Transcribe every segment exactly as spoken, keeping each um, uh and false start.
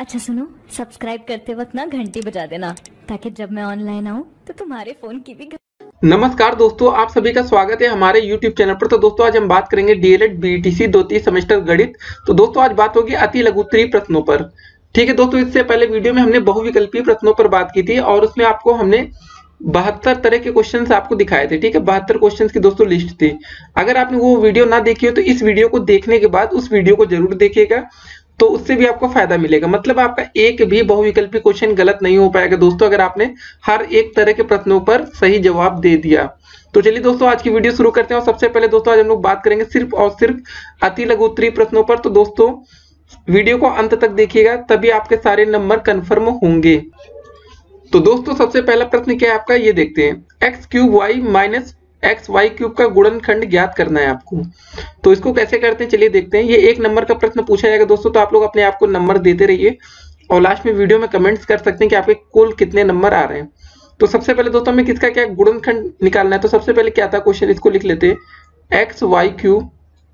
अच्छा सुनो, सब्सक्राइब करते वक्त ना घंटी बजा देना ताकि जब मैं ऑनलाइन आऊँ तो तुम्हारे फोन की भी। नमस्कार दोस्तों, आप सभी का स्वागत है हमारे YouTube चैनल पर। तो दोस्तों आज हम बात करेंगे डीएलएड बीटीसी द्वितीय सेमेस्टर गणित। तो दोस्तों आज बात होगी अति लघुत्तरीय प्रश्नों पर। ठीक है दोस्तों, इससे पहले वीडियो में हमने बहुविकल्पीय प्रश्नों पर बात की थी और उसमें आपको हमने बहत्तर तरह के क्वेश्चन आपको दिखाए थे। ठीक है, बहत्तर क्वेश्चन की दोस्तों लिस्ट थी। अगर आपने वो वीडियो ना देखी हो तो इस वीडियो को देखने के बाद उस वीडियो को जरूर देखिएगा, तो उससे भी आपको फायदा मिलेगा। मतलब आपका एक भी बहुविकल्पी क्वेश्चन गलत नहीं हो पाएगा दोस्तों, अगर आपने हर एक तरह के प्रश्नों पर सही जवाब दे दिया। तो चलिए दोस्तों आज की वीडियो शुरू करते हैं। और सबसे पहले दोस्तों आज हम लोग बात करेंगे सिर्फ और सिर्फ अति लघुत्तरीय प्रश्नों पर। तो दोस्तों वीडियो को अंत तक देखिएगा, तभी आपके सारे नंबर कंफर्म होंगे। तो दोस्तों सबसे पहला प्रश्न क्या है आपका, ये देखते हैं। X cube Y minus X Y cube का गुणनखंड ज्ञात करना है आपको। तो इसको कैसे करते हैं चलिए देखते हैं। ये एक नंबर का प्रश्न पूछा जाएगा दोस्तों, तो आप लोग अपने आप को नंबर देते रहिए और लास्ट में वीडियो में कमेंट्स कर सकते हैं कि आपके कुल कितने नंबर आ रहे हैं। तो सबसे पहले दोस्तों हमें किसका क्या गुणनखंड निकालना है। तो सबसे पहले क्या था क्वेश्चन, इसको लिख लेते हैं। X Y cube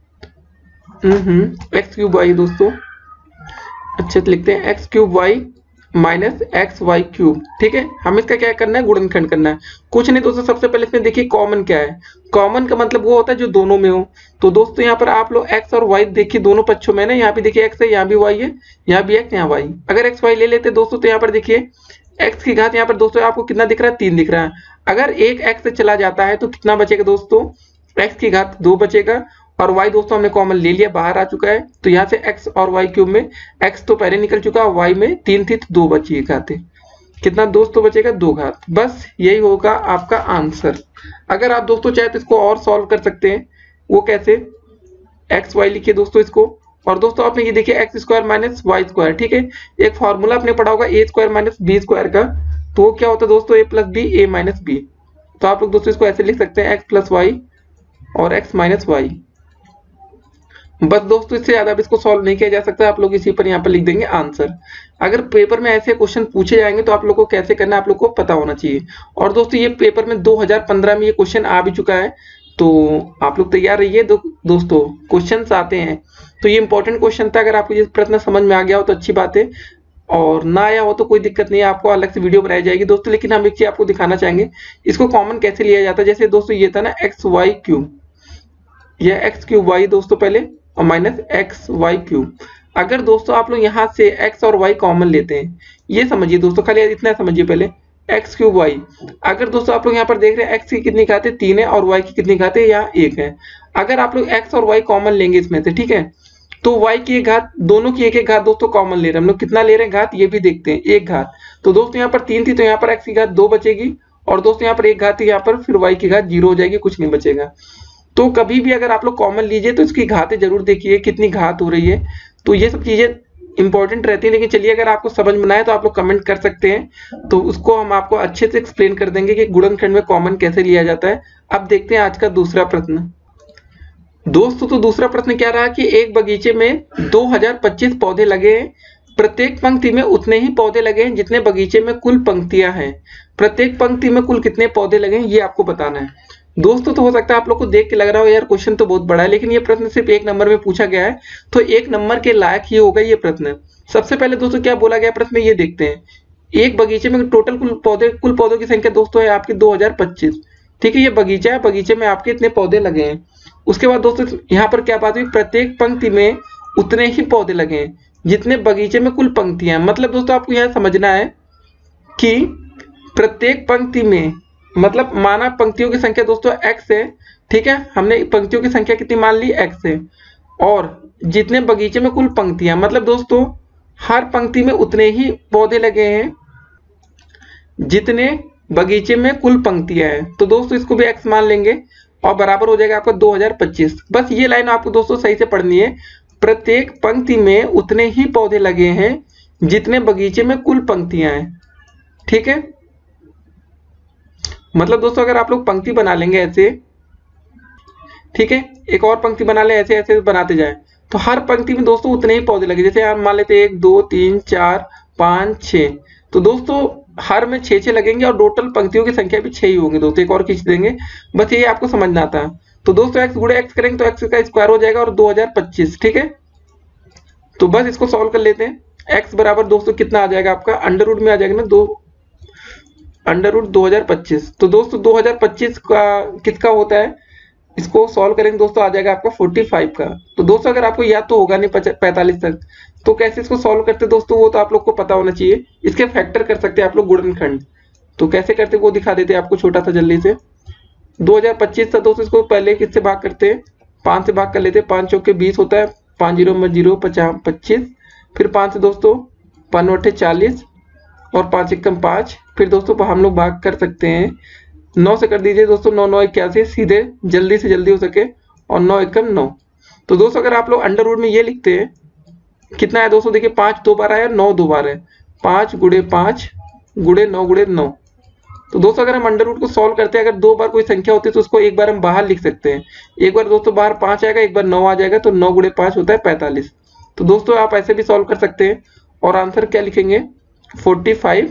hmm X cube Y दोस्तों, अच्छे से लिखते हैं। X cube Y minus X Y cube. ठीक है, हम इसका क्या करना है, गुणनखंड करना है। कुछ नहीं दोस्तों, सबसे पहले इसमें देखिए कॉमन क्या है। कॉमन का मतलब वो होता है जो दोनों में हो। तो दोस्तों यहाँ पर आप लोग एक्स और वाई देखिए दोनों पक्षों में ना, यहाँ पे देखिए एक्स है, यहाँ भी वाई है, यहाँ भी एक्स, यहाँ वाई। अगर एक्स वाई ले लेते दोस्तों तो यहाँ पर देखिए एक्स की घात यहाँ पर दोस्तों आपको कितना दिख रहा है, तीन दिख रहा है। अगर एक एक्स से चला जाता है तो कितना बचेगा दोस्तों, एक्स की घात दो बचेगा। और y दोस्तों हमने कॉमन ले लिया, बाहर आ चुका है। तो यहाँ से x और y क्यूब में x तो पहले निकल चुका है, y में तीन थी तो दो बची घातें। कितना दोस्तों बचेगा, दो घात। बस यही होगा आपका आंसर। अगर आप दोस्तों चाहे तो इसको और सॉल्व कर सकते हैं। वो कैसे, एक्स वाई लिखिए दोस्तों इसको। और दोस्तों आपने ये देखिए X square minus Y square. ठीक है, एक फॉर्मूला आपने पढ़ा होगा A square minus B square का। तो वो क्या होता है दोस्तों, A plus B, A minus B. तो आप लोग दोस्तों इसको ऐसे लिख सकते हैं, एक्स प्लस वाई और एक्स माइनस वाई। बस दोस्तों इससे ज्यादा अब इसको सॉल्व नहीं किया जा सकता। आप लोग इसी पर यहाँ पर लिख देंगे आंसर। अगर पेपर में ऐसे क्वेश्चन पूछे जाएंगे तो आप लोग को कैसे करना है आप लोग को पता होना चाहिए। और दोस्तों ये पेपर में दो हज़ार पंद्रह में ये क्वेश्चन आ भी चुका है, तो आप लोग तैयार रहिए। दो, दोस्तों क्वेश्चन आते हैं तो ये इंपॉर्टेंट क्वेश्चन था। अगर आपको ये प्रश्न समझ में आ गया हो तो अच्छी बात है, और ना आया हो तो कोई दिक्कत नहीं है, आपको अलग से वीडियो बनाई जाएगी दोस्तों। लेकिन हम एक चीज आपको दिखाना चाहेंगे, इसको कॉमन कैसे लिया जाता है। जैसे दोस्तों ये था ना एक्स वाई क्यूब, यह एक्स क्यूब वाई दोस्तों पहले और माइनस एक्स वाई क्यूब। अगर दोस्तों आप लोग यहाँ से x और y कॉमन लेते हैं, ये समझिए दोस्तों, खाली इतना समझिए पहले, x क्यूब y। अगर दोस्तों आप लोग यहाँ पर देख रहे हैं x की कितनी घात है, तीन है, और y की कितनी घात है, यहाँ एक है। अगर आप लोग x और y कॉमन लेंगे इसमें से, ठीक है, तो y की एक घात, दोनों की एक एक घात दोस्तों कॉमन ले रहे हैं हम लोग। कितना ले रहे हैं घात, ये भी देखते हैं, एक घात। तो दोस्तों यहाँ पर तीन थी तो यहाँ पर x की घात दो बचेगी, और दोस्तों यहाँ पर एक घात थी, यहाँ पर फिर y की घात जीरो हो जाएगी, कुछ नहीं बचेगा। तो कभी भी अगर आप लोग कॉमन लीजिए तो इसकी घातें जरूर देखिए कितनी घात हो रही है। तो ये सब चीजें इंपॉर्टेंट रहती है। लेकिन चलिए अगर आपको समझ में ना आए तो आप लोग कमेंट कर सकते हैं, तो उसको हम आपको अच्छे से एक्सप्लेन कर देंगे कि गुणनखंड में कॉमन कैसे लिया जाता है। अब देखते हैं आज का दूसरा प्रश्न दोस्तों। तो दूसरा प्रश्न क्या रहा कि एक बगीचे में दो हजार पच्चीस पौधे लगे हैं, प्रत्येक पंक्ति में उतने ही पौधे लगे हैं जितने बगीचे में कुल पंक्तियां हैं। प्रत्येक पंक्ति में कुल कितने पौधे लगे हैं ये आपको बताना है दोस्तों। तो हो सकता है आप लोग को देख के लग रहा हो यार क्वेश्चन तो बहुत बड़ा है, लेकिन ये प्रश्न सिर्फ एक नंबर में पूछा गया है, तो एक नंबर के लायक ही होगा ये प्रश्न। सबसे पहले दोस्तों क्या बोला गया प्रश्न में, ये देखते हैं। एक बगीचे में टोटल कुल पौधे कुल पौधों की संख्या दोस्तों है आपकी दो हजार पच्चीस। ठीक है, ये बगीचा है, बगीचे में आपके इतने पौधे लगे हैं। उसके बाद दोस्तों यहाँ पर क्या बात हुई, प्रत्येक पंक्ति में उतने ही पौधे लगे हैं जितने बगीचे में कुल पंक्तियां। मतलब दोस्तों आपको यहाँ समझना है कि प्रत्येक पंक्ति में, मतलब माना पंक्तियों की संख्या दोस्तों x है। ठीक है, हमने पंक्तियों की संख्या कितनी मान ली, x है, और जितने बगीचे में कुल पंक्तियां, मतलब दोस्तों हर पंक्ति में उतने ही पौधे लगे हैं जितने बगीचे में कुल पंक्तियां हैं। तो दोस्तों इसको भी x मान लेंगे और बराबर हो जाएगा आपका दो हजार पच्चीस। बस ये लाइन आपको दोस्तों सही से पढ़नी है, प्रत्येक पंक्ति में उतने ही पौधे लगे हैं जितने बगीचे में कुल पंक्तियां हैं। ठीक है, मतलब दोस्तों अगर आप लोग पंक्ति बना लेंगे ऐसे, ठीक है, एक और पंक्ति बना ले, ऐसे ऐसे बनाते जाएं, तो हर पंक्ति में दोस्तों उतने ही पौधे लगे। जैसे हम मान लेते हैं एक दो तीन चार पाँच छः, तो दोस्तों हर में छः छः लगेंगे और टोटल पंक्तियों की संख्या भी छः ही होंगी दोस्तों। एक और खींच देंगे, बस ये आपको समझना था। तो दोस्तों एक्स गुणे एक्स करेंगे तो एक्स का स्क्वायर हो जाएगा और दो हजार पच्चीस। ठीक है, तो बस इसको सॉल्व कर लेते हैं। x बराबर दोस्तों कितना आ जाएगा आपका, अंडर रूट में आ जाएगा ना दो, अंडर रूट दो हजार पच्चीस। तो दोस्तों दो हजार पच्चीस का किसका होता है, इसको सॉल्व करेंगे दोस्तों आ जाएगा आपका पैंतालीस का। तो दोस्तों अगर आपको याद तो होगा नहीं पैंतालीस तक, तो कैसे इसको सॉल्व करते दोस्तों, वो तो आप लोग को पता होना चाहिए। इसके फैक्टर कर सकते हैं आप लोग गुणनखंड, तो कैसे करते वो दिखा देते हैं आपको छोटा सा जल्दी से। दो हजार पच्चीस था दोस्तों, इसको पहले किससे भाग करते हैं, पाँच से भाग कर लेते हैं, पाँच चौके बीस होता है, पाँच जीरो में जीरो पचास पच्चीस, फिर पाँच से दोस्तों पाँच अट्ठे चालीस और पाँच एकम पाँच, फिर दोस्तों हम लोग भाग कर सकते हैं नौ से कर दीजिए दोस्तों, नौ नौ इक्यासी, सीधे जल्दी से जल्दी हो सके, और नौ एकम नौ। तो दोस्तों अगर आप लोग अंडर रूट में ये लिखते हैं कितना है दोस्तों, देखिए पाँच दो बार आया, नौ दो बार है, पाँच गुड़े पाँच गुड़े नौ गुड़े नौ। तो दोस्तों अगर हम अंडर रूट को सॉल्व करते हैं, अगर दो बार कोई संख्या होती है तो उसको एक बार हम बाहर लिख सकते हैं। एक बार दोस्तों बाहर पाँच आएगा, एक बार नौ आ जाएगा, तो नौ गुड़े पाँच होता है पैंतालीस। तो दोस्तों आप ऐसे भी सॉल्व कर सकते हैं, और आंसर क्या लिखेंगे, पैंतालीस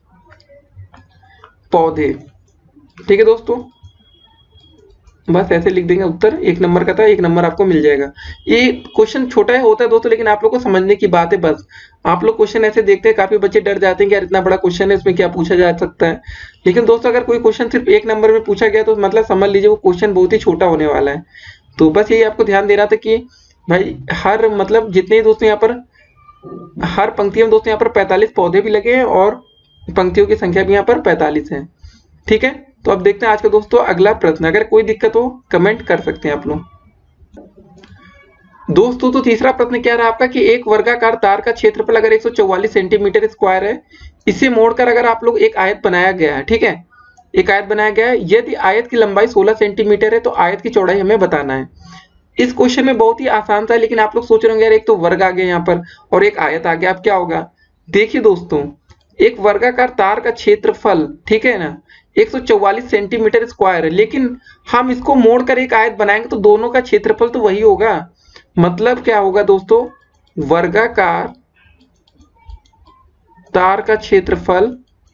पौधे। ठीक है दोस्तों, बस ऐसे लिख देंगे उत्तर, एक नंबर का था, एक नंबर आपको मिल जाएगा। ये क्वेश्चन छोटा है होता है दोस्तों, लेकिन आप लोग को समझने की बात है बस। आप लोग क्वेश्चन ऐसे देखते हैं, काफी बच्चे डर जाते हैं कि यार इतना बड़ा क्वेश्चन है, इसमें क्या पूछा जा सकता है। लेकिन दोस्तों अगर कोई क्वेश्चन सिर्फ एक नंबर में पूछा गया तो मतलब समझ लीजिए वो क्वेश्चन बहुत ही छोटा होने वाला है। तो बस यही आपको ध्यान देना था कि भाई हर मतलब जितने दोस्तों यहाँ पर हर पंक्ति में दोस्तों यहाँ पर पैंतालीस पौधे भी लगे हैं, और पंक्तियों की संख्या भी यहाँ पर पैंतालीस है। ठीक है, तो अब देखते हैं आज का दोस्तों अगला प्रश्न। अगर कोई दिक्कत हो कमेंट कर सकते हैं आप लोग दोस्तों। तो तीसरा प्रश्न क्या रहा आपका कि एक वर्गाकार तार का क्षेत्रफल अगर एक सौ चौवालीस सेंटीमीटर स्क्वायर है, इसे मोड़कर अगर आप लोग एक आयत बनाया गया है, ठीक है, एक आयत बनाया गया है, यदि आयत की लंबाई सोलह सेंटीमीटर है तो आयत की चौड़ाई हमें बताना है। इस क्वेश्चन में बहुत ही आसान था, लेकिन आप लोग सोच रहे होंगे यार एक तो वर्ग आ गया यहाँ पर और एक आयत आ गया, अब क्या होगा। देखिए दोस्तों, एक वर्गाकार तार का क्षेत्रफल, ठीक है ना, एक सौ चौवालीस सेंटीमीटर स्क्वायर है, लेकिन हम इसको मोड़कर एक आयत बनाएंगे तो दोनों का क्षेत्रफल तो वही होगा। मतलब क्या होगा दोस्तों, वर्गाकार तार का क्षेत्रफल,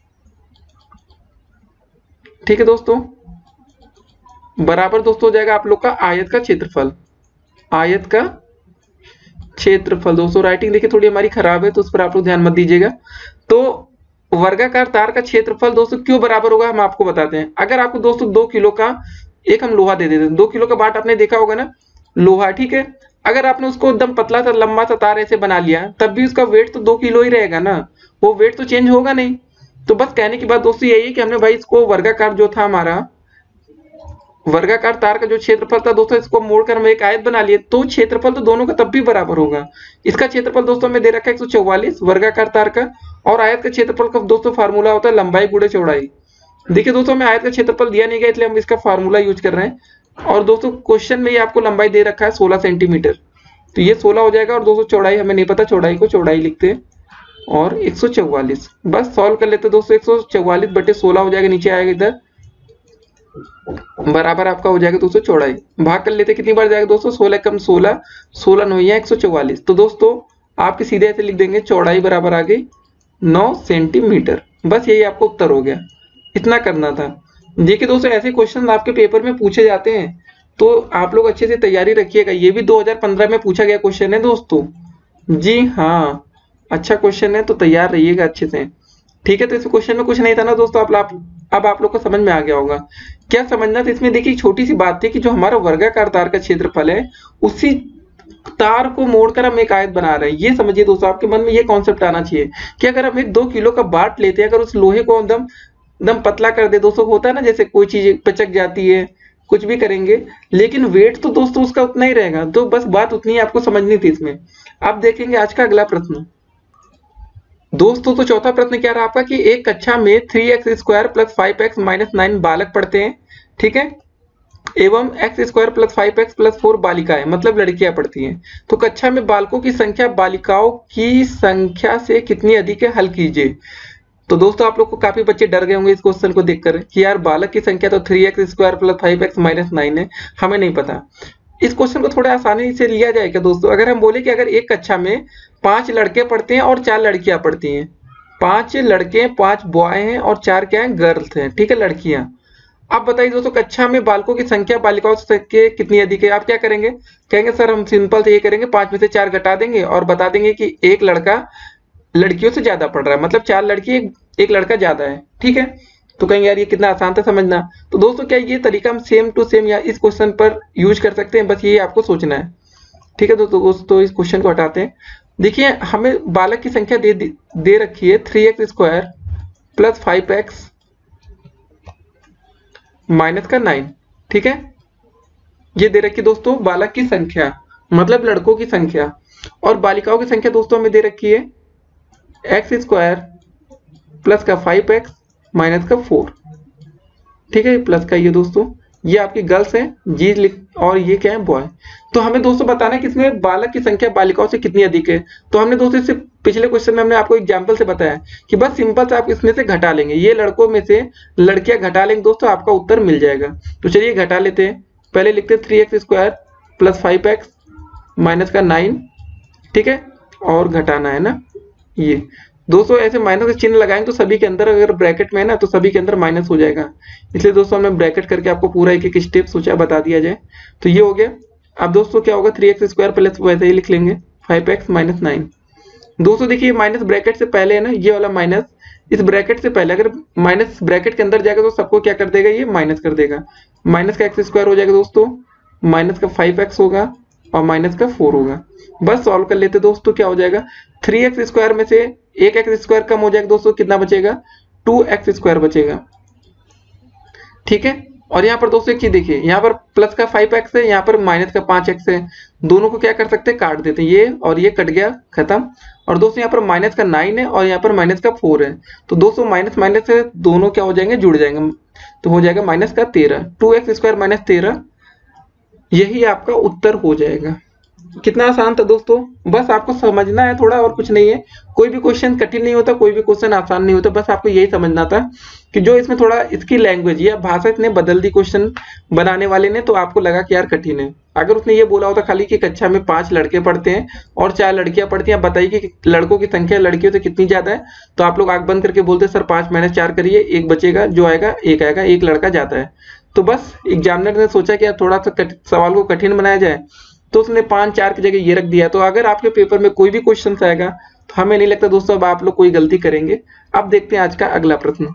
ठीक है दोस्तों, बराबर दोस्तों हो जाएगा आप लोग का आयत का क्षेत्रफल। आयत का क्षेत्रफल दोस्तों, राइटिंग देखिए थोड़ी हमारी खराब है तो उस पर आप लोग ध्यान मत दीजिएगा। तो वर्गाकार तार का क्षेत्रफल दोस्तों क्यों बराबर होगा हम आपको बताते हैं। अगर आपको दोस्तों दो किलो का एक हम लोहा दे देते हैं, दो किलो का बाट आपने देखा होगा ना, लोहा, ठीक है, अगर आपने उसको एकदम पतला सा लंबा सा तार ऐसे बना लिया, तब भी उसका वेट तो दो किलो ही रहेगा ना, वो वेट तो चेंज होगा नहीं। तो बस कहने की बात दोस्तों यही है कि हमने भाई इसको वर्गाकार जो था हमारा वर्गाकार तार का जो क्षेत्रफल था दोस्तों, इसको मोड़कर हम एक आयत बना लिए, तो क्षेत्रफल तो दोनों का तब भी बराबर होगा। इसका क्षेत्रफल दोस्तों हमें दे रखा है एक सौ चौवालीस वर्गाकार तार का, और आयत का क्षेत्रफल का दोस्तों फार्मूला होता है लंबाई गुणे चौड़ाई। देखिए दोस्तों हमें आयत का क्षेत्रफल दिया नहीं गया, इसलिए हम इसका फार्मूला यूज कर रहे हैं। और दोस्तों क्वेश्चन में ये आपको लंबाई दे रखा है सोलह सेंटीमीटर, तो ये सोलह हो जाएगा, और दोस्तों चौड़ाई हमें नहीं पता, चौड़ाई को चौड़ाई लिखते हैं, और एक सौ चौवालीस बस सॉल्व कर लेते दोस्तों। एक सौ चौवालीस बटे सोलह हो जाएगा, नीचे आएगा इधर, बराबर आपका हो जाएगा दोस्तों चौड़ाई, भाग कर लेते कितनी बार जाएगा दोस्तों, सोलह कम सोलह, सोलह नौ एक सौ चौवालीस। तो दोस्तों आपके सीधे ऐसे लिख देंगे, चौड़ाई बराबर आ गई नौ सेंटीमीटर। बस यही आपको उत्तर हो गया, इतना करना था। देखिए दोस्तों ऐसे क्वेश्चन आपके पेपर में पूछे जाते हैं, तो आप लोग अच्छे से तैयारी रखिएगा। ये भी दो हज़ार पंद्रह में पूछा गया क्वेश्चन है दोस्तों, जी हाँ, अच्छा क्वेश्चन है, तो तैयार रहिएगा अच्छे से, ठीक है। तो इस क्वेश्चन में कुछ नहीं था ना दोस्तों, आप, आप अब आप लोग को समझ में आ गया होगा क्या समझना था इसमें। देखिए छोटी सी बात थी कि जो हमारा वर्गाकार तार का क्षेत्रफल है, उसी तार को मोड़कर हम एक आयत बना रहे हैं। ये समझिए दोस्तों, आपके मन में ये कॉन्सेप्ट आना चाहिए कि अगर हम एक दो किलो का बाट लेते हैं, अगर उस लोहे को एकदम एकदम पतला कर दे दोस्तों, होता है ना जैसे कोई चीज पचक जाती है, कुछ भी करेंगे, लेकिन वेट तो दोस्तों उसका उतना ही रहेगा। तो बस बात उतनी ही आपको समझनी थी इसमें। अब देखेंगे आज का अगला प्रश्न दोस्तों। तो चौथा प्रश्न क्या रहा आपका कि एक कक्षा में three x square plus five x minus nine बालक पढ़ते हैं, ठीक है, एवं X square plus five X plus four बालिकाएं, मतलब लड़कियां पढ़ती हैं। तो कक्षा में बालकों की संख्या बालिकाओं की संख्या से कितनी अधिक है, हल कीजिए। तो दोस्तों आप लोग को काफी बच्चे डर गए होंगे इस क्वेश्चन को देखकर कि यार बालक की संख्या तो three x square plus five x minus nine है, हमें नहीं पता। इस क्वेश्चन को थोड़ा आसानी से लिया जाएगा दोस्तों। अगर हम बोले कि अगर एक कक्षा में पांच लड़के पढ़ते हैं और चार लड़कियां पढ़ती हैं, पांच लड़के पांच बॉय हैं और चार क्या है, गर्ल्स हैं, ठीक है, लड़कियां। अब बताइए दोस्तों कक्षा में बालकों की संख्या बालिकाओं से कितनी अधिक है। आप क्या करेंगे, कहेंगे सर हम सिंपल से ये करेंगे, पांच में से चार घटा देंगे और बता देंगे कि एक लड़का लड़कियों से ज्यादा पढ़ रहा है, मतलब चार लड़की एक, एक लड़का ज्यादा है, ठीक है। तो कहेंगे यार ये कितना आसान था समझना। तो दोस्तों क्या ये तरीका हम सेम टू सेम या इस क्वेश्चन पर यूज कर सकते हैं, बस ये आपको सोचना है, ठीक है। दोस्तों दोस्तों इस क्वेश्चन को हटाते हैं। देखिए हमें बालक की संख्या दे दे रखी है three x square plus five x minus का नाइन, ठीक है। ये दे रखी है दोस्तों बालक की संख्या, मतलब लड़कों की संख्या, और बालिकाओं की संख्या दोस्तों हमें दे रखी है एक्स स्क्वायर प्लस का फाइव एक्स माइनस का फोर, ठीक है। प्लस का ये दोस्तों ये आपकी गर्ल्स है जी लिख, और ये क्या है बॉय। तो हमें दोस्तों बताना है कि इसमें बालक की संख्या बालिकाओं से कितनी अधिक है। तो हमने दोस्तों इससे पिछले क्वेश्चन में हमने आपको एग्जांपल से बताया कि बस सिंपल से आप इसमें से घटा लेंगे, ये लड़कों में से लड़कियां घटा लेंगे दोस्तों, आपका उत्तर मिल जाएगा। तो चलिए घटा लेते हैं। पहले लिखते हैं three x square plus five x minus का नाइन, ठीक है, और घटाना है ना ये दोस्तों। ऐसे माइनस का चिन्ह लगाएंगे तो सभी के अंदर अगर ब्रैकेट में है ना तो सभी के अंदर माइनस हो जाएगा, इसलिए दोस्तों हमने ब्रैकेट करके आपको पूरा एक एक स्टेप सोचा बता दिया जाए। तो ये हो गया। अब दोस्तों क्या होगा थ्री एक्स स्क्वायर प्लस वैसे ही लिख लेंगे फाइव एक्स माइनस नाइन। दोस्तों देखिए माइनस ब्रैकेट से पहले है ना, ये वाला माइनस इस ब्रैकेट से पहले, अगर माइनस ब्रैकेट के अंदर जाएगा तो सबको क्या कर देगा, ये माइनस कर देगा। माइनस का एक्स स्क्वायर हो जाएगा दोस्तों, माइनस का फाइव एक्स होगा और माइनस का फोर होगा। बस सॉल्व कर लेते दोस्तों, क्या हो जाएगा थ्री एक्स स्क्वायर में से एक एक्स स्क्वायर कम हो जाएगा दोस्तों, कितना बचेगा टू एक्स स्क्वायर बचेगा, ठीक है। और यहाँ पर दोस्तों की देखिए यहाँ पर प्लस का फाइव एक्स है, यहाँ पर माइनस का पांच एक्स है, दोनों को क्या कर सकते हैं काट देते हैं, ये और ये कट गया खत्म। और दोस्तों यहाँ पर माइनस का नाइन है और यहाँ पर माइनस का फोर है, तो दोस्तों माइनस माइनस से दोनों क्या हो जाएंगे जुड़ जाएंगे, तो हो जाएगा माइनस का तेरह, टू एक्स स्क्वायर माइनस तेरह, यही आपका उत्तर हो जाएगा। कितना आसान था दोस्तों, बस आपको समझना है थोड़ा, और कुछ नहीं है। कोई भी क्वेश्चन कठिन नहीं होता, कोई भी क्वेश्चन आसान नहीं होता, बस आपको यही समझना था कि जो इसमें थोड़ा इसकी लैंग्वेज या भाषा इतने बदल दी क्वेश्चन बनाने वाले ने, तो आपको लगा कि यार कठिन है। अगर उसने ये बोला होता खाली कि कक्षा में पांच लड़के पढ़ते हैं और चार लड़कियां पढ़ती हैं, बताइए कि लड़कों की संख्या लड़कियों से कितनी ज्यादा है, तो आप लोग आंख बंद करके बोलते सर पांच माइनस चार करिए, एक बचेगा, जो आएगा एक आएगा, एक लड़का जाता है। तो बस एग्जामिनर ने सोचा कि यार थोड़ा सा सवाल को कठिन बनाया जाए, तो उसने पांच चार की जगह ये रख दिया। तो अगर आपके पेपर में कोई भी क्वेश्चन आएगा तो हमें नहीं लगता दोस्तों अब आप लोग कोई गलती करेंगे। अब देखते हैं आज का अगला प्रश्न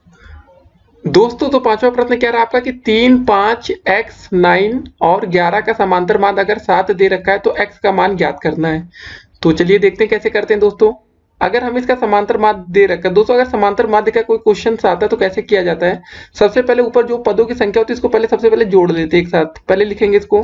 दोस्तों। तो पांचवा प्रश्न क्या रहा आपका कि तीन पांच एक्स नाइन और ग्यारह का समांतर मान अगर सात दे रखा है तो एक्स का मान ज्ञात करना है। तो चलिए देखते हैं कैसे करते हैं दोस्तों। अगर हम इसका समांतर मान दे रखा है दोस्तों, अगर समांतर माध्य का कोई क्वेश्चन आता है तो कैसे किया जाता है, सबसे पहले ऊपर जो पदों की संख्या होती है इसको पहले सबसे पहले जोड़ लेते हैं एक साथ। पहले लिखेंगे इसको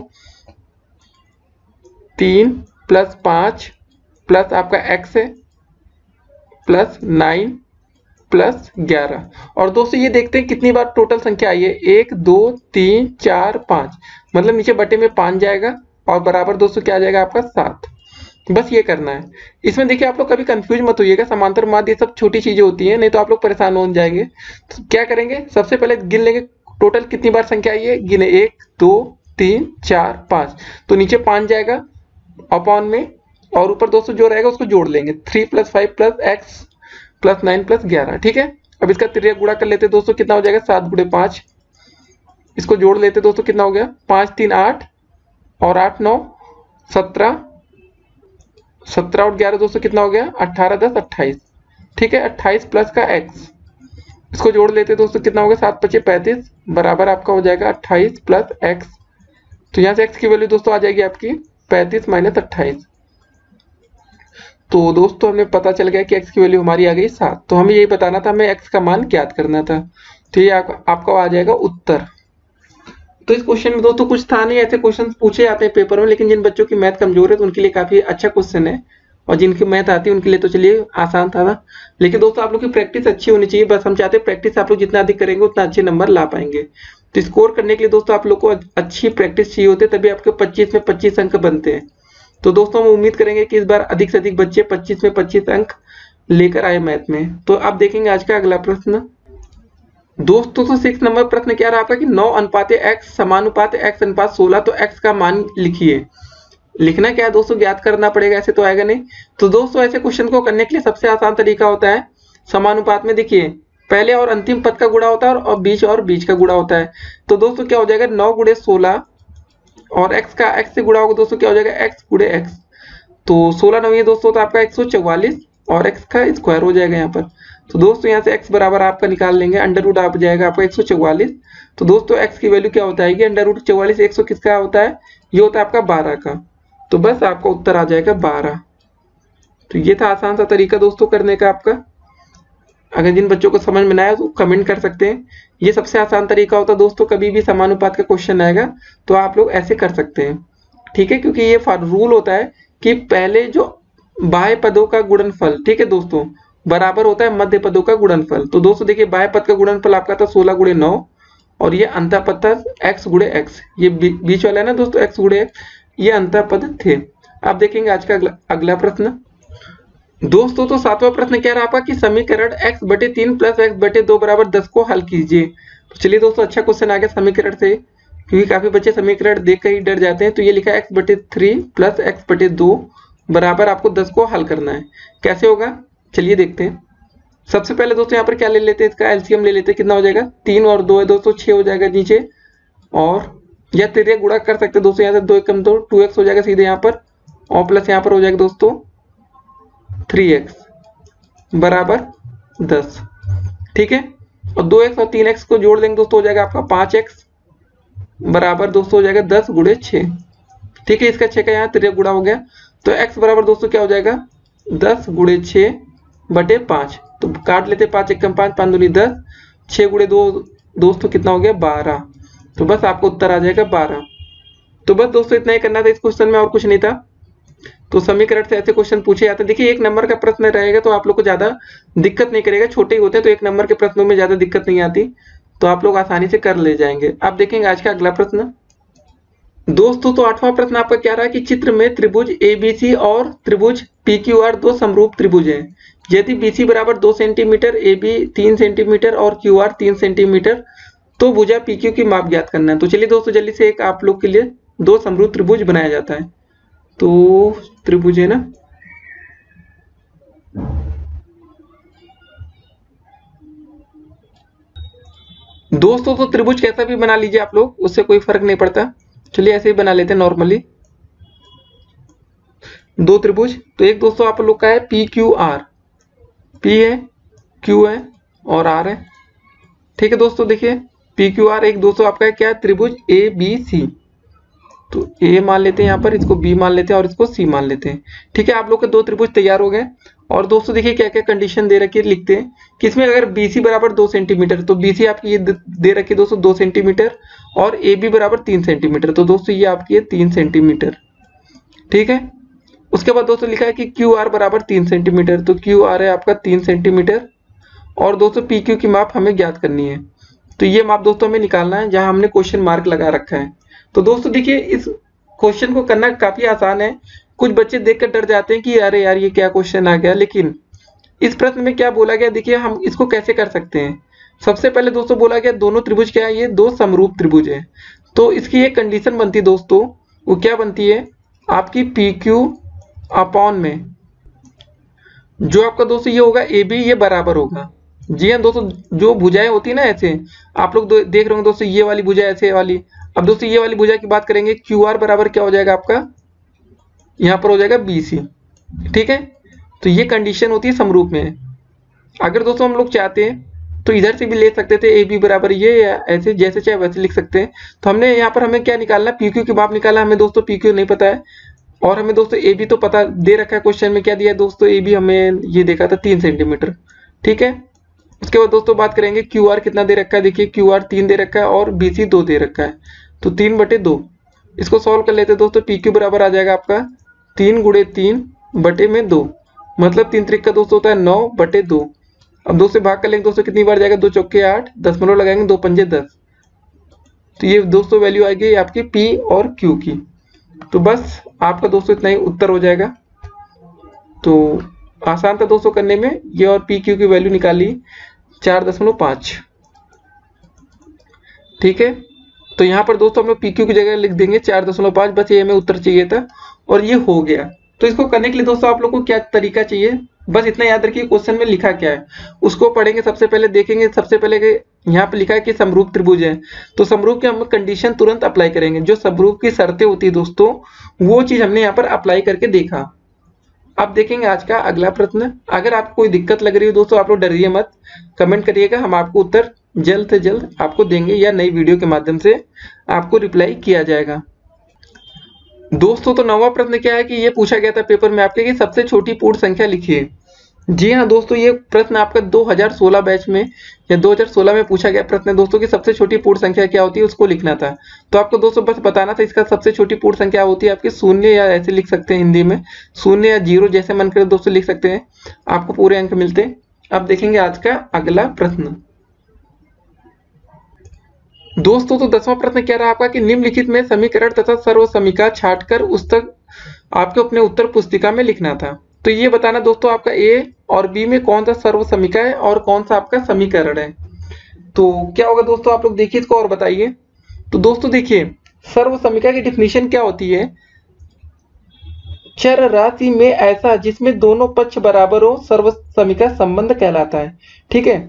तीन प्लस पांच प्लस आपका एक्स है प्लस नाइन प्लस ग्यारह, और दोस्तों ये देखते हैं कितनी बार टोटल संख्या आई है, एक दो तीन चार पांच, मतलब नीचे बटे में पांच जाएगा और बराबर दोस्तों क्या आ जाएगा आपका सात। बस ये करना है। इसमें देखिए आप लोग कभी कंफ्यूज मत होइएगा, समांतर माध्य ये सब छोटी चीजें होती हैं, नहीं तो आप लोग परेशान हो जाएंगे। तो क्या करेंगे सबसे पहले गिन लेंगे टोटल कितनी बार संख्या आई है, गिने एक दो तीन चार पांच, तो नीचे पांच जाएगा अपॉन में, और ऊपर दोस्तों जो रहेगा उसको जोड़ लेंगे, three plus five plus x plus nine plus ग्यारह, ठीक है। अब इसका त्रिया गुणा कर लेते दोस्तों, कितना हो जाएगा सात गुणे पांच, इसको जोड़ लेते दोस्तों कितना हो गया पांच तीन आठ और आठ नौ सत्रह, सत्रह और ग्यारह दोस्तों कितना हो गया अट्ठारह दस अट्ठाईस, ठीक है। अट्ठाईस प्लस का एक्स, इसको जोड़ लेते दोस्तों कितना हो गया सात पचे पैंतीस, बराबर आपका हो जाएगा अट्ठाईस प्लस एक्स। तो यहाँ से एक्स की वैल्यू दोस्तों आ जाएगी आपकी पैंतीस माइनस अट्ठाईस। तो दोस्तों हमें पता चल गया कि x की वैल्यू हमारी आ गई सात। तो हमें यही बताना था, हमें x का मान ज्ञात करना था। तो ये आप, आपका आ जाएगा उत्तर। तो इस क्वेश्चन में दोस्तों कुछ था नहीं, ऐसे क्वेश्चन पूछे जाते हैं पेपर में, लेकिन जिन बच्चों की मैथ कमजोर है तो उनके लिए काफी अच्छा क्वेश्चन है, और जिनकी मैथ आती है उनके लिए तो चलिए आसान था ना। लेकिन दोस्तों आप लोग की प्रैक्टिस अच्छी होनी चाहिए, बस हम चाहते हैं प्रैक्टिस आप लोग जितना अधिक करेंगे उतना अच्छे नंबर ला पाएंगे। तो स्कोर करने के लिए दोस्तों आप लोग को अच्छी प्रैक्टिस चाहिए होती है, तभी आपके पच्चीस में पच्चीस अंक बनते हैं। तो दोस्तों हम उम्मीद करेंगे कि इस बार अधिक से अधिक बच्चे पच्चीस में पच्चीस अंक लेकर आए मैथ में। तो आप देखेंगे आज का अगला प्रश्न दोस्तों। तो सिक्स नंबर प्रश्न क्या रहा आपका कि नौ अनुपात एक्स समानुपात एक्स अनुपात सोलह, तो एक्स का मान लिखिए। लिखना क्या है दोस्तों, ज्ञात करना पड़ेगा, ऐसे तो आएगा नहीं। तो दोस्तों ऐसे क्वेश्चन को करने के लिए सबसे आसान तरीका होता है समानुपात में, देखिए पहले और अंतिम पद का गुणा होता है और बीच और बीच का गुणा होता है। तो दोस्तों क्या हो जाएगा नौ गुणे सोलह और x का x से गुणा होगा दोस्तों क्या हो जाएगा x गुणे x। तो सोलह नौ ये दोस्तों तो आपका एक सौ चौवालीस और x का स्क्वायर हो जाएगा यहाँ पर। तो दोस्तों यहाँ से x बराबर आपका निकाल लेंगे, अंडर रूट आप जाएगा आपका एक सौ चौवालीस। तो दोस्तों x की वैल्यू क्या होता है, अंडर रूट चौवालीस एक सौ किसका होता है, ये होता है आपका बारह का। तो बस आपका उत्तर आ जाएगा बारह। तो ये था आसान सा तरीका दोस्तों करने का आपका। अगर जिन बच्चों को समझ में ना आया तो कमेंट कर सकते हैं। ये सबसे आसान तरीका होता है दोस्तों, कभी भी समानुपात का क्वेश्चन आएगा तो आप लोग ऐसे कर सकते हैं, ठीक है। क्योंकि ये रूल होता है कि पहले जो बाह्य पदों का गुणनफल, ठीक है दोस्तों, बराबर होता है मध्य पदों का गुणनफल। तो दोस्तों देखिए बाह्य पद का गुणनफल आपका था सोलह गुणे नौ और ये अंतर पद था एक्स गुणे एक्स, ये बीच वाला है ना दोस्तों एक्स गुणे एक्स, ये अंतर पद थे। आप देखेंगे आज का अगला, अगला प्रश्न दोस्तों। तो सातवां प्रश्न कह रहा है आपका कि समीकरण x बटे तीन प्लस एक्स बटे दो बराबर दस को हल कीजिए। तो चलिए दोस्तों अच्छा क्वेश्चन आ गया समीकरण से, क्योंकि काफी बच्चे समीकरण देख कर ही डर जाते हैं। तो ये लिखा है x बटे थ्री प्लस एक्स बटे दो बराबर आपको दस को हल करना है। कैसे होगा चलिए देखते हैं। सबसे पहले दोस्तों यहाँ पर क्या ले लेते हैं, इसका एलसीएम ले लेते हैं। कितना हो जाएगा, तीन और दो है दोस्तों छह हो जाएगा नीचे, और या तिरक गुणा कर सकते हैं दोस्तों, यहाँ से दो एकम दो टू एक्स हो जाएगा सीधे यहाँ पर, और प्लस यहाँ पर हो जाएगा दोस्तों थ्री एक्स बराबर दस, ठीक है। और दो एक्स और तीन एक्स को जोड़ देंगे दोस्तों, हो जाएगा आपका पांच एक्स बराबर दोस्तों हो जाएगा दस गुणे छः, ठीक है। इसका छः का यहाँ तिरक गुणा हो गया, तो x बराबर दोस्तों क्या हो जाएगा दस गुणे छः बटे पाँच। तो काट लेते पाँच एक कम पाँच, पाँच दूनी दस, छः गुणे दो दोस्तों कितना हो गया बारह। तो बस आपको उत्तर आ जाएगा बारह। तो बस दोस्तों इतना ही करना था इस क्वेश्चन में, और कुछ नहीं था। तो समीकरण से ऐसे क्वेश्चन पूछे जाते हैं। देखिए एक नंबर का प्रश्न रहेगा तो आप लोग को ज्यादा दिक्कत नहीं करेगा, छोटे ही होते हैं तो एक नंबर के प्रश्नों में ज्यादा दिक्कत नहीं आती, तो आप लोग आसानी से कर ले जाएंगे। आप देखेंगे आज का अगला प्रश्न दोस्तों। तो आठवां प्रश्न आपका क्या रहा है कि चित्र में त्रिभुज ए बी सी और त्रिभुज पी क्यू आर दो समरूप त्रिभुज हैं। यदि बी सी बराबर दो सेंटीमीटर, ए बी तीन सेंटीमीटर और क्यू आर तीन सेंटीमीटर, तो भुजा पी क्यू की माप ज्ञात करना है। तो चलिए दोस्तों जल्दी से एक आप लोग के लिए दो समरूप त्रिभुज बनाया जाता है। तो त्रिभुज है ना, दोस्तों तो त्रिभुज कैसा भी बना लीजिए आप लोग, उससे कोई फर्क नहीं पड़ता। चलिए ऐसे ही बना लेते हैं नॉर्मली दो त्रिभुज। तो एक दोस्तों आप लोग का है पी क्यू आर, पी है, क्यू है और आर है, ठीक है दोस्तों। देखिए पी क्यू आर एक दोस्तों आपका है क्या, त्रिभुज ए बी सी। तो ए मान लेते हैं यहाँ पर, इसको बी मान लेते हैं और इसको सी मान लेते हैं, ठीक है। आप लोग के दो त्रिभुज तैयार हो गए। और दोस्तों देखिए क्या क्या कंडीशन दे रखी है, लिखते हैं कि इसमें अगर बीसी बराबर दो सेंटीमीटर, तो बीसी आपकी ये दे रखी है दोस्तों दो सेंटीमीटर, और ए बी बराबर तीन सेंटीमीटर, तो दोस्तों ये आपकी है तीन सेंटीमीटर, ठीक है। उसके बाद दोस्तों लिखा है कि क्यू आर बराबर तीन सेंटीमीटर, तो क्यू आर है आपका तीन सेंटीमीटर, और दोस्तों पी क्यू की माप हमें ज्ञात करनी है। तो ये माप दोस्तों हमें निकालना है जहां हमने क्वेश्चन मार्क लगा रखा है। तो दोस्तों देखिए इस क्वेश्चन को करना काफी आसान है। कुछ बच्चे देखकर डर जाते हैं कि अरे यार ये क्या क्वेश्चन आ गया, लेकिन इस प्रश्न में क्या बोला गया, देखिए हम इसको कैसे कर सकते हैं। सबसे पहले दोस्तों बोला गया दोनों त्रिभुज क्या है, ये दो समरूप त्रिभुज है। तो इसकी एक कंडीशन बनती है दोस्तों, वो क्या बनती है आपकी पी क्यू अपॉन में जो आपका दोस्तों ये होगा ए बी, ये बराबर होगा। जी हाँ दोस्तों, जो भुजाएं होती है ना ऐसे, आप लोग देख रहे होंगे दोस्तों ये वाली भुजा ऐसे वाली। अब दोस्तों ये वाली भुजा की बात करेंगे, क्यू आर बराबर क्या हो जाएगा आपका, यहाँ पर हो जाएगा बी सी, ठीक है। तो ये कंडीशन होती है समरूप में। अगर दोस्तों हम लोग चाहते हैं तो इधर से भी ले सकते थे, ए बी बराबर ये, या ऐसे जैसे चाहे वैसे लिख सकते हैं। तो हमने यहाँ पर हमें क्या निकालना, पी क्यू की माप निकालना। हमें दोस्तों पी क्यू नहीं पता है, और हमें दोस्तों ए बी तो पता दे रखा है। क्वेश्चन में क्या दिया है दोस्तों, ए बी हमें ये देखा था तीन सेंटीमीटर, ठीक है। उसके बाद दोस्तों बात करेंगे क्यू आर कितना दे रखा है, देखिए क्यू आर तीन दे रखा है और बी सी दो दे रखा है, तो तीन बटे दो। इसको सॉल्व कर लेते हैं दोस्तों, पी क्यू बराबर आ जाएगा आपका तीन गुणे तीन बटे में दो, मतलब तीन त्रिक का दोस्तों होता है नौ बटे दो। अब दो से भाग कर लेंगे दोस्तों, कितनी बार जाएगा, दो चौके आठ, दशमलव लगाएंगे, दो पंजे दस। तो ये दोस्तों वैल्यू आएगी आपकी पी और क्यू की। तो बस आपका दोस्तों इतना ही उत्तर हो जाएगा। तो आसान था दोस्तों करने में ये, और पी क्यू की वैल्यू निकाली चार दशमलव पाँच, ठीक है। तो यहाँ पर दोस्तों हम लोग पी क्यू की जगह लिख देंगे चार दशमलव पाँच, बस ये हमें उत्तर चाहिए था और ये हो गया। तो इसको करने के लिए दोस्तों आप लोग को क्या तरीका चाहिए, बस इतना याद रखिए क्वेश्चन में लिखा क्या है, उसको पढ़ेंगे। सबसे पहले देखेंगे, सबसे पहले यहाँ पे लिखा है कि समरूप त्रिभुज है, तो समरूप की हम कंडीशन तुरंत अप्लाई करेंगे। जो समरूप की शर्तें होती है दोस्तों, वो चीज हमने यहाँ पर अप्लाई करके देखा। अब देखेंगे आज का अगला प्रश्न। अगर आपको कोई दिक्कत लग रही है दोस्तों, आप लोग डरिए मत, कमेंट करिएगा, हम आपको उत्तर जल्द से जल्द आपको देंगे या नई वीडियो के माध्यम से आपको रिप्लाई किया जाएगा। दोस्तों तो नौवां प्रश्न क्या है कि ये पूछा गया था पेपर में आपके कि सबसे छोटी पूर्ण संख्या लिखिए। जी हाँ दोस्तों, ये प्रश्न आपका दो हज़ार सोलह बैच में या दो हज़ार सोलह में पूछा गया प्रश्न है दोस्तों कि सबसे छोटी पूर्ण संख्या क्या होती है, उसको लिखना था। तो आपको दोस्तों बस बताना था इसका सबसे छोटी पूर्ण संख्या होती है आपकी शून्य, या ऐसे लिख सकते हैं हिंदी में शून्य या जीरो, जैसे मन करे दोस्तों लिख सकते हैं, आपको पूरे अंक मिलते हैं। अब देखेंगे आज का अगला प्रश्न। दोस्तों तो दसवां प्रश्न क्या रहा आपका कि निम्नलिखित में समीकरण तथा सर्व समीकरण छांटकर उस तक आपको अपने उत्तर पुस्तिका में लिखना था। तो ये बताना दोस्तों आपका ए और बी में कौन सा सर्व समीकरण है और कौन सा आपका समीकरण है। तो क्या होगा दोस्तों, आप लोग देखिए इसको और बताइए। तो दोस्तों देखिए, सर्व समीकरण की डिफिनीशन क्या होती है, चर राशि में ऐसा जिसमें दोनों पक्ष बराबर हो सर्व समीकरण संबंध कहलाता है। ठीक है,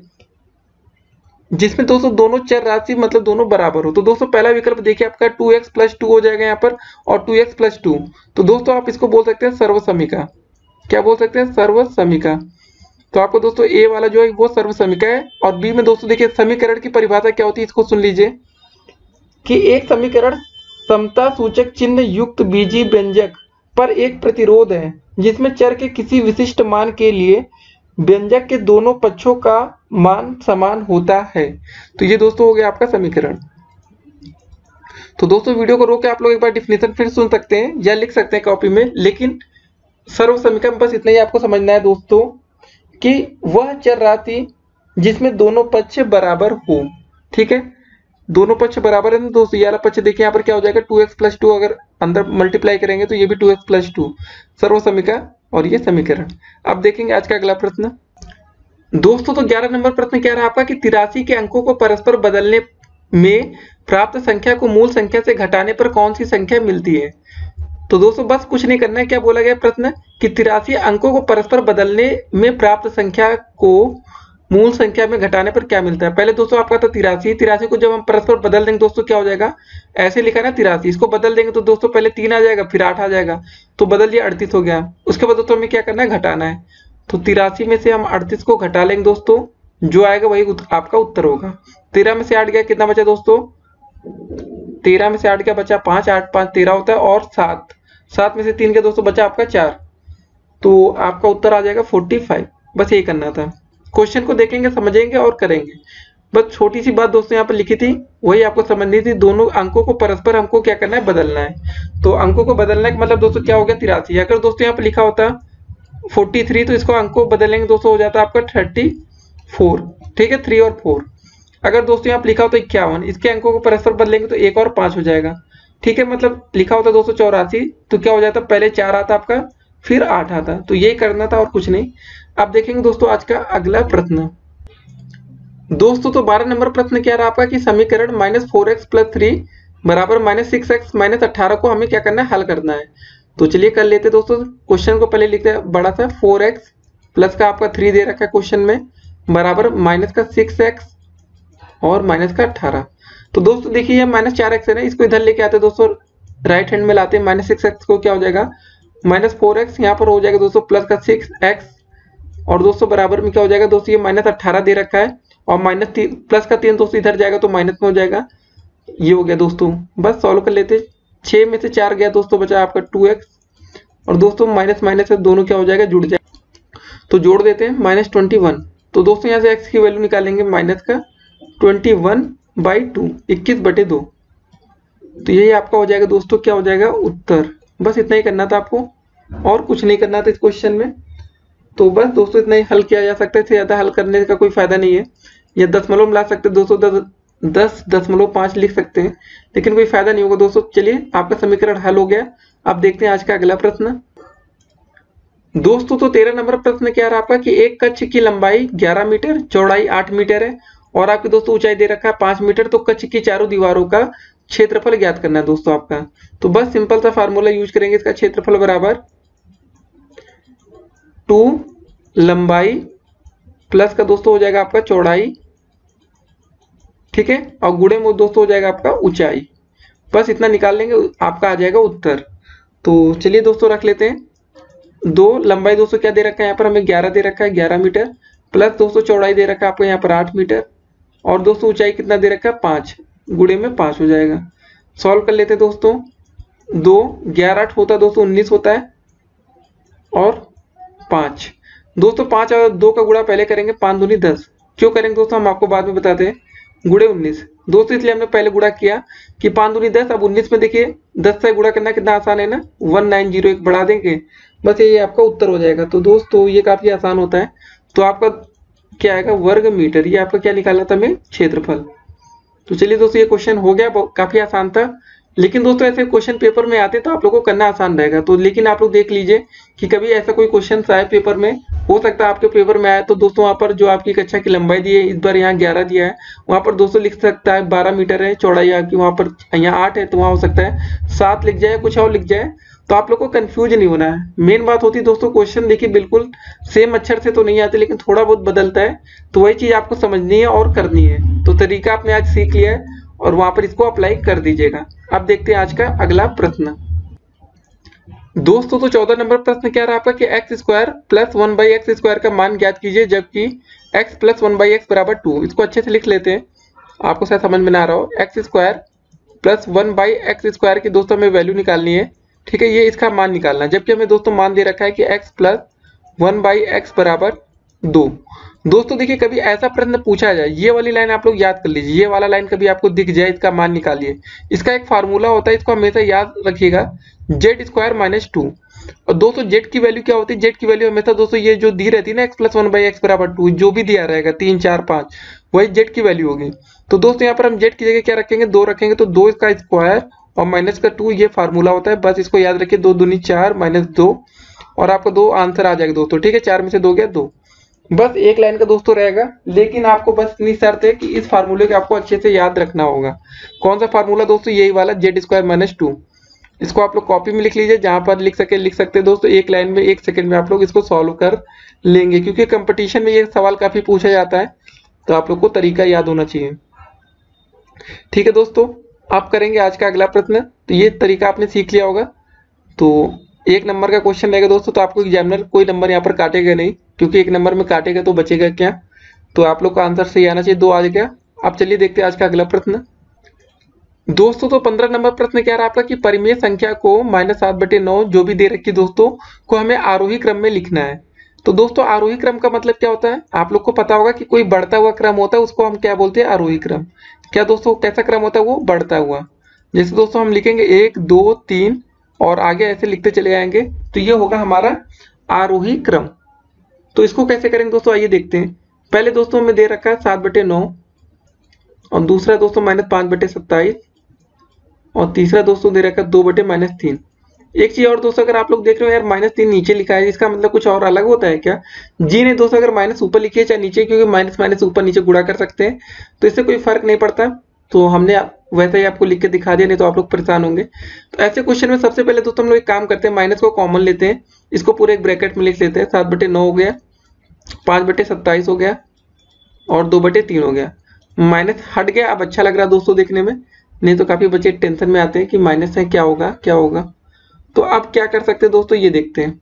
जिसमें दोस्तों दोनों चर राशि मतलब दोनों बराबर हो। तो दोस्तों पहला विकल्प देखिए आपका टू एक्स प्लस टू हो जाएगा यहाँ पर, और टू एक्स प्लस टू। तो दोस्तों आप इसको बोल सकते हैं सर्व समीकरण। क्या बोल सकते हैं, सर्व समीकरण। तो आपको दोस्तों ए वाला जो है वो सर्व समीकरण है। और बी में दोस्तों देखिए समीकरण की परिभाषा क्या होती है, इसको सुन लीजिए कि एक समीकरण समता सूचक चिन्ह युक्त बीजी व्यंजक पर एक प्रतिरोध है जिसमें चर के किसी विशिष्ट मान के लिए व्यंजक के दोनों पक्षों का मान समान होता है। तो ये दोस्तों हो गया आपका समीकरण। तो दोस्तों वीडियो को रोक के आप लोग एक बार डिफिनेशन फिर सुन सकते हैं या लिख सकते हैं कॉपी में, लेकिन सर्व समीकरण बस इतना ही आपको समझना है दोस्तों कि वह चर राशि जिसमें दोनों पक्ष बराबर हो। ठीक है, दोनों पक्ष बराबर है दोस्तों। ये वाला पक्ष देखिए यहाँ पर क्या हो जाएगा टू एक्स प्लस टू, अगर अंदर मल्टीप्लाई करेंगे तो ये भी टू एक्स प्लस टू, सर्व समीकरण और ये समीकरण। अब देखेंगे आज का अगला प्रश्न। दोस्तों तो ग्यारह नंबर प्रश्न क्या रहा आपका कि तिरासी के अंकों को परस्पर बदलने में प्राप्त संख्या को मूल संख्या से घटाने पर कौन सी संख्या मिलती है। तो दोस्तों बस कुछ नहीं करना है, क्या बोला गया प्रश्न कि तिरासी अंकों को परस्पर बदलने में प्राप्त संख्या को मूल संख्या में घटाने पर क्या मिलता है। पहले दोस्तों आपका था तिरासी, तिरासी को जब हम परस्पर बदल देंगे दोस्तों क्या हो जाएगा, ऐसे लिखा ना तिरासी, इसको बदल देंगे तो दोस्तों पहले तीन आ जाएगा फिर आठ आ जाएगा, तो बदल दिया अड़तीस हो गया। उसके बाद दोस्तों हमें क्या करना है, घटाना है। तो तिरासी में से हम अड़तीस को घटा लेंगे दोस्तों, जो आएगा वही आपका उत्तर होगा। तेरह में से आठ गया, कितना बचा दोस्तों, तेरह में से आठ क्या बचा, पांच, आठ पांच तेरह होता है, और सात, सात में से तीन के दोस्तों बचा आपका चार, तो आपका उत्तर आ जाएगा फोर्टी फाइव। बस यही करना था। क्वेश्चन को देखेंगे, समझेंगे और करेंगे। बस छोटी सी बात दोस्तों यहाँ पर लिखी थी, वही आपको समझनी थी। दोनों अंकों को परस्पर हमको क्या करना है, बदलना है। तो अंकों को बदलने का मतलब दोस्तों क्या हो गया, तिरासी। अगर दोस्तों यहाँ पर लिखा होता फोर्टी थ्री, तो इसको अंकों को बदलेंगे दोस्तों हो जाता है आपका थर्टी फोर। ठीक है, थ्री और फोर। अगर दोस्तों यहाँ पर लिखा होता इक्यावन, इसके अंकों को परस्पर बदलेंगे तो एक और पांच हो जाएगा। ठीक है, मतलब लिखा होता दोस्तों चौरासी, तो क्या हो जाता, पहले चार आता आपका फिर आठ आता। तो यही करना था और कुछ नहीं। अब देखेंगे दोस्तों आज का अगला प्रश्न। दोस्तों तो बारह नंबर प्रश्न क्या रहा आपका कि समीकरण minus four x plus three बराबर माइनस सिक्स एक्स माइनस अट्ठारह को हमें क्या करना है, हल करना है। तो चलिए कर लेते दोस्तों। क्वेश्चन को पहले लिखते हैं बड़ा सा, फोर एक्स प्लस का आपका थ्री दे रखा है क्वेश्चन में, बराबर माइनस का सिक्स एक्स और माइनस का अट्ठारह। तो दोस्तों देखिए माइनस चार एक्स है ना, इसको इधर लेके आते दोस्तों, राइट हैंड में लाते हैं। माइनस सिक्स एक्स को क्या हो जाएगा, माइनस फोर एक्स, यहाँ पर हो जाएगा दोस्तों प्लस का सिक्स एक्स, और दोस्तों बराबर में क्या हो जाएगा दोस्तों, ये माइनस अट्ठारह दे रखा है, और माइनस प्लस का तीन दोस्तों इधर जाएगा तो माइनस में हो जाएगा। ये हो गया दोस्तों। बस सॉल्व कर लेते। छः में से चार गया दोस्तों, बचा आपका टू एक्स, और दोस्तों माइनस माइनस से दोनों क्या हो जाएगा, जुड़ जाएगा। तो जोड़ देते हैं, माइनस ट्वेंटी वन। तो दोस्तों यहाँ से एक्स की वैल्यू निकालेंगे, माइनस का ट्वेंटी वन बाई टू, इक्कीस बटे दो। तो यही आपका हो जाएगा दोस्तों, क्या हो जाएगा, उत्तर। बस इतना ही करना था आपको, और कुछ नहीं करना था इस क्वेश्चन में। तो बस दोस्तों इतना ही हल किया जा सकता है, इससे ज़्यादा हल करने का कोई फायदा नहीं है। या दशमलव में ला सकते हैं दोस्तों, दस दस दशमलव पाँच लिख सकते हैं, लेकिन कोई फायदा नहीं होगा दोस्तों। चलिए आपका समीकरण हल हो गया। अब देखते हैं आज का अगला प्रश्न। दोस्तों तो तेरह नंबर प्रश्न क्या रहा आपका कि एक कक्ष की लंबाई ग्यारह मीटर, चौड़ाई आठ मीटर है, और आपकी दोस्तों ऊंचाई दे रखा है पाँच मीटर। तो कक्ष की चारों दीवारों का क्षेत्रफल ज्ञात करना है दोस्तों आपका। तो बस सिंपल सा फार्मूला यूज करेंगे, इसका क्षेत्रफल बराबर टू लंबाई प्लस का दोस्तों हो जाएगा आपका चौड़ाई, ठीक है, और गुणे में दोस्तों हो जाएगा आपका ऊंचाई। बस इतना निकाल लेंगे, आपका आ जाएगा उत्तर। तो चलिए दोस्तों रख लेते हैं। दो लंबाई दोस्तों क्या दे रखा है यहाँ पर हमें ग्यारह दे रखा है ग्यारह मीटर, प्लस दोस्तों चौड़ाई दे रखा है आपको यहाँ पर आठ मीटर, और दोस्तों ऊंचाई कितना दे रखा है पाँच, गुणे में पाँच हो जाएगा। सॉल्व कर लेते हैं दोस्तों। दो ग्यारह आठ होता है दोस्तों उन्नीस होता है, और पाँच दोस्तों पाँच और दो का गुणा पहले करेंगे, पाँच दूनी दस। क्यों करेंगे दोस्तों हम आपको बाद में बताते हैं। गुणे उन्नीस दोस्तों इसलिए हमने पहले गुणा किया कि पाँच दूनी दस। अब उन्नीस में देखिए दस से गुणा करना कितना आसान है ना, वन नाइन जीरो एक बढ़ा देंगे, बस ये आपका उत्तर हो जाएगा। तो दोस्तों ये काफी आसान होता है। तो आपका क्या आएगा, वर्ग मीटर। ये आपका क्या निकालना था हमें, क्षेत्रफल। तो चलिए दोस्तों ये क्वेश्चन हो गया, काफी आसान था। लेकिन दोस्तों ऐसे क्वेश्चन पेपर में आते तो आप लोगों को करना आसान रहेगा। तो लेकिन आप लोग देख लीजिए कि कभी ऐसा कोई क्वेश्चन आए पेपर में, हो सकता है आपके पेपर में आए तो दोस्तों वहाँ पर जो आपकी कक्षा की लंबाई दी है, इस बार यहाँ ग्यारह दिया है, वहाँ पर दोस्तों लिख सकता है बारह मीटर है चौड़ाई आपकी, वहाँ पर यहाँ आठ है तो वहाँ हो सकता है सात लिख जाए, कुछ और लिख जाए। तो आप लोग को कंफ्यूज नहीं होना है। मेन बात होती है दोस्तों क्वेश्चन देखिए बिल्कुल सेम अक्षर से तो नहीं आते, लेकिन थोड़ा बहुत बदलता है, तो वही चीज आपको समझनी है और करनी है। तो तरीका आपने आज सीख लिया है और वहां पर इसको अप्लाई कर दीजिएगा। अब देखते हैं आज का अगला प्रश्न। दोस्तों तो चौदह नंबर प्रश्न क्या रहा आपका कि x square plus one by x square का मान ज्ञात कीजिए जबकि x plus one by x बराबर टू। इसको अच्छे से लिख लेते हैं, आपको शायद समझ में ना आ रहा हो। X square plus one by x square की दोस्तों हमें वैल्यू निकालनी है, ठीक है, ये इसका मान निकालना है। जबकि हमें दोस्तों मान दे रखा है कि x plus one by x बराबर दो। दोस्तों देखिए कभी ऐसा प्रश्न पूछा जाए, ये वाली लाइन आप लोग याद कर लीजिए, ये वाला लाइन कभी आपको दिख जाए इसका मान निकालिए, इसका एक फार्मूला होता है, इसको हमेशा याद रखिएगा, जेड स्क्वायर माइनस टू। और दोस्तों जेड की वैल्यू क्या होती है, जेड की वैल्यू हमेशा दोस्तों ये जो दी रहती है ना x plus one by x बराबर टू, जो भी दिया रहेगा तीन चार पाँच, वही जेड की वैल्यू होगी। तो दोस्तों यहाँ पर हम जेड की जगह क्या रखेंगे, दो रखेंगे, तो दो इसका स्क्वायर और माइनस का टू, ये फार्मूला होता है, बस इसको याद रखिए। दो दूनी चार माइनस दो, और आपको दो आंसर आ जाएगा दोस्तों, ठीक है, चार में से दो गया दो। बस एक लाइन का दोस्तों रहेगा, लेकिन आपको बस इतनी शर्त है कि इस फार्मूले को आपको अच्छे से याद रखना होगा। कौन सा फार्मूला दोस्तों, यही वाला जेड स्क्वायर माइनस टू। इसको आप लोग कॉपी में लिख लीजिए, जहां पर लिख सके लिख सकते हैं दोस्तों। एक लाइन में एक सेकंड में आप लोग इसको सॉल्व कर लेंगे, क्योंकि कंपटीशन में ये सवाल काफी पूछा जाता है, तो आप लोग को तरीका याद होना चाहिए। ठीक है दोस्तों, आप करेंगे आज का अगला प्रश्न। तो ये तरीका आपने सीख लिया होगा। तो एक नंबर का क्वेश्चन रहेगा दोस्तों, तो आपको एग्जामिनर कोई नंबर यहाँ पर काटेगा नहीं, क्योंकि एक नंबर में काटेगा तो बचेगा क्या। तो आप लोग का आंसर सही आना चाहिए, दो आ गया। अब चलिए देखते हैं आज का अगला प्रश्न। दोस्तों तो पंद्रह नंबर प्रश्न क्या रहा आपका कि परिमेय संख्या को माइनस सात बटे नौ जो भी दे रखी दोस्तों को हमें आरोही क्रम में लिखना है। तो दोस्तों आरोही क्रम का मतलब क्या होता है, आप लोग को पता होगा कि कोई बढ़ता हुआ क्रम होता है, उसको हम क्या बोलते हैं, आरोही क्रम। क्या दोस्तों कैसा क्रम होता है, वो बढ़ता हुआ। जैसे दोस्तों हम लिखेंगे एक दो तीन और आगे ऐसे लिखते चले जाएंगे, तो ये होगा हमारा आरोही क्रम। तो इसको कैसे करेंगे दोस्तों, आइए देखते हैं। पहले दोस्तों हमें दे रखा है सात बटे नौ, और दूसरा दोस्तों माइनस पांच बटे सत्ताईस, और तीसरा दोस्तों दे रखा है दो बटे माइनस तीन। एक चीज और दोस्तों, अगर आप लोग देख रहे हो यार माइनस तीन नीचे लिखा है, इसका मतलब कुछ और अलग होता है क्या, जी नहीं दोस्तों, अगर माइनस ऊपर लिखिए चाहे नीचे, क्योंकि माइनस माइनस ऊपर नीचे गुणा कर सकते हैं, तो इससे कोई फर्क नहीं पड़ता। तो हमने वैसे ही आपको लिख के दिखा दिया, नहीं तो आप लोग परेशान होंगे। तो ऐसे क्वेश्चन में सबसे पहले दोस्तों हम लोग एक काम करते हैं, माइनस को कॉमन लेते हैं, इसको पूरे एक ब्रैकेट में लिख लेते हैं। सात बटे नौ हो गया, पांच बटे सत्ताईस हो गया, और दो बटे तीन हो गया। माइनस हट गया, अब अच्छा लग रहा है दोस्तों देखने में, नहीं तो काफी बच्चे टेंशन में आते हैं कि माइनस है क्या होगा क्या होगा। तो अब क्या कर सकते हैं दोस्तों, ये देखते हैं।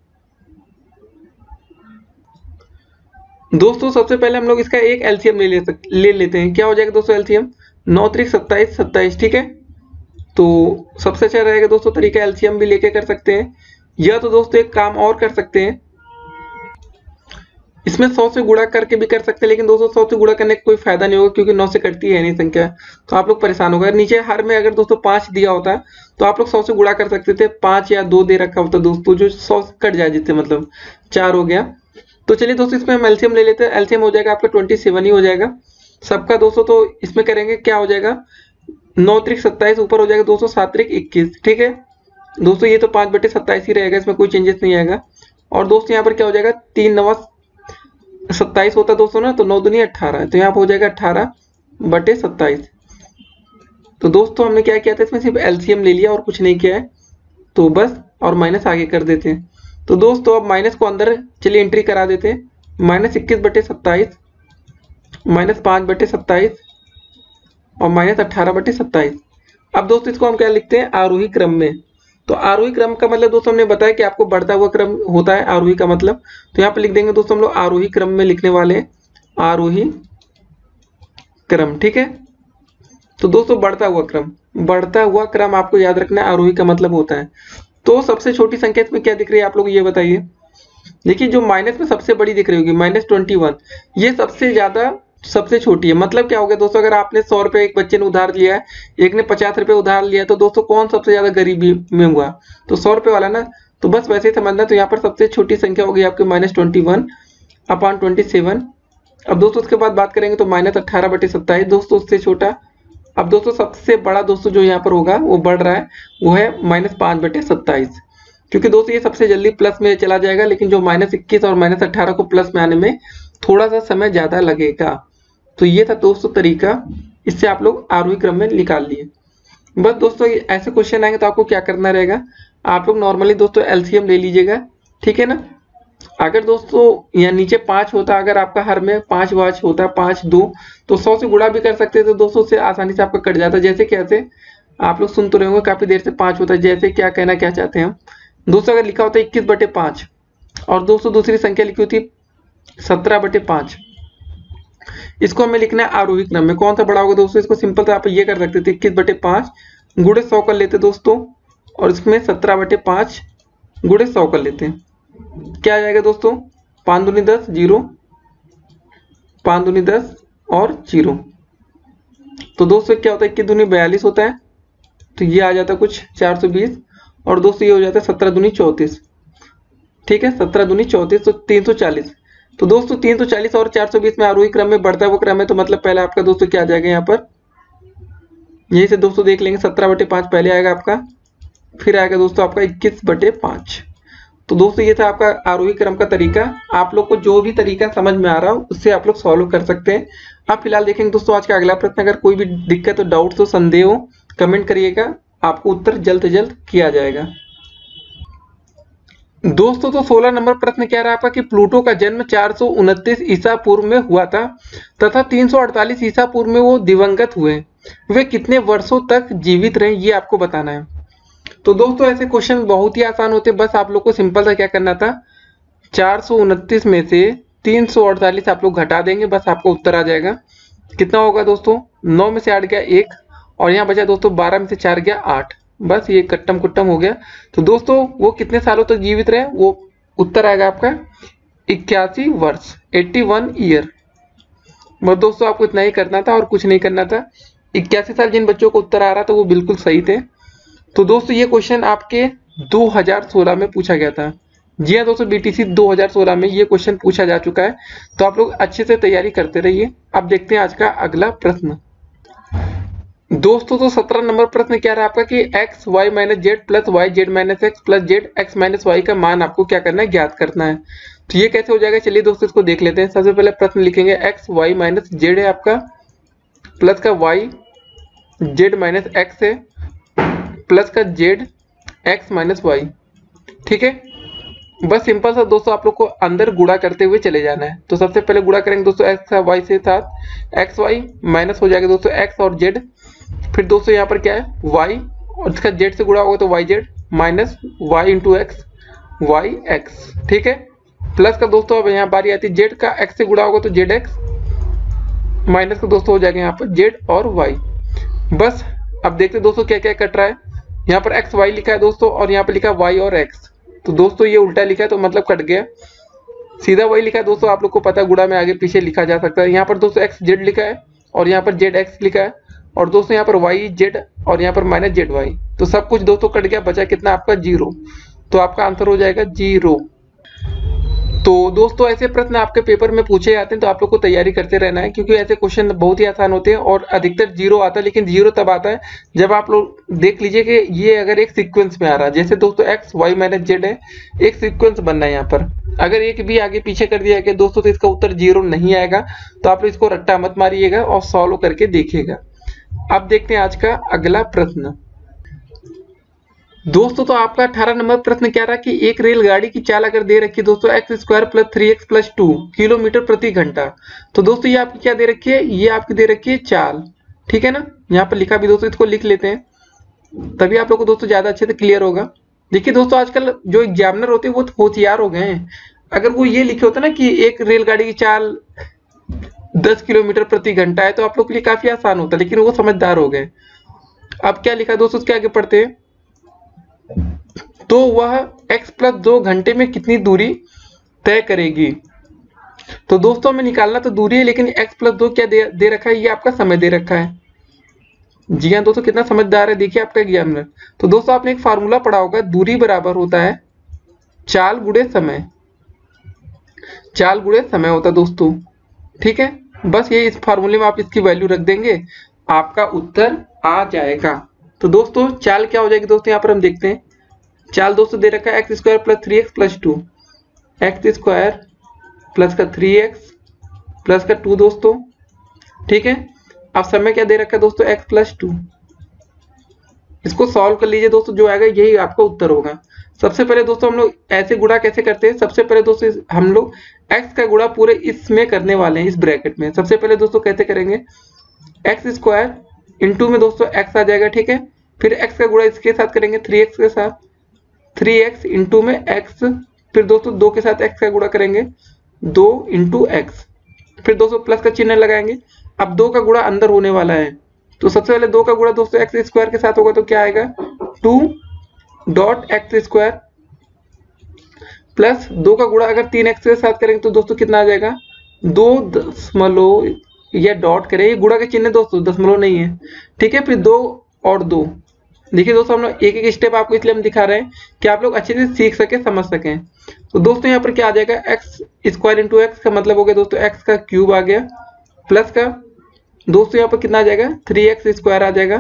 दोस्तों सबसे पहले हम लोग इसका एक एलसीएम ले ले, ले लेते हैं। क्या हो जाएगा दोस्तों एलसीएम, नौ त्रिक सत्ताईस सत्ताईस, ठीक है। तो सबसे अच्छा रहेगा दोस्तों तरीका एलसीएम भी लेके कर सकते हैं, या तो दोस्तों एक काम और कर सकते हैं, इसमें सौ से गुणा करके भी कर सकते हैं। लेकिन दोस्तों सौ से गुणा करने का कोई फायदा नहीं होगा, क्योंकि नौ से कटती है नहीं संख्या, तो आप लोग परेशान हो गए। नीचे हर में अगर दोस्तों पांच दिया होता तो आप लोग सौ से गुणा कर सकते थे, पांच या दो दे रखा होता दोस्तों जो सौ कट जाए, जिससे मतलब चार हो गया। तो चलिए दोस्तों इसमें हम एलसीएम ले लेते हैं। एलसीएम हो जाएगा आपका ट्वेंटी सेवन ही हो जाएगा सबका दोस्तों। तो इसमें करेंगे क्या हो जाएगा, नौ त्रिक सत्ताईस, ऊपर हो जाएगा दोस्तों सात त्रिक इक्कीस, ठीक है दोस्तों। ये तो पांच बटे सत्ताईस ही रहेगा, इसमें कोई चेंजेस नहीं आएगा। और दोस्तों यहाँ पर क्या हो जाएगा, तीन नवा सत्ताईस होता है दोस्तों ना, तो नौ दुनी अट्ठारह है, तो यहाँ पर हो जाएगा अट्ठारह बटे सत्ताईस। तो दोस्तों हमने क्या किया था, इसमें सिर्फ एलसीएम ले लिया और कुछ नहीं किया है, तो बस और माइनस आगे कर देते हैं। तो दोस्तों अब माइनस को अंदर चलिए एंट्री करा देते हैं। माइनस इक्कीस बटे सत्ताईस, माइनस पाँच बटे सत्ताईस, और माइनस अट्ठारह बटे सत्ताईस। अब दोस्तों इसको हम क्या लिखते हैं, आरोही क्रम में। तो आरोही क्रम का मतलब दोस्तों हमने बताया कि आपको बढ़ता हुआ क्रम होता है आरोही का मतलब। तो यहाँ पे लिख देंगे दोस्तों हम लोग आरोही क्रम में लिखने वाले हैं, आरोही क्रम। ठीक है, तो दोस्तों बढ़ता हुआ क्रम, बढ़ता हुआ क्रम आपको याद रखना है, आरोही का मतलब होता है। तो सबसे छोटी संख्या इसमें क्या दिख रही है आप लोग ये बताइए। देखिए जो माइनस में सबसे बड़ी दिख रही होगी माइनस ट्वेंटी वन, ये सबसे ज्यादा सबसे छोटी है। मतलब क्या हो गया दोस्तों, अगर आपने सौ रुपए एक बच्चे ने उधार लिया है, एक ने पचास रुपए उधार लिया, तो दोस्तों कौन सबसे ज्यादा गरीबी में हुआ, तो सौ रुपए वाला ना। तो बस वैसे ही समझना। तो यहाँ पर सबसे छोटी संख्या होगी आपकी minus twenty one upon twenty seven. अब दोस्तों उसके बाद बात करेंगे तो माइनस अट्ठारह बटे सत्ताईस दोस्तों उससे छोटा। अब दोस्तों सबसे बड़ा दोस्तों जो यहाँ पर होगा वो बढ़ रहा है, वो है माइनस पाँच बटे सत्ताईस, क्योंकि दोस्तों ये सबसे जल्दी प्लस में चला जाएगा, लेकिन जो माइनस इक्कीस और माइनस अट्ठारह को प्लस में आने में थोड़ा सा समय ज्यादा लगेगा। तो ये था दोस्तों तरीका, इससे आप लोग आरोही क्रम में निकाल लिए। बस दोस्तों ऐसे क्वेश्चन आएंगे तो आपको क्या करना रहेगा, आप लोग नॉर्मली दोस्तों एलसीएम ले लीजिएगा। ठीक है ना, अगर दोस्तों यहाँ नीचे पांच होता, अगर आपका हर में पांच वाच होता, पांच दो, तो सौ से गुणा भी कर सकते थे दोस्तों, से आसानी से आपका कट जाता। जैसे कैसे आप लोग सुन तो रहे होंगे काफी देर से, पांच होता है, जैसे क्या कहना क्या चाहते हैं हम दोस्तों। अगर लिखा होता है इक्कीस बटे पांच और दोस्तों दूसरी संख्या लिखी होती सत्रह बटे पांच, इसको हमें लिखना है आरोही क्रम में। कौन सा बड़ा होगा दोस्तों, इसको सिंपल था आप ये कर सकते थे, इक्कीस बटे पांच गुड़े सौ कर लेते दोस्तों, और इसमें सत्रह बटे पांच गुड़े सौ कर लेते हैं। क्या आ जाएगा दोस्तों, पाँच दूनी दस, जीरो, पाँच दूनी दस और जीरो। तो दोस्तों क्या होता है, इक्कीस दूनी बयालीस होता है, तो ये आ जाता है कुछ चार सौ बीस, और दोस्तों ये हो जाता है सत्रह दूनी चौंतीस। ठीक है, सत्रह दूनी चौंतीस, तो तीन सौ चालीस। तो दोस्तों तीन सौ चालीस और चार सौ बीस में आरोही क्रम में बढ़ता हुआ क्रम है, तो मतलब पहले आपका दोस्तों क्या आ जाएगा यहाँ पर, यही से दोस्तों देख लेंगे, सत्रह बटे पांच पहले आएगा आपका, फिर आएगा दोस्तों आपका इक्कीस बटे पांच। तो दोस्तों ये था आपका आरोही क्रम का तरीका। आप लोग को जो भी तरीका समझ में आ रहा हो उससे आप लोग सॉल्व कर सकते हैं। अब फिलहाल देखेंगे दोस्तों आज का अगला प्रश्न। अगर कोई भी दिक्कत हो, डाउट हो, संदेह हो, कमेंट करिएगा, आपको उत्तर जल्द से जल्द किया जाएगा। दोस्तों तो सोलह नंबर प्रश्न क्या रहा आपका कि प्लूटो का जन्म चार सौ उनतीस ईसा पूर्व में हुआ था तथा तीन सौ अड़तालीस ईसा पूर्व में वो दिवंगत हुए। वे कितने वर्षों तक जीवित रहे ये आपको बताना है। तो दोस्तों ऐसे क्वेश्चन बहुत ही आसान होते हैं, बस आप लोग को सिंपल सा क्या करना था, चार सौ उनतीस में से तीन सौ अड़तालीस आप लोग घटा देंगे, बस आपको उत्तर आ जाएगा। कितना होगा दोस्तों, नौ में से आठ गया एक, और यहाँ बचा दोस्तों बारह में से चार गया आठ, बस ये कट्टम कुट्टम हो गया। तो दोस्तों वो कितने सालों तक जीवित रहे, वो उत्तर आएगा आपका इक्यासी वर्ष, इक्यासी ईयर। बस दोस्तों आपको इतना ही करना था और कुछ नहीं करना था। इक्यासी साल जिन बच्चों को उत्तर आ रहा था वो बिल्कुल सही थे। तो दोस्तों ये क्वेश्चन आपके दो हज़ार सोलह में पूछा गया था। जी हाँ दोस्तों, बीटीसी दो हज़ार सोलह में ये क्वेश्चन पूछा जा चुका है, तो आप लोग अच्छे से तैयारी करते रहिए। अब देखते हैं आज का अगला प्रश्न। दोस्तों तो सत्रह नंबर प्रश्न क्या रहा आपका कि x y minus z plus y z minus x plus z x minus y का मान आपको क्या करना है, ज्ञात करना है। तो ये कैसे हो जाएगा, चलिए दोस्तों इसको देख लेते हैं। सबसे पहले प्रश्न लिखेंगे एक्स वाई माइनस जेड है आपका, प्लस का वाई जेड माइनस एक्स है, प्लस का जेड एक्स माइनस वाई। ठीक है, बस सिंपल सा दोस्तों आप लोग को अंदर गुणा करते हुए चले जाना है। तो सबसे पहले गुणा करेंगे दोस्तों एक्स का वाई से साथ, एक्स वाई माइनस हो जाएगा दोस्तों एक्स और जेड, फिर दोस्तों यहाँ पर क्या है वाई, और इसका जेड से गुणा होगा तो y z minus y into x y x. ठीक है, प्लस का दोस्तों अब यहाँ बारी आती है जेड का, एक्स से गुणा होगा तो जेड एक्स, माइनस का दोस्तों हो जाएगा यहाँ पर जेड और वाई। बस अब देखते दोस्तों क्या क्या कट रहा है। यहाँ पर एक्स वाई लिखा है दोस्तों, और यहाँ पर लिखा है वाई और एक्स, तो दोस्तों ये उल्टा लिखा है तो मतलब कट गया। सीधा वही लिखा है दोस्तों, आप लोग को पता है गुणा में आगे पीछे लिखा जा सकता है। यहाँ पर दोस्तों एक्स जेड लिखा है और यहाँ पर जेड एक्स लिखा है, और दोस्तों यहाँ पर वाई जेड और यहाँ पर माइनस जेड वाई, तो सब कुछ दोस्तों कट गया, बचा कितना आपका जीरो। तो आपका आंसर हो जाएगा जीरो। तो दोस्तों ऐसे प्रश्न आपके पेपर में पूछे जाते हैं, तो आप लोग को तैयारी करते रहना है, क्योंकि ऐसे क्वेश्चन बहुत ही आसान होते हैं और अधिकतर जीरो आता है। लेकिन जीरो तब आता है जब आप लोग देख लीजिए कि ये अगर एक सीक्वेंस में आ रहा है, जैसे दोस्तों एक्स वाई माइनस जेड है, एक सीक्वेंस बनना है यहाँ पर। अगर एक भी आगे पीछे कर दिया गया दोस्तों तो इसका उत्तर जीरो नहीं आएगा। तो आप लोग इसको रट्टा मत मारिएगा और सॉल्व करके देखिएगा। अब देखते हैं आज का अगला प्रश्न। दोस्तों तो आपका अठारह नंबर प्रश्न क्या रहा कि एक रेलगाड़ी की चाल अगर दे रखी है दोस्तों x square plus three x plus two kilometre प्रति घंटा। तो दोस्तों ये आपकी क्या दे रखी है, ये आपकी दे रखी है चाल। ठीक है ना, यहाँ पर लिखा भी दोस्तों, इसको लिख लेते हैं। तभी आप लोग को दोस्तों ज्यादा अच्छे से क्लियर होगा। देखिए दोस्तों, आजकल जो एग्जामिनर होते हैं वो होशियार हो गए हैं। अगर वो ये लिखे होता ना कि एक रेलगाड़ी की चाल दस किलोमीटर प्रति घंटा है, तो आप लोग के लिए काफी आसान होता, लेकिन वो समझदार हो गए। अब क्या लिखा दोस्तों, उसके आगे पढ़ते हैं। तो वह x प्लस दो घंटे में कितनी दूरी तय करेगी। तो दोस्तों हमें निकालना तो दूरी है, लेकिन x प्लस दो क्या दे, दे रखा है, ये आपका समय दे रखा है। जी हाँ दोस्तों, कितना समझदार है देखिए आपका एग्जामिनर। तो दोस्तों आपने एक फार्मूला पढ़ा होगा, दूरी बराबर होता है चाल गुणे समय। चाल गुणे समय होता है दोस्तों, ठीक है। बस ये इस फार्मूले में आप इसकी वैल्यू रख देंगे, आपका उत्तर आ जाएगा। तो दोस्तों चाल क्या हो जाएगी दोस्तों, यहाँ पर हम देखते हैं। चाल दोस्तों दे रखा है x square plus three x plus two, x square plus का थ्री एक्स प्लस का टू दोस्तों, ठीक है। अब समय क्या दे रखा है दोस्तों, x प्लस टू। इसको सॉल्व कर लीजिए दोस्तों, जो आएगा यही आपका उत्तर होगा। सबसे पहले दोस्तों हम लोग ऐसे गुणा कैसे करते हैं, सबसे पहले दोस्तों हम लोग x का गुणा पूरे इसमें करने वाले हैं, इस ब्रैकेट में। सबसे पहले दोस्तों कैसे करेंगे, एक्स स्क्वायर इंटू में दोस्तों x आ जाएगा, ठीक है। फिर x का गुणा इसके साथ करेंगे थ्री एक्स के साथ, थ्री एक्स इंटू में x, फिर दोस्तों दो के साथ x का गुणा करेंगे, दो इंटू एक्स, फिर दोस्तों प्लस का चिन्ह लगाएंगे। अब दो का गुणा अंदर होने वाला है, तो सबसे पहले दो का गुणा दोस्तों एक्स स्क्वायर के साथ होगा, तो क्या आएगा two dot x square, plus दो का गुणा अगर तीन एक्स के साथ करेंगे तो दोस्तों कितना आ जाएगा, दो दशमलव, या डॉट करें, ये गुणा के चिन्ह दोस्तों, दशमलव नहीं है, ठीक है। फिर दो और दो, देखिए दोस्तों हम लोग एक एक स्टेप आपको इसलिए हम दिखा रहे हैं कि आप लोग अच्छे से सीख सके, समझ सकें। तो दोस्तों यहाँ पर क्या आ जाएगा, एक्स स्क्वायर इंटू एक्स का मतलब हो गया दोस्तों एक्स का क्यूब आ गया, प्लस का दोस्तों यहाँ पर कितना आ जाएगा, थ्री एक्स स्क्वायर आ जाएगा।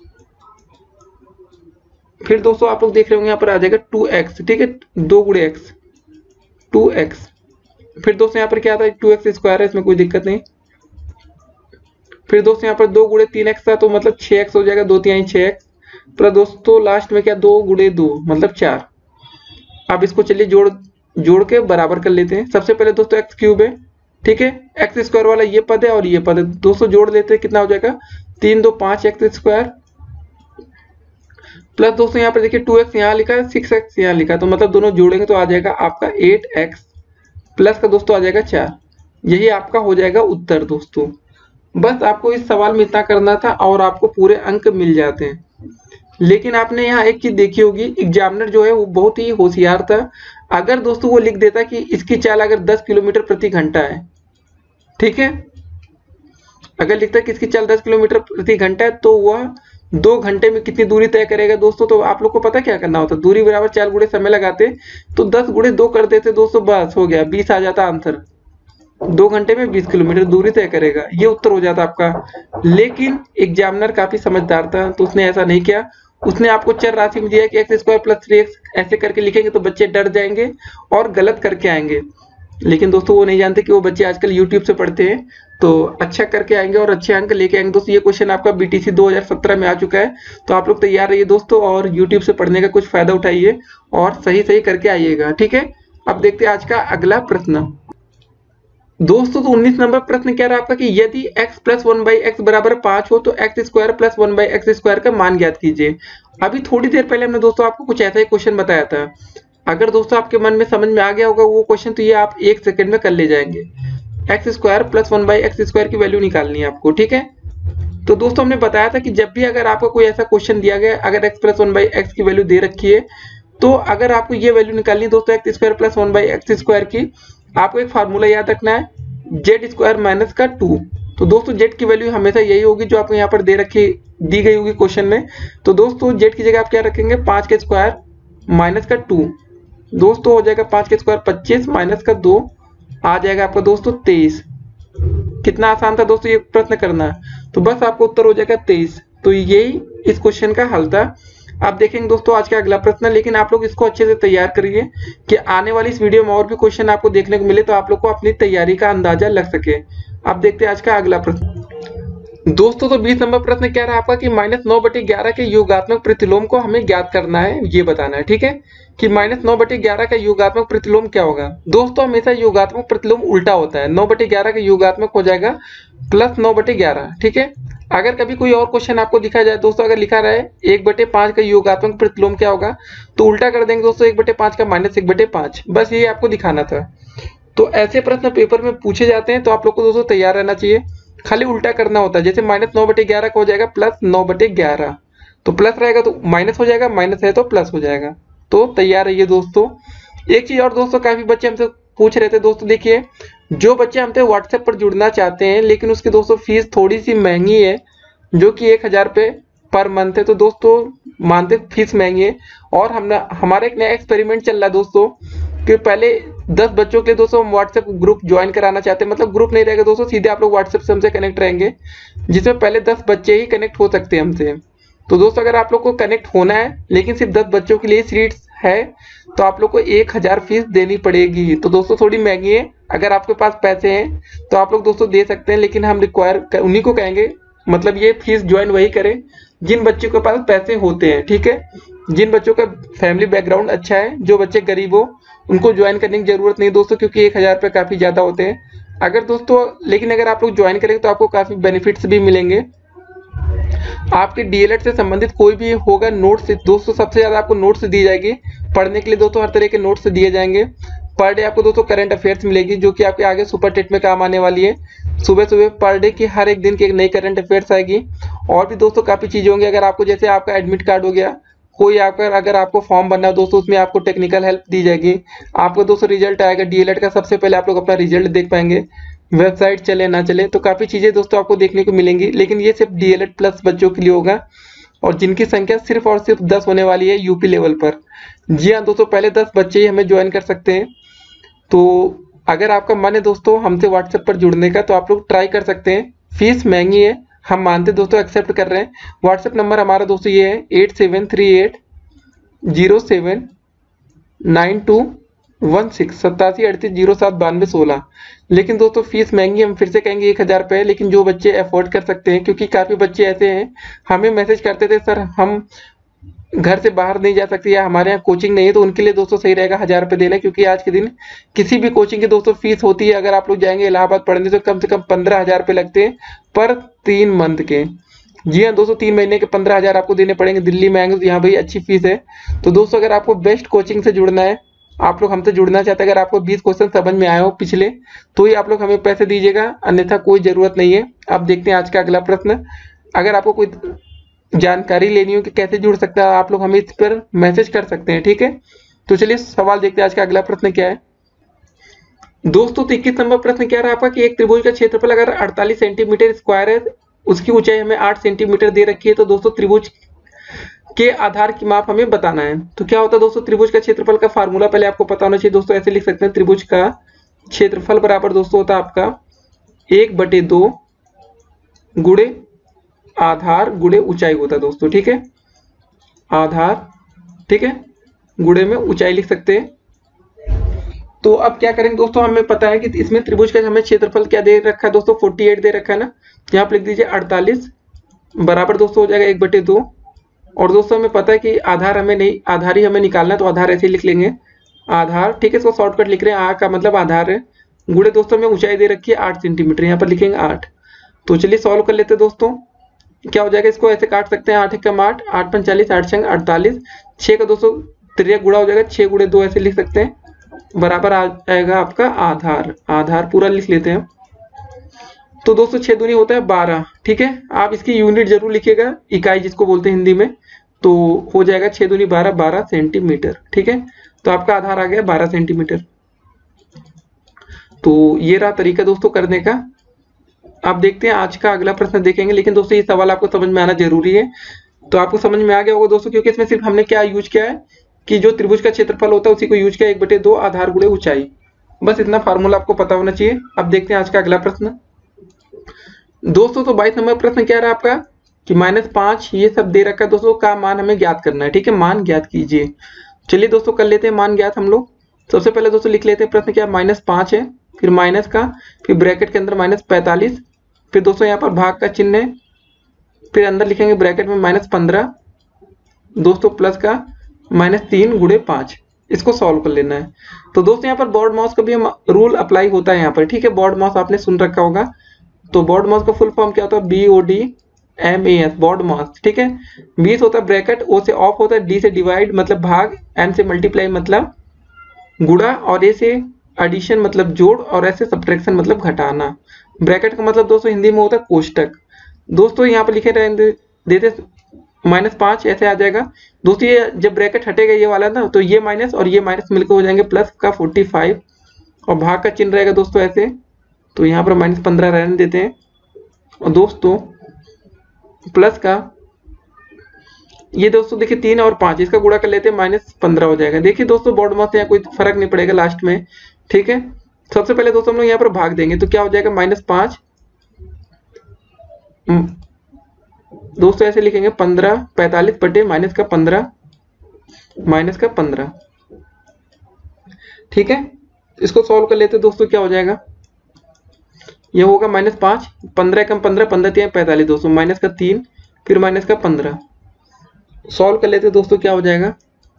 फिर दोस्तों आप लोग देख रहे होंगे यहाँ पर आ जाएगा टू एक्स, ठीक है, दो गुणे एक्स, टू एक्स। फिर दोस्तों यहाँ पर क्या आता है, टू एक्स स्क्वायर है, इसमें कोई दिक्कत नहीं। फिर दोस्तों यहाँ पर दो गुणे तीन एक्स था, तो मतलब छह एक्स हो जाएगा, दो तिहाई छह एक्स, प्लस दोस्तों लास्ट में क्या, दो गुणे दो मतलब चार। अब इसको चलिए जोड़ जोड़ के बराबर कर लेते हैं। सबसे पहले दोस्तों एक्स क्यूब है, ठीक है, एक्स स्क्वायर वाला ये पद है और ये पद है, दोस्तों जोड़ लेते हैं, कितना हो जाएगा, तीन दो पांच एक्स स्क्वायर, प्लस दोस्तों यहाँ पर देखिए टू एक्स यहाँ लिखा है, सिक्स एक्स यहाँ लिखा है, तो मतलब दोनों जोड़ेंगे तो आ जाएगा आपका एट एक्स, प्लस का दोस्तों आ जाएगा चार। यही आपका हो जाएगा उत्तर दोस्तों। बस आपको इस सवाल में इतना करना था और आपको पूरे अंक मिल जाते हैं। लेकिन आपने यहाँ एक चीज देखी होगी, एग्जामिनर जो है वो बहुत ही होशियार था। अगर दोस्तों वो लिख देता कि इसकी चाल अगर दस किलोमीटर प्रति घंटा है, ठीक है, अगर लिखता है कि इसकी चाल दस किलोमीटर प्रति घंटा है, तो वह दो घंटे में कितनी दूरी तय करेगा दोस्तों। तो आप लोग को पता क्या करना होता, दूरी बराबर चाल गुणे समय लगाते, तो दस गुणे दो कर देते दोस्तों, बस हो गया, बीस आ जाता आंसर। दो घंटे में बीस किलोमीटर दूरी तय करेगा, ये उत्तर हो जाता आपका। लेकिन एग्जामिनर काफी समझदार था, तो उसने ऐसा नहीं किया। उसने आपको चर राशि में दिया कि x square plus three x ऐसे करके लिखेंगे तो बच्चे डर जाएंगे और गलत करके आएंगे। लेकिन दोस्तों वो नहीं जानते कि वो बच्चे आजकल यूट्यूब से पढ़ते हैं, तो अच्छा करके आएंगे और अच्छे अंक लेके आएंगे। दोस्तों ये क्वेश्चन आपका बीटीसी दो हज़ार सत्रह में आ चुका है, तो आप लोग तैयार रहिए दोस्तों, और यूट्यूब से पढ़ने का कुछ फायदा उठाइए और सही सही करके आइएगा, ठीक है। अब देखते हैं आज का अगला प्रश्न दोस्तों। तो उन्नीस नंबर प्रश्न क्या रहा आपका कि यदि x plus one by x बराबर पांच हो तो x square plus one by x square का मान ज्ञात कीजिए। अभी थोड़ी देर पहले हमने दोस्तों आपको कुछ ऐसा ही क्वेश्चन बताया था। अगर दोस्तों आपके मन में समझ में आ गया होगा वो क्वेश्चन, तो ये आप एक सेकंड में कर ले जाएंगे। X square plus one by x square की वैल्यू निकालनी है आपको, ठीक है। तो दोस्तों हमने बताया था कि जब भी अगर आपको कोई ऐसा क्वेश्चन दिया गया, अगर x plus one by x की वैल्यू दे रखी है, तो अगर आपको ये वैल्यू निकालनी है दोस्तों x square plus one by x square की, आपको एक फार्मूला याद रखना है, जेड स्क्वायर माइनस का टू। तो दोस्तों जेड की वैल्यू हमेशा यही होगी जो आपको यहाँ पर दे रखी दी गई होगी क्वेश्चन में। तो दोस्तों जेड की जगह आप क्या रखेंगे, पांच के स्क्वायर माइनस का टू, दोस्तों हो जाएगा पांच के स्क्वायर पच्चीस माइनस का दो, आ जाएगा आपका दोस्तों तेईस। कितना आसान था दोस्तों ये प्रश्न करना, तो बस आपको उत्तर हो जाएगा तेईस। तो यही इस क्वेश्चन का हल था। आप देखेंगे दोस्तों आज का अगला प्रश्न, लेकिन आप लोग इसको अच्छे से तैयार करिए कि आने वाली इस वीडियो में और भी क्वेश्चन आपको देखने को मिले, तो आप लोग को अपनी तैयारी का अंदाजा लग सके। अब देखते हैं आज का अगला प्रश्न दोस्तों। तो बीस नंबर प्रश्न क्या रहा आपका कि माइनस नौ बटे ग्यारह के योगात्मक प्रतिलोम को हमें ज्ञात करना है, ये बताना है, ठीक है, कि माइनस नौ बटे ग्यारह का योगात्मक प्रतिलोम क्या होगा। दोस्तों हमेशा योगात्मक प्रतिलोम उल्टा होता है, नौ बटे ग्यारह का योगात्मक हो जाएगा प्लस नौ बटे ग्यारह, ठीक है। अगर कभी कोई और क्वेश्चन आपको दिखा जाए दोस्तों, अगर लिखा रहा है एक बटे पाँच का योगात्मक प्रतिलोम क्या होगा, तो उल्टा कर देंगे दोस्तों, एक बटे पाँच का माइनस एक बटे पाँच, बस ये आपको दिखाना था। तो ऐसे प्रश्न पेपर में पूछे जाते हैं, तो आप लोग को दोस्तों तैयार रहना चाहिए। खाली उल्टा करना होता है, जैसे माइनस नौ बटे ग्यारह का हो जाएगा प्लस नौ बटे ग्यारह, तो प्लस रहेगा तो माइनस हो जाएगा, माइनस है तो प्लस हो जाएगा। तो तैयार रहिए दोस्तों। एक चीज और दोस्तों, काफी बच्चे हमसे पूछ रहे थे दोस्तों, देखिए जो बच्चे हमसे व्हाट्सएप पर जुड़ना चाहते हैं लेकिन उसकी दोस्तों फीस थोड़ी सी महंगी है, जो कि एक हजार रुपये पर मंथ है, तो दोस्तों मानते फीस महंगी है, और हम हमारा एक नया एक्सपेरिमेंट चल रहा है दोस्तों कि पहले दस बच्चों के लिए दोस्तों हम व्हाट्सएप ग्रुप ज्वाइन कराना चाहते हैं। मतलब ग्रुप नहीं रहेगा दोस्तों, सीधे आप लोग व्हाट्सएप से हमसे कनेक्ट रहेंगे, जिसमें पहले दस बच्चे ही कनेक्ट हो सकते हैं हमसे। तो दोस्तों अगर आप लोग को कनेक्ट होना है लेकिन सिर्फ दस बच्चों के लिए सीट्स है, तो आप लोग को एक हजार फीस देनी पड़ेगी। तो दोस्तों थोड़ी महंगी है, अगर आपके पास पैसे हैं तो आप लोग दोस्तों दे सकते हैं, लेकिन हम रिक्वायर उन्हीं को कहेंगे, मतलब ये फीस ज्वाइन वही करें जिन बच्चों के पास पैसे होते हैं, ठीक है। जिन बच्चों का फैमिली बैकग्राउंड अच्छा है, जो बच्चे गरीब हो, उनको ज्वाइन करने की जरूरत नहीं दोस्तों, क्योंकि एक हजार रुपये काफी ज्यादा होते हैं। अगर दोस्तों लेकिन अगर आप लोग ज्वाइन करेंगे तो आपको काफी बेनिफिट्स भी मिलेंगे। आपके डीएलएड से संबंधित कोई भी होगा नोट्स दोस्तों, सबसे ज्यादा आपको नोट्स दी जाएगी पढ़ने के लिए दोस्तों, हर तरह के नोट्स दिए जाएंगे। पर डे आपको दोस्तों करंट अफेयर्स मिलेगी, जो कि आपके आगे सुपर टेट में काम आने वाली है। सुबह सुबह पर डे की हर एक दिन की एक नई करंट अफेयर्स आएगी, और भी दोस्तों काफी चीजें होंगी। अगर आपको जैसे आपका एडमिट कार्ड हो गया, कोई आपका अगर आपको फॉर्म भरना है दोस्तों, उसमें आपको टेक्निकल हेल्प दी जाएगी। आपको दोस्तों रिजल्ट आएगा डीएलएड का, सबसे पहले आप लोग अपना रिजल्ट देख पाएंगे, वेबसाइट चले ना चले, तो काफी चीजें दोस्तों आपको देखने को मिलेंगी। लेकिन ये सिर्फ डीएलएड प्लस बच्चों के लिए होगा, और जिनकी संख्या सिर्फ और सिर्फ दस होने वाली है यूपी लेवल पर। जी हाँ दोस्तों, पहले दस बच्चे ही हमें ज्वाइन कर सकते हैं। तो अगर आपका मन है दोस्तों हमसे व्हाट्सएप पर जुड़ने का, तो आप लोग ट्राई कर सकते हैं। फीस महंगी है, हम मानते दोस्तों, एक्सेप्ट कर रहे हैं। व्हाट्सएप नंबर हमारा दोस्तों ये है eight seven three eight zero seven nine two one six सत्तासी अड़तीस जीरो सात बानवे सोलह। लेकिन दोस्तों फीस महंगी, हम फिर से कहेंगे एक हजार रुपये, लेकिन जो बच्चे अफोर्ड कर सकते हैं, क्योंकि काफी बच्चे ऐसे हैं हमें मैसेज करते थे सर हम घर से बाहर नहीं जा सकते या हमारे यहाँ कोचिंग नहीं है, तो उनके लिए दोस्तों सही रहेगा हजार रुपये देना, क्योंकि आज के दिन किसी भी कोचिंग की दोस्तों फीस होती है, अगर आप लोग जाएंगे इलाहाबाद पढ़ने तो कम से कम पंद्रह हजार रुपये लगते हैं पर तीन मंथ के। जी हाँ दोस्तों, तीन महीने के पंद्रह हजार आपको देने पड़ेंगे। दिल्ली में आएंगे तो यहाँ भाई अच्छी फीस है। तो दोस्तों अगर आपको बेस्ट कोचिंग से जुड़ना है, आप लोग हमसे जुड़ना चाहते हैं, अगर आपको बीस क्वेश्चन समझ में आए हो पिछले, तो ही आप लोग हमें पैसे दीजिएगा, अन्यथा कोई जरूरत नहीं है। अब देखते हैं आज का अगला प्रश्न। अगर आपको कोई जानकारी लेनी हो कि कैसे जुड़ सकता है, आप लोग हमें इस पर मैसेज कर सकते हैं, ठीक है। तो चलिए सवाल देखते हैं, आज का अगला प्रश्न क्या है दोस्तों। तो इक्कीस नंबर प्रश्न क्या रहा आपका कि एक त्रिभुज का क्षेत्रफल अगर अड़तालीस सेंटीमीटर स्क्वायर है, उसकी ऊंचाई हमें आठ सेंटीमीटर दे रखी है, तो दोस्तों त्रिभुज के आधार की माप हमें बताना है। तो क्या होता है दोस्तों, त्रिभुज का क्षेत्रफल का फार्मूला पहले आपको पता होना चाहिए दोस्तों। ऐसे लिख सकते हैं, त्रिभुज का क्षेत्रफल बराबर दोस्तों होता है आपका एक बटे दो गुणे आधार गुणे ऊंचाई होता है दोस्तों, ठीक है। आधार, ठीक है, गुणे में ऊंचाई लिख सकते हैं। तो अब क्या करेंगे दोस्तों, हमें पता है कि इसमें त्रिभुज का हमें क्षेत्रफल क्या दे रखा है दोस्तों, अड़तालीस दे रखा है ना। यहाँ पर लिख दीजिए अड़तालीस बराबर दोस्तों हो जाएगा एक बटे दो, और दोस्तों हमें पता है कि आधार हमें नहीं, आधार ही हमें निकालना है, तो आधार ऐसे ही लिख लेंगे आधार, ठीक है। इसको शॉर्टकट लिख रहे हैं, आ का मतलब आधार है, गुणे दोस्तों हमें ऊंचाई दे रखी है आठ सेंटीमीटर, यहाँ पर लिखेंगे आठ। तो चलिए सॉल्व कर लेते हैं दोस्तों। क्या हो जाएगा, इसको ऐसे काट सकते हैं, आठ एक कम आठ, आठ पंचालीस, आठ छंग अड़तालीस, छः का दोस्तों त्रिया गुणा हो जाएगा, छः गुणे दो ऐसे लिख सकते हैं, बराबर आ जाएगा आपका आधार। आधार पूरा लिख लेते हैं। तो दोस्तों छः दूनी होता है बारह, ठीक है। आप इसकी यूनिट जरूर लिखिएगा, इकाई जिसको बोलते हैं हिंदी में, तो हो जाएगा छः दूनी बारह, बारह सेंटीमीटर, ठीक है। तो आपका आधार आ गया बारह सेंटीमीटर। तो ये रहा तरीका दोस्तों करने का। आप देखते हैं आज का अगला प्रश्न देखेंगे, लेकिन दोस्तों ये सवाल आपको समझ में आना जरूरी है। तो आपको समझ में आ गया होगा दोस्तों, क्योंकि इसमें सिर्फ हमने क्या यूज किया है कि जो त्रिभुज का क्षेत्रफल होता है उसी को यूज किया, एक बटे दो आधार गुणे ऊंचाई, बस इतना फार्मूला आपको पता होना चाहिए। अब देखते हैं आज का अगला प्रश्न दोस्तों। तो बाईस नंबर प्रश्न क्या रहा आपका कि माइनस पांच ये सब दे रखा है दोस्तों, का मान हमें ज्ञात करना है, ठीक है। मान ज्ञात कीजिए। चलिए दोस्तों कर लेते हैं मान ज्ञात हम लोग। सबसे पहले दोस्तों लिख लेते हैं प्रश्न क्या, माइनस पांच है, फिर माइनस का, फिर ब्रैकेट के अंदर माइनस पैंतालीस, फिर दोस्तों यहाँ पर भाग का चिन्ह है, फिर अंदर लिखेंगे ब्रैकेट में माइनस पंद्रह दोस्तों, प्लस का माइनस तीन गुणे पाँच। इसको सॉल्व कर लेना है। तो दोस्तों यहाँ पर बोर्ड माउस का भी हम रूल अप्लाई होता है यहाँ पर, ठीक है। बोर्ड माउस आपने सुन रखा होगा। तो बोर्ड माउस का फुल फॉर्म क्या होता है, B O D M A S BODMAS, ठीक है। बीस होता है ब्रैकेट, ओ से ऑफ होता है, डी से डिवाइड मतलब भाग, एन से मल्टीप्लाई मतलब गुणा, और ए से एडिशन मतलब जोड़, और ऐसे सब्ट्रैक्शन मतलब घटाना। ब्रैकेट का मतलब दोस्तों हिंदी में होता है कोष्टक। दोस्तों यहाँ पर लिखे रहते देते माइनस पाँच, ऐसे आ जाएगा दोस्तों। ये जब ब्रैकेट हटेगा ये वाला ना, तो ये माइनस और ये माइनस मिलकर हो जाएंगे प्लस का फोर्टी फाइव, और भाग का चिन्ह रहेगा दोस्तों ऐसे, तो यहाँ पर माइनस पंद्रह रहने देते हैं, और दोस्तों प्लस का ये दोस्तों देखिए तीन और पाँच, इसका गुणा कर लेते हैं, माइनस पंद्रह हो जाएगा। देखिए दोस्तों बॉड मास से यहाँ कोई फर्क नहीं पड़ेगा लास्ट में, ठीक है। सबसे पहले दोस्तों हम लोग यहाँ पर भाग देंगे, तो क्या हो जाएगा माइनस पाँच, दोस्तों ऐसे लिखेंगे पंद्रह, पैंतालीस बटे माइनस का पंद्रह, माइनस का पंद्रह, ठीक है। इसको सॉल्व कर लेते दोस्तों, क्या हो जाएगा, ये होगा माइनस पाँच, पंद्रह कम पंद्रह, पंद्रह तीन पैंतालीस दोस्तों, माइनस का तीन, फिर माइनस का पंद्रह। सॉल्व कर लेते दोस्तों, क्या हो जाएगा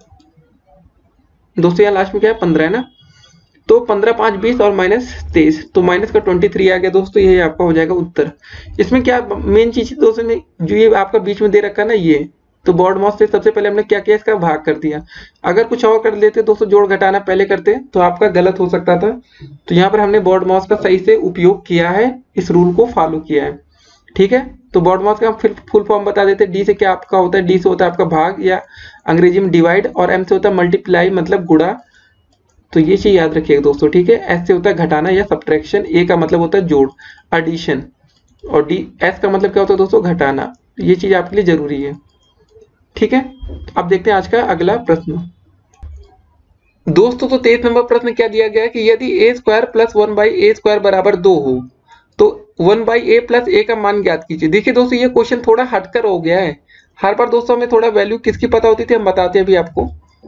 दोस्तों, यहाँ लास्ट में क्या है पंद्रह है ना, तो पंद्रह पाँच बीस और माइनस तेईस, तो माइनस का ट्वेंटी थ्री आ गया दोस्तों, ये आपका हो जाएगा उत्तर। इसमें क्या मेन चीज दोस्तों ने जो ये आपका बीच में दे रखा है ना, ये तो बॉड मास से सबसे पहले हमने क्या किया, इसका भाग कर दिया। अगर कुछ और कर लेते दोस्तों, जोड़ घटाना पहले करते तो आपका गलत हो सकता था। तो यहाँ पर हमने बॉड मास का सही से उपयोग किया है, इस रूल को फॉलो किया है, ठीक है। तो बॉड मास का फिर फुल फॉर्म बता देते हैं। डी से क्या आपका होता है, डी से होता है आपका भाग या अंग्रेजी में डिवाइड, और एम से होता है मल्टीप्लाई मतलब गुणा, तो ये चीज याद रखिएगा दोस्तों, ठीक है। एस से होता है घटाना या सब्ट्रैक्शन, ए का मतलब होता है जोड़ एडिशन, और डी एस का मतलब क्या होता है दोस्तों, घटाना। ये चीज आपके लिए जरूरी है, ठीक है। अब देखते हैं आज का अगला प्रश्न दोस्तों। तो तेईस नंबर प्रश्न क्या दिया गया है कि यदि a square plus one by a square बराबर दो हो तो one by a plus a का मान ज्ञात कीजिए। देखिए दोस्तों ये क्वेश्चन थोड़ा हटकर हो गया है। हर बार दोस्तों हमें थोड़ा वैल्यू किसकी पता होती थी, हम बताते हैं अभी आपको।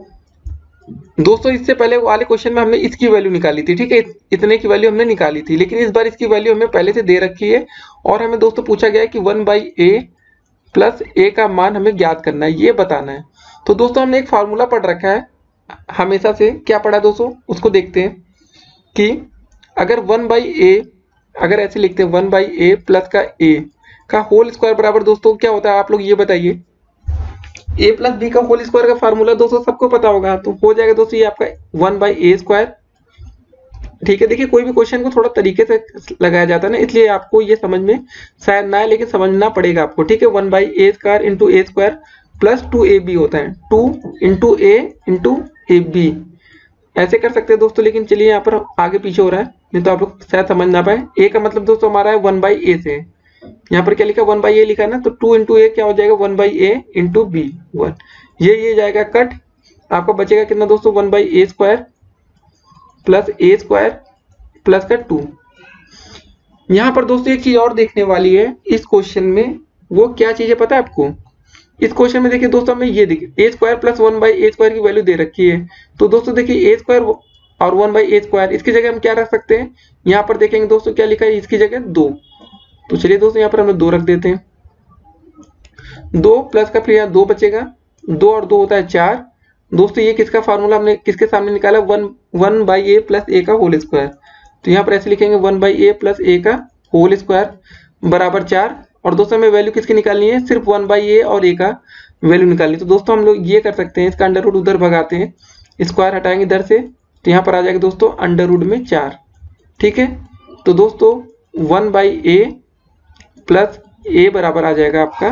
दोस्तों इससे पहले वाले क्वेश्चन में हमने इसकी वैल्यू निकाली थी, ठीक है, इतने की वैल्यू हमने निकाली थी, लेकिन इस बार इसकी वैल्यू हमें पहले से दे रखी है, और हमें दोस्तों पूछा गया है कि one by a plus a का मान हमें ज्ञात करना है, ये बताना है। तो दोस्तों हमने एक फार्मूला पढ़ रखा है हमेशा से, क्या पढ़ा दोस्तों उसको देखते हैं कि अगर वन बाई ए, अगर ऐसे लिखते हैं वन बाई ए प्लस का ए का होल स्क्वायर बराबर दोस्तों क्या होता है, आप लोग ये बताइए। ए प्लस बी का होल स्क्वायर का फार्मूला दोस्तों सबको पता होगा, तो हो जाएगा दोस्तों ये आपका वन बाई ए स्क्वायर, ठीक है। देखिए कोई भी क्वेश्चन को थोड़ा तरीके से लगाया जाता है ना, इसलिए आपको ये समझ में शायद ना है, लेकिन समझना पड़ेगा आपको, ठीक है। One by a square into a square plus two a b होता है, two into a into a b, ऐसे कर सकते हैं दोस्तों। लेकिन चलिए यहाँ पर आगे पीछे हो रहा है, नहीं तो आप लोग शायद समझ ना पाए। ए का मतलब दोस्तों हमारा है वन बाई ए से, यहाँ पर क्या लिखा वन बाई ए लिखा है ना, तो टू इंटू ए क्या हो जाएगा, one by a into b one, ये ये जाएगा कट, आपको बचेगा कितना दोस्तों, one by a square plus a square plus का टू। यहाँ पर दोस्तों एक चीज और देखने वाली है इस क्वेश्चन में, वो क्या चीज है पता है आपको। इस क्वेश्चन में देखिए दोस्तों हमें ये देखिए a square plus one by a square की वैल्यू दे रखी है, तो दोस्तों देखिए ए स्क्वायर और वन बाई ए स्क्वायर, इसकी जगह हम क्या रख सकते हैं, यहाँ पर देखेंगे दोस्तों क्या लिखा है, इसकी जगह दो, तो चलिए दोस्तों यहाँ पर हम दो रख देते हैं, दो प्लस का फिर यहाँ दो बचेगा, दो और दो होता है चार। दोस्तों ये किसका फार्मूला हमने किसके सामने निकाला, one one by a plus a का होल स्क्वायर, तो यहाँ पर ऐसे लिखेंगे one by a plus a का होल स्क्वायर बराबर चार। और दोस्तों हमें वैल्यू किसकी निकालनी है, सिर्फ वन बाई ए और ए का वैल्यू निकालनी। तो दोस्तों हम लोग ये कर सकते हैं, इसका अंडर रूट उधर भगाते हैं, स्क्वायर हटाएंगे इधर से, तो यहाँ पर आ जाएगा दोस्तों अंडर रूट में चार, ठीक है। तो दोस्तों one by a plus a बराबर आ जाएगा आपका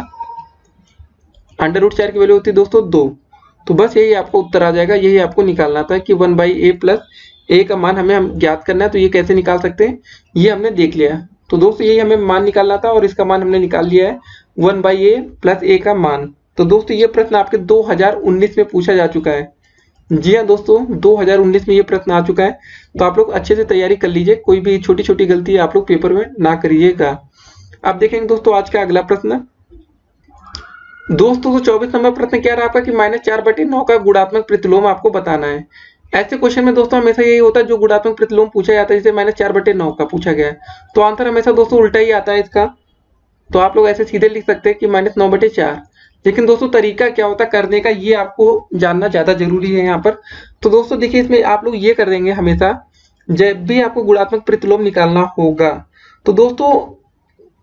अंडर रूट चार की वैल्यू होती है दोस्तों दो, तो बस यही आपका उत्तर आ जाएगा। यही आपको निकालना था कि one by a plus a का मान हमें हम ज्ञात करना है, तो ये कैसे निकाल सकते हैं ये हमने देख लिया। तो दोस्तों यही हमें मान निकालना था, और इसका मान हमने निकाल लिया है one by a plus a का मान। तो दोस्तों ये प्रश्न आपके दो हज़ार उन्नीस में पूछा जा चुका है, जी हाँ दोस्तों दो हज़ार उन्नीस में ये प्रश्न आ चुका है, तो आप लोग अच्छे से तैयारी कर लीजिए, कोई भी छोटी छोटी गलती आप लोग पेपर में ना करिएगा। अब देखेंगे दोस्तों आज का अगला प्रश्न दोस्तों, तो चौबीस नंबर प्रश्न क्या रहा आपका कि माइनस चार बटे नौ का गुणात्मक प्रतिलोम आपको बताना है। ऐसे क्वेश्चन में दोस्तों हमेशा यही होता है, जो गुणात्मक प्रतिलोम पूछा जाता है, जैसे माइनस चार बटे नौ का पूछा गया है, तो आंसर हमेशा दोस्तों उल्टा ही आता है इसका। तो आप लोग ऐसे सीधे लिख सकते हैं कि माइनस नौ बटे चार, लेकिन दोस्तों तरीका क्या होता है करने का, ये आपको जानना ज्यादा जरूरी है यहाँ पर। तो दोस्तों देखिए इसमें आप लोग ये कर देंगे, हमेशा जब भी आपको गुणात्मक प्रतिलोम निकालना होगा, तो दोस्तों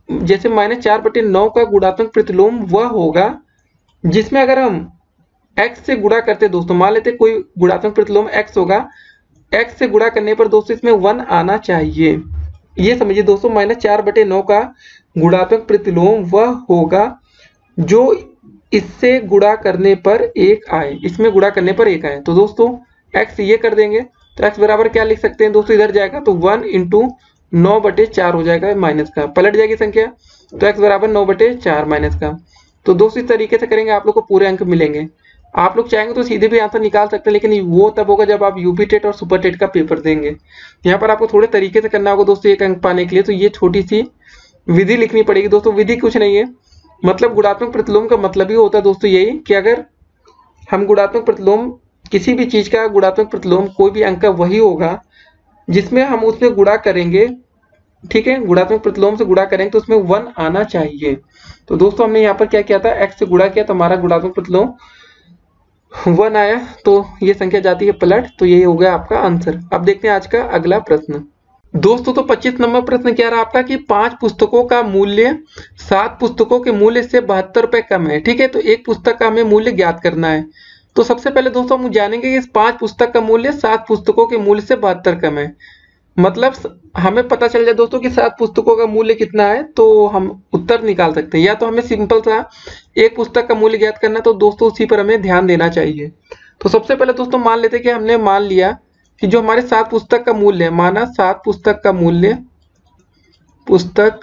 जैसे माइनस चार बटे नौ का गुणात्मक प्रतिलोम वह होगा जिसमें अगर हम x से गुणा करते दोस्तों, मान लेते कोई गुणात्मक प्रतिलोम x होगा, x से गुणा करने पर दोस्तों इसमें वन आना चाहिए। ये समझिए दोस्तों, माइनस चार बटे नौ का गुणात्मक प्रतिलोम वह होगा जो इससे गुणा करने पर एक आए, इसमें गुणा करने पर एक आए। तो दोस्तों x ये कर देंगे तो x बराबर क्या लिख सकते हैं दोस्तों, इधर जाएगा तो वन इंटू नौ बटे चार हो जाएगा, माइनस का पलट जाएगी संख्या, तो x बराबर नौ बटे चार माइनस का। तो दोस्तों इस तरीके से करेंगे आप लोग को पूरे अंक मिलेंगे। आप लोग चाहेंगे तो सीधे भी आंसर निकाल सकते हैं, लेकिन वो तब होगा जब आप यूपी टेट और सुपर टेट का पेपर देंगे। यहाँ पर आपको थोड़े तरीके से करना होगा दोस्तों एक अंक पाने के लिए। तो ये छोटी सी विधि लिखनी पड़ेगी दोस्तों। विधि कुछ नहीं है, मतलब गुणात्मक प्रतिलोम का मतलब ही होता है दोस्तों यही कि अगर हम गुणात्मक प्रतिलोम, किसी भी चीज का गुणात्मक प्रतिलोम कोई भी अंक का वही होगा जिसमें हम उसमें गुणा करेंगे, ठीक है, गुणात्मक प्रतिलोम से गुणा करेंगे तो उसमें वन आना चाहिए। तो दोस्तों हमने यहाँ पर क्या किया था, x से गुणा किया तो हमारा गुणात्मक प्रतिलोम वन आया, तो ये संख्या जाती है पलट। तो ये हो गया आपका आंसर। अब देखते हैं आज का अगला प्रश्न दोस्तों। तो पच्चीस नंबर प्रश्न क्या रहा आपका कि पांच पुस्तकों का मूल्य सात पुस्तकों के मूल्य से बहत्तर रुपए कम है, ठीक है, तो एक पुस्तक का हमें मूल्य ज्ञात करना है। तो सबसे पहले दोस्तों हम जानेंगे कि इस पांच पुस्तक का मूल्य सात पुस्तकों के मूल्य से बहत्तर कम है। मतलब हमें पता चल जाए दोस्तों कि सात पुस्तकों का मूल्य कितना है, तो हम उत्तर निकाल सकते हैं। या तो हमें सिंपल सा एक पुस्तक का मूल्य ज्ञात करना, तो दोस्तों उसी पर हमें ध्यान देना चाहिए। तो सबसे पहले दोस्तों मान लेते हैं कि हमने मान लिया कि जो हमारे सात पुस्तक का मूल्य है, माना सात पुस्तक का मूल्य पुस्तक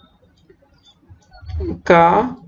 का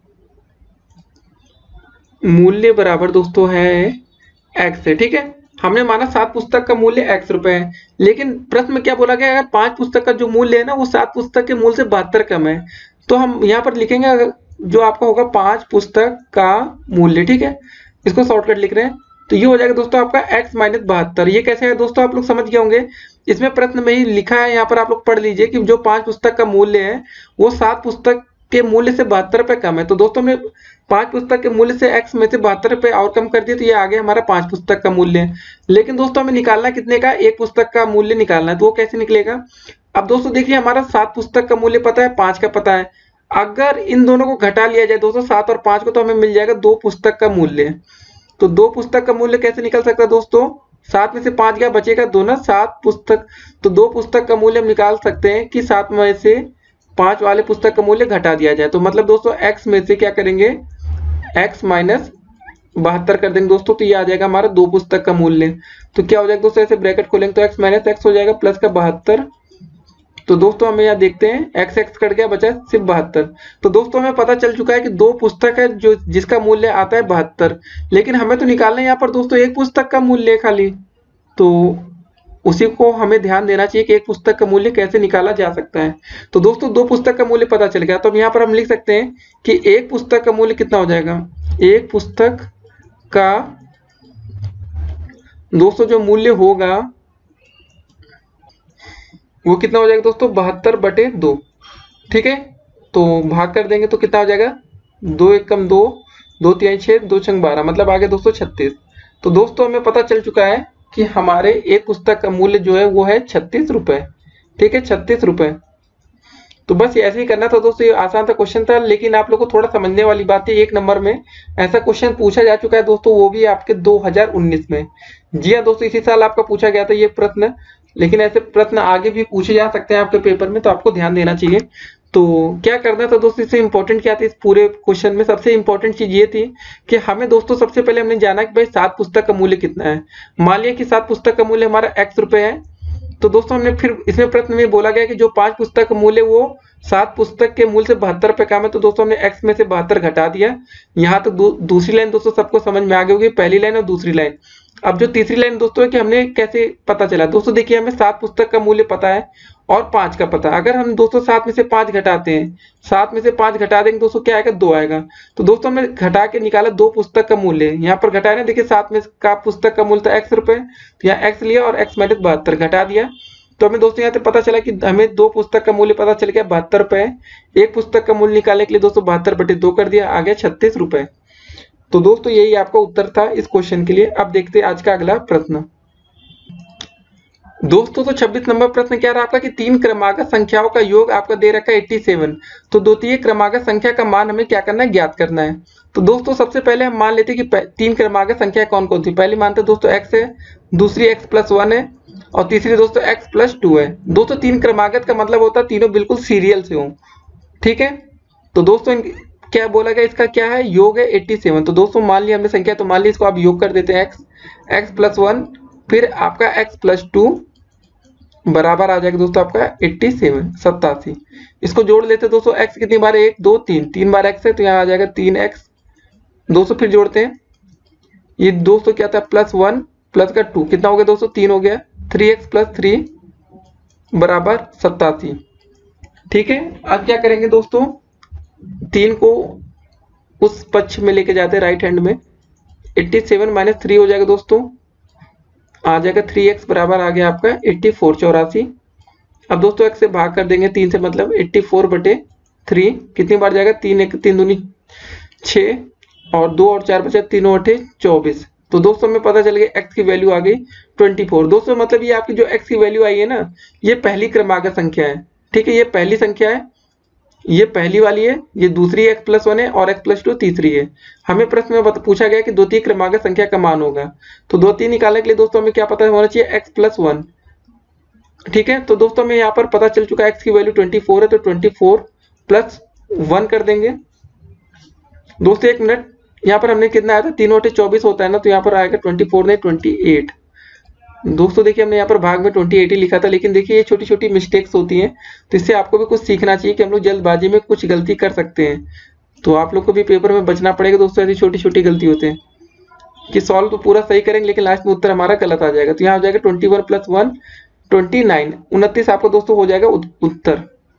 मूल्य बराबर दोस्तों है एक्स है, ठीक है। हमने माना सात पुस्तक का मूल्य एक्स रुपए है, लेकिन प्रश्न में क्या बोला गया, अगर पांच पुस्तक का जो मूल्य है ना वो सात पुस्तक के मूल्य से बहत्तर कम है, तो हम यहाँ पर लिखेंगे अगर जो आपका होगा पांच पुस्तक का मूल्य, ठीक है, इसको शॉर्टकट लिख रहे हैं। तो ये हो जाएगा दोस्तों आपका x माइनस बहत्तर। ये कैसे है दोस्तों, आप लोग समझ गए होंगे, इसमें प्रश्न में ही लिखा है, यहाँ पर आप लोग पढ़ लीजिए कि जो पांच पुस्तक का मूल्य है वो सात पुस्तक के मूल्य से बहत्तर रुपए कम है। तो दोस्तों हमने पांच पुस्तक के मूल्य से x में से बहत्तर रुपए और कम कर दिए, तो ये आ गया हमारा पांच पुस्तक का मूल्य। लेकिन दोस्तों हमें निकालना कितने का, एक पुस्तक का मूल्य निकालना है, तो वो कैसे निकलेगा। अब दोस्तों देखिए हमारा सात पुस्तक का मूल्य पता है, पांच का पता है, अगर इन दोनों को घटा लिया जाए दोस्तों सात और पांच को, तो हमें मिल जाएगा दो पुस्तक का मूल्य। तो दो पुस्तक का मूल्य कैसे निकल सकता है दोस्तों, सात में से पांच गया बचेगा दो ना, सात पुस्तक, तो दो पुस्तक का मूल्य हम निकाल सकते हैं कि सात में से पांच वाले पुस्तक का मूल्य घटा दिया जाए। तो मतलब दोस्तों x में से क्या करेंगे, x माइनस बहत्तर कर देंगे दोस्तों, तो ये आ जाएगा हमारा दो पुस्तक का मूल्य। तो क्या हो जाएगा दोस्तों, ऐसे ब्रैकेट खोलेंगे तो x माइनस एक्स हो जाएगा प्लस का बहत्तर। तो दोस्तों हमें यहाँ देखते हैं x x कट गया, बचा सिर्फ बहत्तर। तो दोस्तों हमें पता चल चुका है कि दो पुस्तक है जो जिसका मूल्य आता है बहत्तर, लेकिन हमें तो निकालना है यहाँ पर दोस्तों एक पुस्तक का मूल्य खाली, तो उसी को हमें ध्यान देना चाहिए कि एक पुस्तक का मूल्य कैसे निकाला जा सकता है। तो दोस्तों दो पुस्तक का मूल्य पता चल गया, तो अब यहाँ पर हम लिख सकते हैं कि एक पुस्तक का मूल्य कितना हो जाएगा, एक पुस्तक का दोस्तों जो मूल्य होगा वो कितना हो जाएगा दोस्तों, बहत्तर बटे दो, ठीक है। तो भाग कर देंगे तो कितना हो जाएगा, दो एक कम दो, दो तीन छः, दो छंग बारह, मतलब आ गया दोस्तों छत्तीस। तो दोस्तों हमें पता चल चुका है कि हमारे एक पुस्तक का मूल्य जो है वो है छत्तीस रुपए, ठीक है, छत्तीस रुपए। तो बस ऐसे ही करना था दोस्तों, ये आसान सा क्वेश्चन था, लेकिन आप लोग को थोड़ा समझने वाली बात है, एक नंबर में ऐसा क्वेश्चन पूछा जा चुका है दोस्तों, वो भी आपके दो हज़ार उन्नीस में। जी हाँ दोस्तों, इसी साल आपका पूछा गया था ये प्रश्न, लेकिन ऐसे प्रश्न आगे भी पूछे जा सकते हैं आपके पेपर में, तो आपको ध्यान देना चाहिए। तो क्या करना था दोस्तों, इससे इंपॉर्टेंट क्या था इस पूरे क्वेश्चन में, सबसे इंपॉर्टेंट चीज ये थी कि हमें दोस्तों सबसे पहले हमने जाना कि भाई सात पुस्तक का मूल्य कितना है। मान लिया कि सात पुस्तक का मूल्य हमारा एक्स रुपए है, तो दोस्तों हमने फिर इसमें प्रश्न में बोला गया कि जो पांच पुस्तक का मूल्य वो सात पुस्तक के मूल्य से बहत्तर रुपए कम है, तो दोस्तों हमने एक्स में से बहत्तर घटा दिया। यहाँ तो दू, दूसरी लाइन दोस्तों सबको समझ में आ गई होगी, पहली लाइन और दूसरी लाइन। अब जो तीसरी लाइन दोस्तों है कि हमने कैसे पता चला, दोस्तों देखिए हमें सात पुस्तक का मूल्य पता है और पांच का पता है, अगर हम दोस्तों सात में से पांच घटाते हैं, सात में से पांच घटा देंगे दोस्तों क्या आएगा, दो आएगा। तो दोस्तों हमने घटा के निकाला दो पुस्तक का मूल्य, यहाँ पर घटाया ना, देखिए सात में का पुस्तक का मूल्य था एक्स रुपए, तो यहाँ एक्स लिया और एक्स माइनस बहत्तर घटा दिया। तो हमें दोस्तों यहाँ से पता चला कि हमें दो पुस्तक का मूल्य पता चल गया बहत्तर रुपए, एक पुस्तक का मूल्य निकालने के लिए दोस्तों बहत्तर बटे दो कर दिया, आ गया छत्तीस रुपए। तो दोस्तों यही आपका उत्तर था इस क्वेश्चन के लिए। अब देखते हैं आज का अगला प्रश्न। दोस्तों तो छब्बीस नंबर प्रश्न क्या रहा आपका कि तीन क्रमागत संख्याओं का योग आपका दे रखा है सत्तासी। तो द्वितीय क्रमागत संख्या का मान हमें क्या करना है, ज्ञात करना है। तो दोस्तों सबसे पहले हम मान लेते हैं कि तीन क्रमागत संख्या कौन कौन सी। पहली मानते हैं दोस्तों x है, दूसरी x प्लस वन है और तीसरी दोस्तों x प्लस टू है। दोस्तों तीन क्रमागत का मतलब होता है तीनों बिल्कुल सीरियल से हो, ठीक है। तो दोस्तों क्या बोला गया, इसका क्या है, योग है सत्तासी। तो दोस्तों मान लिया हमने संख्या, तो मान लिया इसको आप योग कर देते हैं x, x प्लस वन फिर आपका x प्लस टू बराबर आ जाएगा दोस्तों आपका सत्तासी सत्तासी। इसको जोड़ लेते हैं दोस्तों, x कितनी बार, एक दो तीन, तीन बार x है तो यहाँ आ जाएगा तीन एक्स। दोस्तों फिर जोड़ते हैं, ये दोस्तों क्या था प्लस वन प्लस का टू कितना हो गया दोस्तों, तीन हो गया, थ्री एक्स प्लस थ्री बराबर सत्तासी, ठीक है। अब क्या करेंगे दोस्तों, तीन को उस पक्ष में लेके जाते हैं राइट हैंड में, सत्तासी माइनस थ्री हो जाएगा दोस्तों, आ जाएगा थ्री एक्स बराबर आ गया आपका चौरासी चौरासी। अब दोस्तों x से भाग कर देंगे तीन से, मतलब चौरासी बटे थ्री कितनी बार जाएगा, तीन एक तीन दूनी छः और दो और चार बचे, तीनों अठे चौबीस। तो दोस्तों हमें पता चल गया x की वैल्यू आ गई चौबीस। दोस्तों मतलब ये आपकी जो x की वैल्यू आई है ना, ये पहली क्रमागत संख्या है, ठीक है। ये पहली संख्या है, ये पहली वाली है, ये दूसरी x प्लस वन है और x प्लस टू तीसरी है। हमें प्रश्न में पूछा गया कि द्वितीय क्रमागत संख्या का मान होगा, तो द्वितीय निकालने के लिए दोस्तों हमें क्या पता होना चाहिए, x प्लस वन, ठीक है। तो दोस्तों हमें यहाँ पर पता चल चुका है x की वैल्यू चौबीस है, तो चौबीस प्लस वन कर देंगे। दोस्तों एक मिनट, यहाँ पर हमने कितना आया था, तीन बटे चौबीस होता है ना, तो यहाँ पर आएगा चौबीस नहीं अट्ठाईस। दोस्तों देखिए हमने यहाँ पर भाग में अट्ठाईस ही लिखा था, लेकिन देखिए ये छोटी छोटी मिस्टेक्स होती हैं, तो इससे आपको भी कुछ सीखना चाहिए कि हम लोग जल्दबाजी में कुछ गलती कर सकते हैं। तो आप लोग को भी पेपर में बचना पड़ेगा दोस्तों, ऐसी छोटी छोटी गलती होते हैं कि सॉल्व तो पूरा सही करेंगे लेकिन लास्ट में उत्तर हमारा गलत आ जाएगा। तो यहाँ हो जाएगा twenty one plus one twenty nine, उनतीस आपको दोस्तों हो जाएगा उत्तर।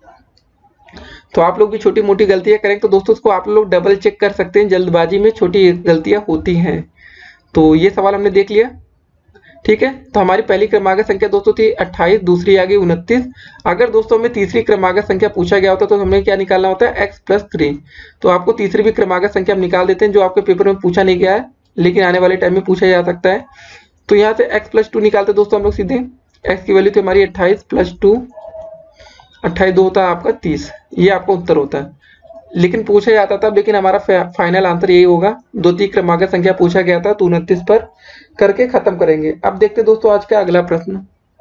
तो आप लोग भी छोटी मोटी गलतियां करेंगे तो दोस्तों उसको आप लोग डबल चेक कर सकते हैं, जल्दबाजी में छोटी गलतियां होती हैं। तो ये सवाल हमने देख लिया, ठीक है। तो हमारी पहली क्रमागत संख्या दोस्तों थी अट्ठाईस, दूसरी आ गई उनतीस। अगर दोस्तों हमें तीसरी क्रमागत संख्या पूछा गया होता तो हमें क्या निकालना होता है, x प्लस थ्री। तो आपको तीसरी भी क्रमागत संख्या हम निकाल देते हैं, जो आपके पेपर में पूछा नहीं गया है लेकिन आने वाले टाइम में पूछा जा सकता है। तो यहाँ से x प्लस टू निकालते दोस्तों हम लोग सीधे, x की वैल्यू थी हमारी अट्ठाईस प्लस टू, अट्ठाईस दो होता है आपका तीस, ये आपका उत्तर होता है। लेकिन पूछा जाता था, लेकिन हमारा फाइनल आंसर यही होगा, द्वितीय क्रमागत संख्या पूछा गया था तो उनतीस पर करके खत्म करेंगे। अब देखते दोस्तों आज का अगला प्रश्न।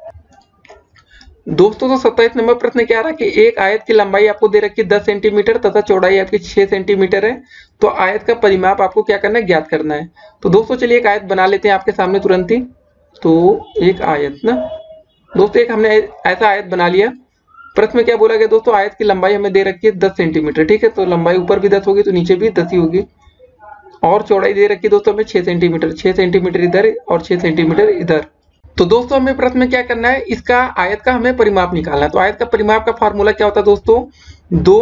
दोस्तों तो सत्ताईस नंबर प्रश्न क्या रहा कि एक आयत की लंबाई आपको दे रखी है दस सेंटीमीटर तथा चौड़ाई आपकी छह सेंटीमीटर है, तो आयत का परिमाप आपको क्या करना है, ज्ञात करना है। तो दोस्तों चलिए एक आयत बना लेते हैं आपके सामने तुरंत ही। तो एक आयत ना दोस्तों, एक हमने ऐसा आयत बना लिया। प्रश्न में क्या बोला गया दोस्तों, आयत की लंबाई हमें दे रखी है दस सेंटीमीटर, ठीक है। तो लंबाई ऊपर भी दस होगी तो नीचे भी दस ही होगी, और चौड़ाई दे रखी है दोस्तों हमें छह सेंटीमीटर, छह सेंटीमीटर इधर और छह सेंटीमीटर इधर। तो दोस्तों हमें प्रश्न में क्या करना है, इसका आयत का हमें परिमाप निकालना है। तो आयत का परिमाप का फार्मूला क्या होता है दोस्तों, दो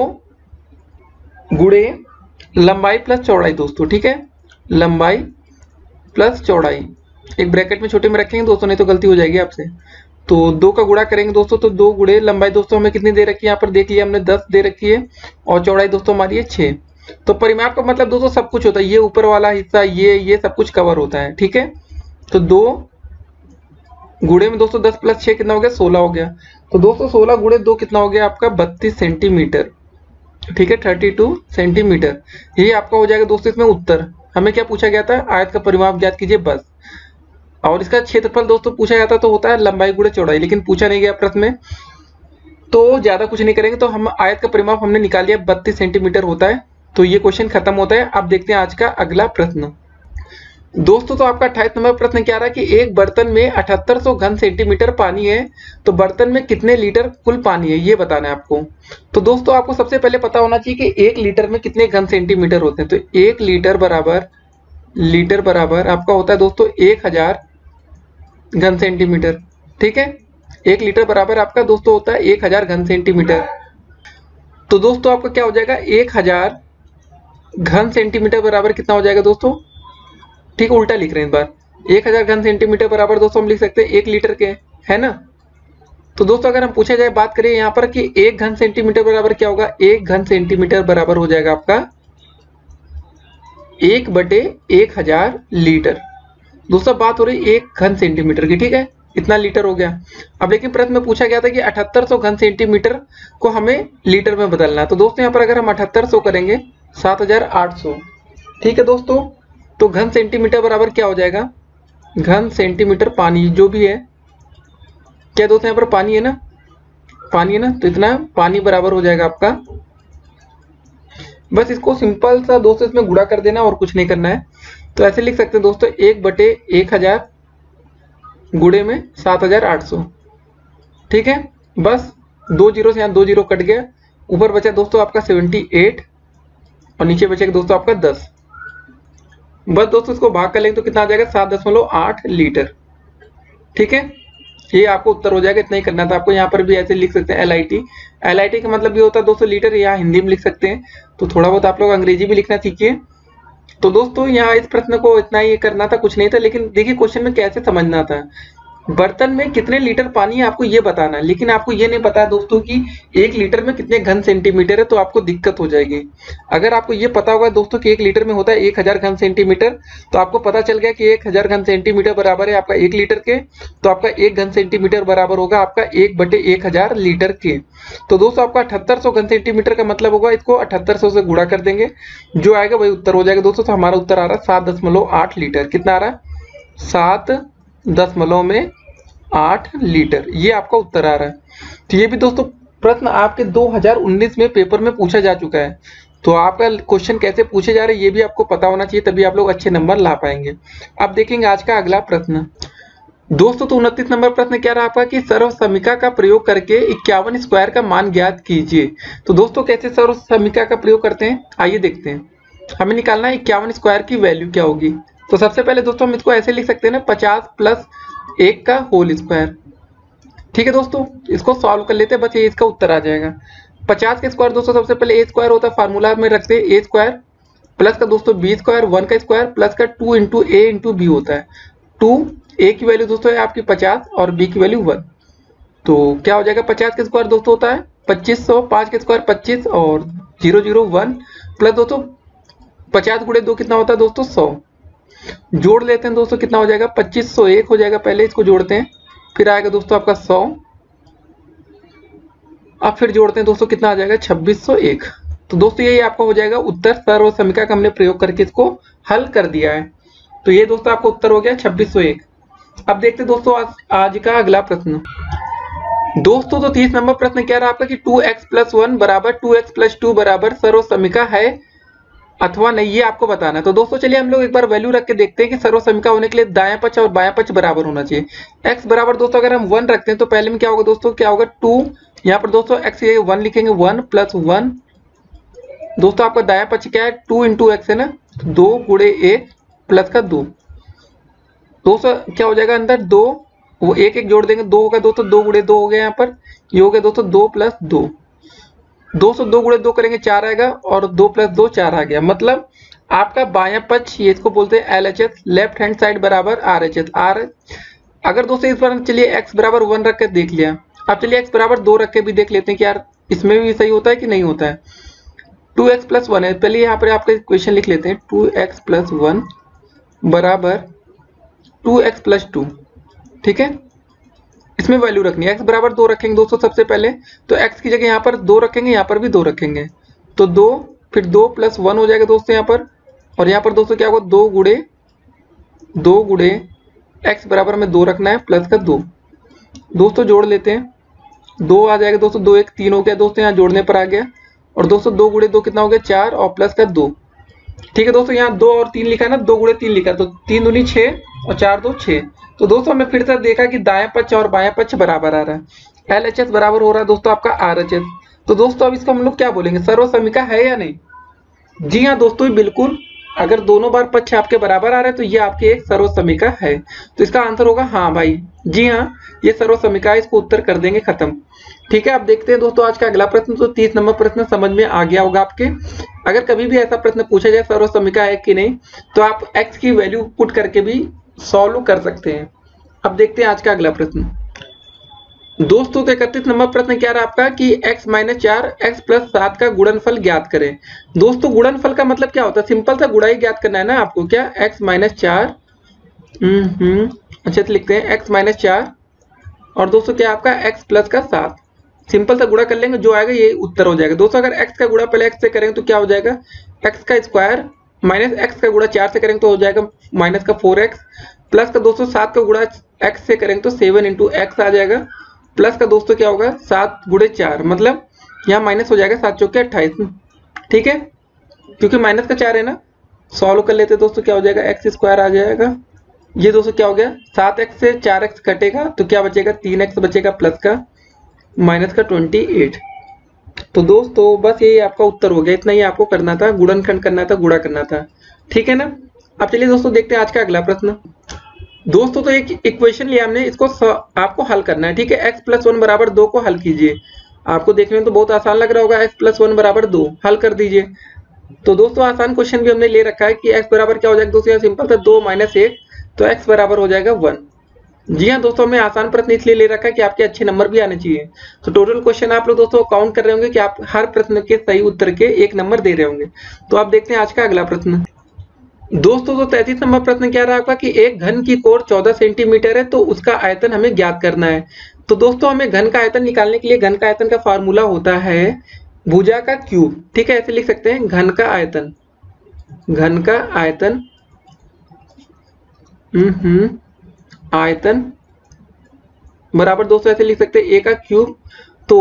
गुणे लंबाई प्लस चौड़ाई दोस्तों, ठीक है। लंबाई प्लस चौड़ाई एक ब्रैकेट में छोटे में रखेंगे दोस्तों, नहीं तो गलती हो जाएगी आपसे। तो दो का गुणा करेंगे दोस्तों, तो दो गुणे लंबाई दोस्तों हमें कितनी दे रखी है, यहाँ पर देख लिया हमने दस दे रखी है, और चौड़ाई दोस्तों हमारी है छह। तो परिमाप का मतलब दोस्तों सब कुछ होता है, ये ऊपर वाला हिस्सा ये ये सब कुछ कवर होता है, ठीक है। तो दो गुणे में दोस्तों दस प्लस छह कितना हो गया, सोलह हो गया। तो दोस्तों सोलह गुणे दो कितना हो गया आपका, बत्तीस सेंटीमीटर, ठीक है, बत्तीस सेंटीमीटर। ये आपका हो जाएगा दोस्तों इसमें उत्तर। हमें क्या पूछा गया था, आयत का परिमाप ज्ञात कीजिए बस। और इसका क्षेत्रफल दोस्तों पूछा जाता तो होता है लंबाई गुणे चौड़ाई, लेकिन पूछा नहीं गया प्रश्न में, तो ज्यादा कुछ नहीं करेंगे। तो हम आयत का परिमाप हमने निकाल लिया बत्तीस सेंटीमीटर होता है। तो ये क्वेश्चन खत्म होता है। अब देखते हैं आज का अगला प्रश्न। दोस्तों तो आपका अट्ठाईस नंबर प्रश्न क्या रहा है कि एक बर्तन में अठहत्तर सौ घन सेंटीमीटर पानी है, तो बर्तन में कितने लीटर कुल पानी है ये बताना है आपको। तो दोस्तों आपको सबसे पहले पता होना चाहिए कि एक लीटर में कितने घन सेंटीमीटर होते हैं। तो एक लीटर बराबर लीटर बराबर आपका होता है दोस्तों एक हजार घन सेंटीमीटर, ठीक है। एक लीटर बराबर आपका दोस्तों होता है एक हजार घन सेंटीमीटर। तो दोस्तों आपका क्या हो जाएगा, एक हजार घन सेंटीमीटर बराबर कितना हो जाएगा दोस्तों, ठीक उल्टा लिख रहे हैं इस बार। एक हजार घन सेंटीमीटर बराबर दोस्तों हम लिख सकते हैं एक लीटर के, है ना। तो दोस्तों अगर हम पूछा जाए, बात करें यहाँ पर कि एक घन सेंटीमीटर बराबर क्या होगा, एक घन सेंटीमीटर बराबर हो जाएगा आपका एक बटे एक हजार लीटर। दोस्तों बात हो रही है एक घन सेंटीमीटर की, ठीक है। इतना लीटर हो गया। अब लेकिन प्रश्न में पूछा गया था कि अठहत्तर सौ घन सेंटीमीटर को हमें लीटर में बदलना है। तो दोस्तों यहाँ पर अगर हम अठहत्तर सौ करेंगे सात हजार आठ सौ, ठीक है दोस्तों, तो घन सेंटीमीटर बराबर क्या हो जाएगा, घन सेंटीमीटर पानी जो भी है, क्या दोस्तों यहाँ पर पानी है ना, पानी है ना, तो इतना पानी बराबर हो जाएगा आपका, बस इसको सिंपल सा दोस्तों इसमें गुणा कर देना और कुछ नहीं करना है। तो ऐसे लिख सकते हैं दोस्तों एक बटे एक हजार गुणे में सात हजार आठ सौ, ठीक है। बस दो जीरो से यहाँ दो जीरो कट गया, ऊपर बचा दोस्तों आपका सेवेंटी एट और नीचे बचेगा दोस्तों आपका दस। बस दोस्तों इसको भाग कर लेंगे तो कितना आ जाएगा, सात दशमलव आठ लीटर, ठीक है। ये आपको उत्तर हो जाएगा, इतना ही करना था आपको। यहाँ पर भी ऐसे लिख सकते हैं L I T, L I T का मतलब ये होता है दोस्तों लीटर, यहाँ हिंदी में लिख सकते हैं। तो थोड़ा बहुत आप लोग अंग्रेजी भी लिखना सीखिए। तो दोस्तों यहाँ इस प्रश्न को इतना ही करना था, कुछ नहीं था। लेकिन देखिए क्वेश्चन में कैसे समझना था, बर्तन में कितने लीटर पानी है आपको ये बताना है, लेकिन आपको ये नहीं पता है दोस्तों कि एक लीटर में कितने घन सेंटीमीटर है, तो आपको दिक्कत हो जाएगी। अगर आपको ये पता होगा दोस्तों कि एक लीटर में होता है एक हजार घन सेंटीमीटर, तो आपको पता चल गया कि एक हजार घन सेंटीमीटर बराबर है आपका एक लीटर के, तो आपका एक घन सेंटीमीटर बराबर होगा आपका एक बटे एक हजार लीटर के। तो दोस्तों आपका अठहत्तर सौ घन सेंटीमीटर का मतलब होगा, इसको अठहत्तर सौ से गुणा कर देंगे, जो आएगा वही उत्तर हो जाएगा दोस्तों। तो हमारा उत्तर आ रहा है सात दशमलव आठ लीटर। कितना आ रहा है, सात दशमलव में आठ लीटर, ये आपका उत्तर आ रहा है। तो ये भी दोस्तों प्रश्न आपके दो हजार उन्नीस में पेपर में पूछा जा चुका है। तो आपका क्वेश्चन कैसे पूछे जा रहे हैं ये भी आपको पता होना चाहिए, तभी आप लोग अच्छे नंबर ला पाएंगे। अब देखेंगे आज का अगला प्रश्न दोस्तों। तो उनतीस नंबर प्रश्न क्या रहा आपका कि सर्व समीकरण का प्रयोग करके इक्यावन स्क्वायर का मान ज्ञात कीजिए। तो दोस्तों कैसे सर्व समीकरण का प्रयोग करते हैं, आइए देखते हैं। हमें निकालना है इक्यावन स्क्वायर की वैल्यू क्या होगी। तो सबसे पहले दोस्तों हम इसको ऐसे लिख सकते हैं ना, पचास प्लस एक का होल स्क्वायर, ठीक है दोस्तों। इसको सॉल्व कर लेते हैं, बस ये इसका उत्तर आ जाएगा। पचास के स्क्वायर दोस्तों सबसे पहले ए स्क्वायर होता है, फार्मूला में रखते हैं ए स्क्वायर प्लस का दोस्तों बी स्क्वायर, वन का स्क्वायर प्लस का two into a into b होता है। टू ए की वैल्यू दोस्तों है आपकी पचास और बी की वैल्यू वन, तो क्या हो जाएगा, पचास के स्क्वायर दोस्तों होता है पच्चीस सौ, पाँच के स्क्वायर पच्चीस और जीरो जीरो वन प्लस दोस्तों पचास गुणे दो कितना होता है दोस्तों सौ। जोड़ लेते हैं दोस्तों, कितना हो जाएगा, पच्चीस सौ एक हो जाएगा, पहले इसको जोड़ते हैं, फिर आएगा दोस्तों आपका सौ, अब फिर जोड़ते हैं दोस्तों, कितना आ जाएगा, छब्बीस सौ एक। तो दोस्तों यही आपका हो जाएगा उत्तर। सर्व समीकरण का हमने प्रयोग करके इसको हल कर दिया है। तो ये दोस्तों आपका उत्तर हो गया छब्बीस सौ एक। अब देखते हैं दोस्तों आज, आज का अगला प्रश्न दोस्तों। तो तीस नंबर प्रश्न क्या रहा आपका कि टू एक्स प्लस वन बराबर टू एक्स प्लस टू बराबर सर्व समीकरण है अथवा नहीं, ये आपको बताना है। तो दोस्तों चलिए हम लोग एक बार वैल्यू रख के देखते हैं कि सर्व समीकरण होने के लिए दायां पक्ष और बायां पक्ष बराबर होना चाहिए। x बराबर दोस्तों अगर हम वन रखते हैं तो पहले में क्या होगा दोस्तों, क्या होगा टू, यहाँ पर दोस्तों x ये वन लिखेंगे, वन प्लस वन दोस्तों आपका दायां पक्ष क्या है, टू इंटू एक्स है ना, दो गुणे एक प्लस का दो, दोस्तों क्या हो जाएगा अंदर दो, वो एक एक जोड़ देंगे, दो होगा दोस्तों, दो गुणे दो हो गया, यहाँ पर ये हो गया दोस्तों दो प्लस दो, दो सौ दो गुणे दो करेंगे चार आएगा और दो प्लस दो चार आ गया। मतलब आपका बायां पक्ष, ये इसको बोलते हैं L H S, left hand side बराबर आर एच एस। आर अगर दोस्तों इस बार चलिए x बराबर वन रख कर देख लिया, अब चलिए x बराबर दो रख के भी देख लेते हैं कि यार इसमें भी सही होता है कि नहीं होता है। टू एक्स प्लस वन है, पहले यहाँ पर आपका इक्वेशन लिख लेते हैं, टू एक्स प्लस वन बराबर टू एक्स प्लस टू, ठीक है। इसमें वैल्यू रखनी है, x बराबर दो रखेंगे दोस्तों सबसे पहले, तो x की जगह यहाँ पर दो रखेंगे, यहाँ पर भी दो रखेंगे, तो दो फिर दो प्लस वन हो जाएगा दोस्तों यहाँ पर, और यहाँ पर दोस्तों क्या होगा, दो गुणे दो गुणे x बराबर में दो रखना है प्लस का दो, दोस्तों जोड़ लेते हैं, दो आ जाएगा दोस्तों, दो एक तीन हो गया दोस्तों, यहाँ जोड़ने पर आ गया, और दोस्तों दो गुणे दो कितना हो गया, चार और प्लस का दो, ठीक है दोस्तों। यहाँ दो और तीन लिखा है ना, दो गुणे तीन लिखा, तो तीन दूनी छः और चार दो छः। तो दोस्तों हमने फिर से देखा कि दायां पक्ष और बायां पक्ष बराबर आ रहा है, एल एच एस बराबर हो रहा है दोस्तों आपका आर एच एस। तो दोस्तों अब इसको हम लोग क्या बोलेंगे, सर्व समीकरण है या नहीं। जी हाँ दोस्तों बिल्कुल, अगर दोनों बार पक्ष आपके बराबर आ रहे हैं तो ये आपके एक सर्व समीकरण है। तो इसका आंसर होगा हाँ भाई, जी हाँ ये सर्व समीकरण, इसको उत्तर कर देंगे खत्म, ठीक है। अब देखते हैं दोस्तों आज का अगला प्रश्न। तो तीस नंबर प्रश्न समझ में आ गया होगा आपके। अगर कभी भी ऐसा प्रश्न पूछा जाए सर्व समीकरण है कि नहीं, तो आप x की वैल्यू पुट करके भी सॉल्व कर सकते हैं। अब देखते हैं आज का अगला प्रश्न दोस्तों। तो इकतीस नंबर प्रश्न क्या रहा आपका कि x माइनस चार एक्स प्लस सात का गुणनफल ज्ञात करें। दोस्तों गुणनफल का मतलब क्या होता है, सिंपल सा गुणा ही ज्ञात करना है ना आपको, क्या x माइनस चार, हम्म अच्छा तो लिखते हैं x माइनस चार और दोस्तों क्या आपका x प्लस का सात। सिंपल सा गुणा कर लेंगे, जो आएगा ये उत्तर हो जाएगा। दोस्तों अगर x का गुणा पहले x से करेंगे तो क्या हो जाएगा, x का स्क्वायर माइनस x का गुणा चार से करेंगे तो हो जाएगा माइनस का फोर एक्स, प्लस का दोस्तों सात का गुणा x से करेंगे तो सेवन इंटू एक्स आ जाएगा, प्लस का दोस्तों क्या होगा सात गुणे चार, मतलब यहाँ माइनस हो जाएगा, सात चौके अट्ठाईस। ठीक है, क्योंकि माइनस का चार है ना। सॉल्व कर लेते दोस्तों, क्या हो जाएगा एक्स स्क्वायर आ जाएगा। ये दोस्तों क्या हो गया, सात एक्स से चार एक्स कटेगा तो क्या बचेगा, तीन एक्स बचेगा, प्लस का माइनस का ट्वेंटी एट। तो दोस्तों बस यही आपका उत्तर हो गया, इतना ही आपको करना था, गुणनखंड करना था, गुणा करना था। ठीक है ना। अब चलिए दोस्तों देखते हैं आज का अगला प्रश्न। दोस्तों तो एक इक्वेशन लिया हमने, इसको आपको हल करना है। ठीक है, एक्स प्लस वन बराबर दो को हल कीजिए। आपको देखने में तो बहुत आसान लग रहा होगा, एक्स प्लस वन बराबर दो, हल कर दीजिए। तो दोस्तों आसान क्वेश्चन भी हमने ले रखा है कि x बराबर क्या हो जाएगा दोस्तों, सिंपल था दो माइनस एक, तो x बराबर हो जाएगा वन। जी हाँ दोस्तों, हमने आसान प्रश्न इसलिए ले रखा है कि आपके अच्छे नंबर भी आने चाहिए। तो टोटल क्वेश्चन आप लोग दोस्तों काउंट कर रहे होंगे कि आप हर प्रश्न के सही उत्तर के एक नंबर दे रहे होंगे। तो आप देखते हैं आज का अगला प्रश्न। दोस्तों तो तैंतीस नंबर प्रश्न क्या रहा आपका कि एक घन की कोण चौदह सेंटीमीटर है, तो उसका आयतन हमें ज्ञात करना है। तो दोस्तों हमें घन का आयतन निकालने के लिए घन का आयतन का फार्मूला होता है भुजा का क्यूब। ठीक है, ऐसे लिख सकते हैं घन का आयतन, घन का आयतन हम्म आयतन बराबर दोस्तों ऐसे लिख सकते हैं ए का क्यूब। तो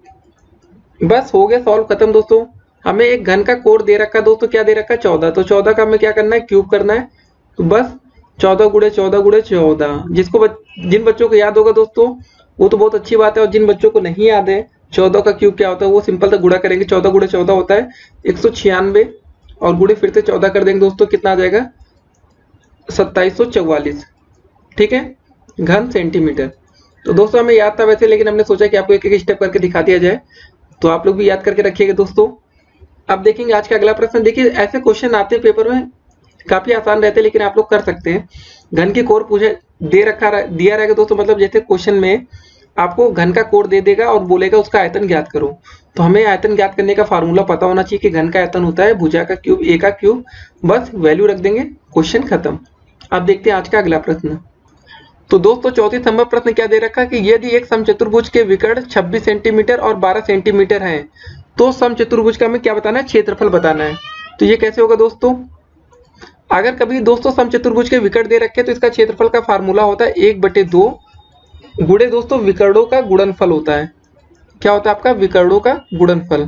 बस हो गया, सॉल्व खत्म। दोस्तों हमें एक घन का कोण दे रखा है दोस्तों, क्या दे रखा है चौदह, तो चौदह का हमें क्या करना है, क्यूब करना है। तो बस चौदह गुणे चौदह गुणे चौदह, जिसको बच, जिन बच्चों को याद होगा दोस्तों वो तो बहुत अच्छी बात है, और जिन बच्चों को नहीं याद है चौदह का क्यूब क्या होता है वो सिंपल सा गुणा करेंगे। चौदह गुणे चौदह होता है एक सौ छियानवे, और गुणे फिर से चौदह कर देंगे दोस्तों, कितना आ जाएगा सत्ताईस सौ चौवालीस। ठीक है, घन सेंटीमीटर। तो दोस्तों हमें याद था वैसे, लेकिन हमने सोचा कि आपको एक एक स्टेप करके दिखा दिया जाए, तो आप लोग भी याद करके रखिएगा दोस्तों। अब देखेंगे आज का अगला प्रश्न। देखिए ऐसे क्वेश्चन आते हैं पेपर में, काफी आसान रहते हैं, लेकिन आप लोग कर सकते हैं। घन की कोण पूछे दे रखा दिया रहेगा दोस्तों, मतलब जैसे क्वेश्चन में आपको घन का कोण दे देगा और बोलेगा उसका आयतन ज्ञात करो, तो हमें आयतन ज्ञात करने का फार्मूला पता होना चाहिए कि घन का आयतन होता है भुजा का क्यूब ए का क्यूब। बस वैल्यू रख देंगे, क्वेश्चन खत्म। अब देखते हैं आज का अगला प्रश्न। तो दोस्तों चौतीस नंबर प्रश्न क्या दे रखा है कि यदि एक समचतुर्भुज के विकर्ण छब्बीस सेंटीमीटर और बारह सेंटीमीटर हैं, तो समचतुर्भुज का हमें क्या बताना है, क्षेत्रफल बताना है। तो ये कैसे होगा दोस्तों, अगर कभी दोस्तों समचतुर्भुज के विकर्ण दे रखे तो इसका क्षेत्रफल का फार्मूला होता है एक बटे दो गुणे दोस्तों विकर्णों का गुणनफल होता है। क्या होता है आपका, विकर्णों का गुणनफल।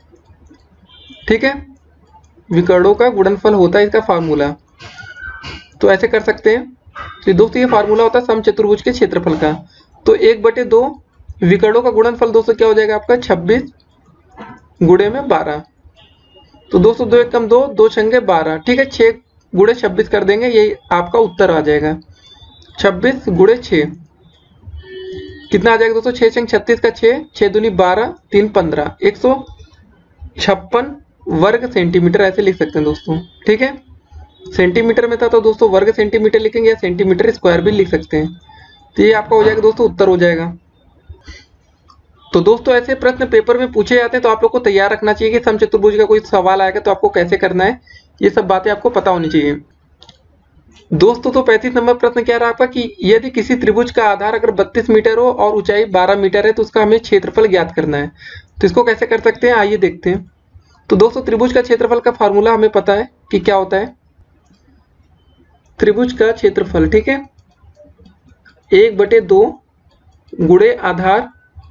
ठीक है, विकर्णों का गुणनफल होता है इसका फार्मूला। तो ऐसे कर सकते हैं। तो दोस्तों ये फार्मूला होता है समचतुर्भुज के क्षेत्रफल का। तो एक बटे दो विकर्णों का गुणनफल दोस्तों क्या हो जाएगा आपका छब्बीस गुणे में बारह। तो दोस्तों दो एक कम दो, दो छंगे बारह। ठीक है, छह गुणे छब्बीस कर देंगे, यही आपका उत्तर आ जाएगा। छब्बीस गुणे छः कितना आ जाएगा दोस्तों, छह छंग छत्तीस का छः, छः दूनी बारह, तीन पंद्रह, एक सौ छप्पन वर्ग सेंटीमीटर ऐसे लिख सकते हैं दोस्तों। ठीक है, सेंटीमीटर में था तो दोस्तों वर्ग सेंटीमीटर लिखेंगे, या सेंटीमीटर स्क्वायर भी लिख सकते हैं। तो ये आपका हो जाएगा दोस्तों, उत्तर हो जाएगा। तो दोस्तों ऐसे प्रश्न पेपर में पूछे जाते हैं, तो आप लोग को तैयार रखना चाहिए कि समचतुर्भुज का कोई सवाल आएगा तो आपको कैसे करना है, ये सब बातें आपको पता होनी चाहिए। दोस्तों तो पैंतीस नंबर प्रश्न क्या रहा आपका कि यदि किसी त्रिभुज का आधार अगर बत्तीस मीटर हो और ऊंचाई बारह मीटर है, तो उसका हमें क्षेत्रफल ज्ञात करना है। तो इसको कैसे कर सकते हैं, आइए देखते हैं। तो दोस्तों त्रिभुज का क्षेत्रफल का फार्मूला हमें पता है कि क्या होता है, त्रिभुज का क्षेत्रफल। ठीक है, एक बटे दो गुणे आधार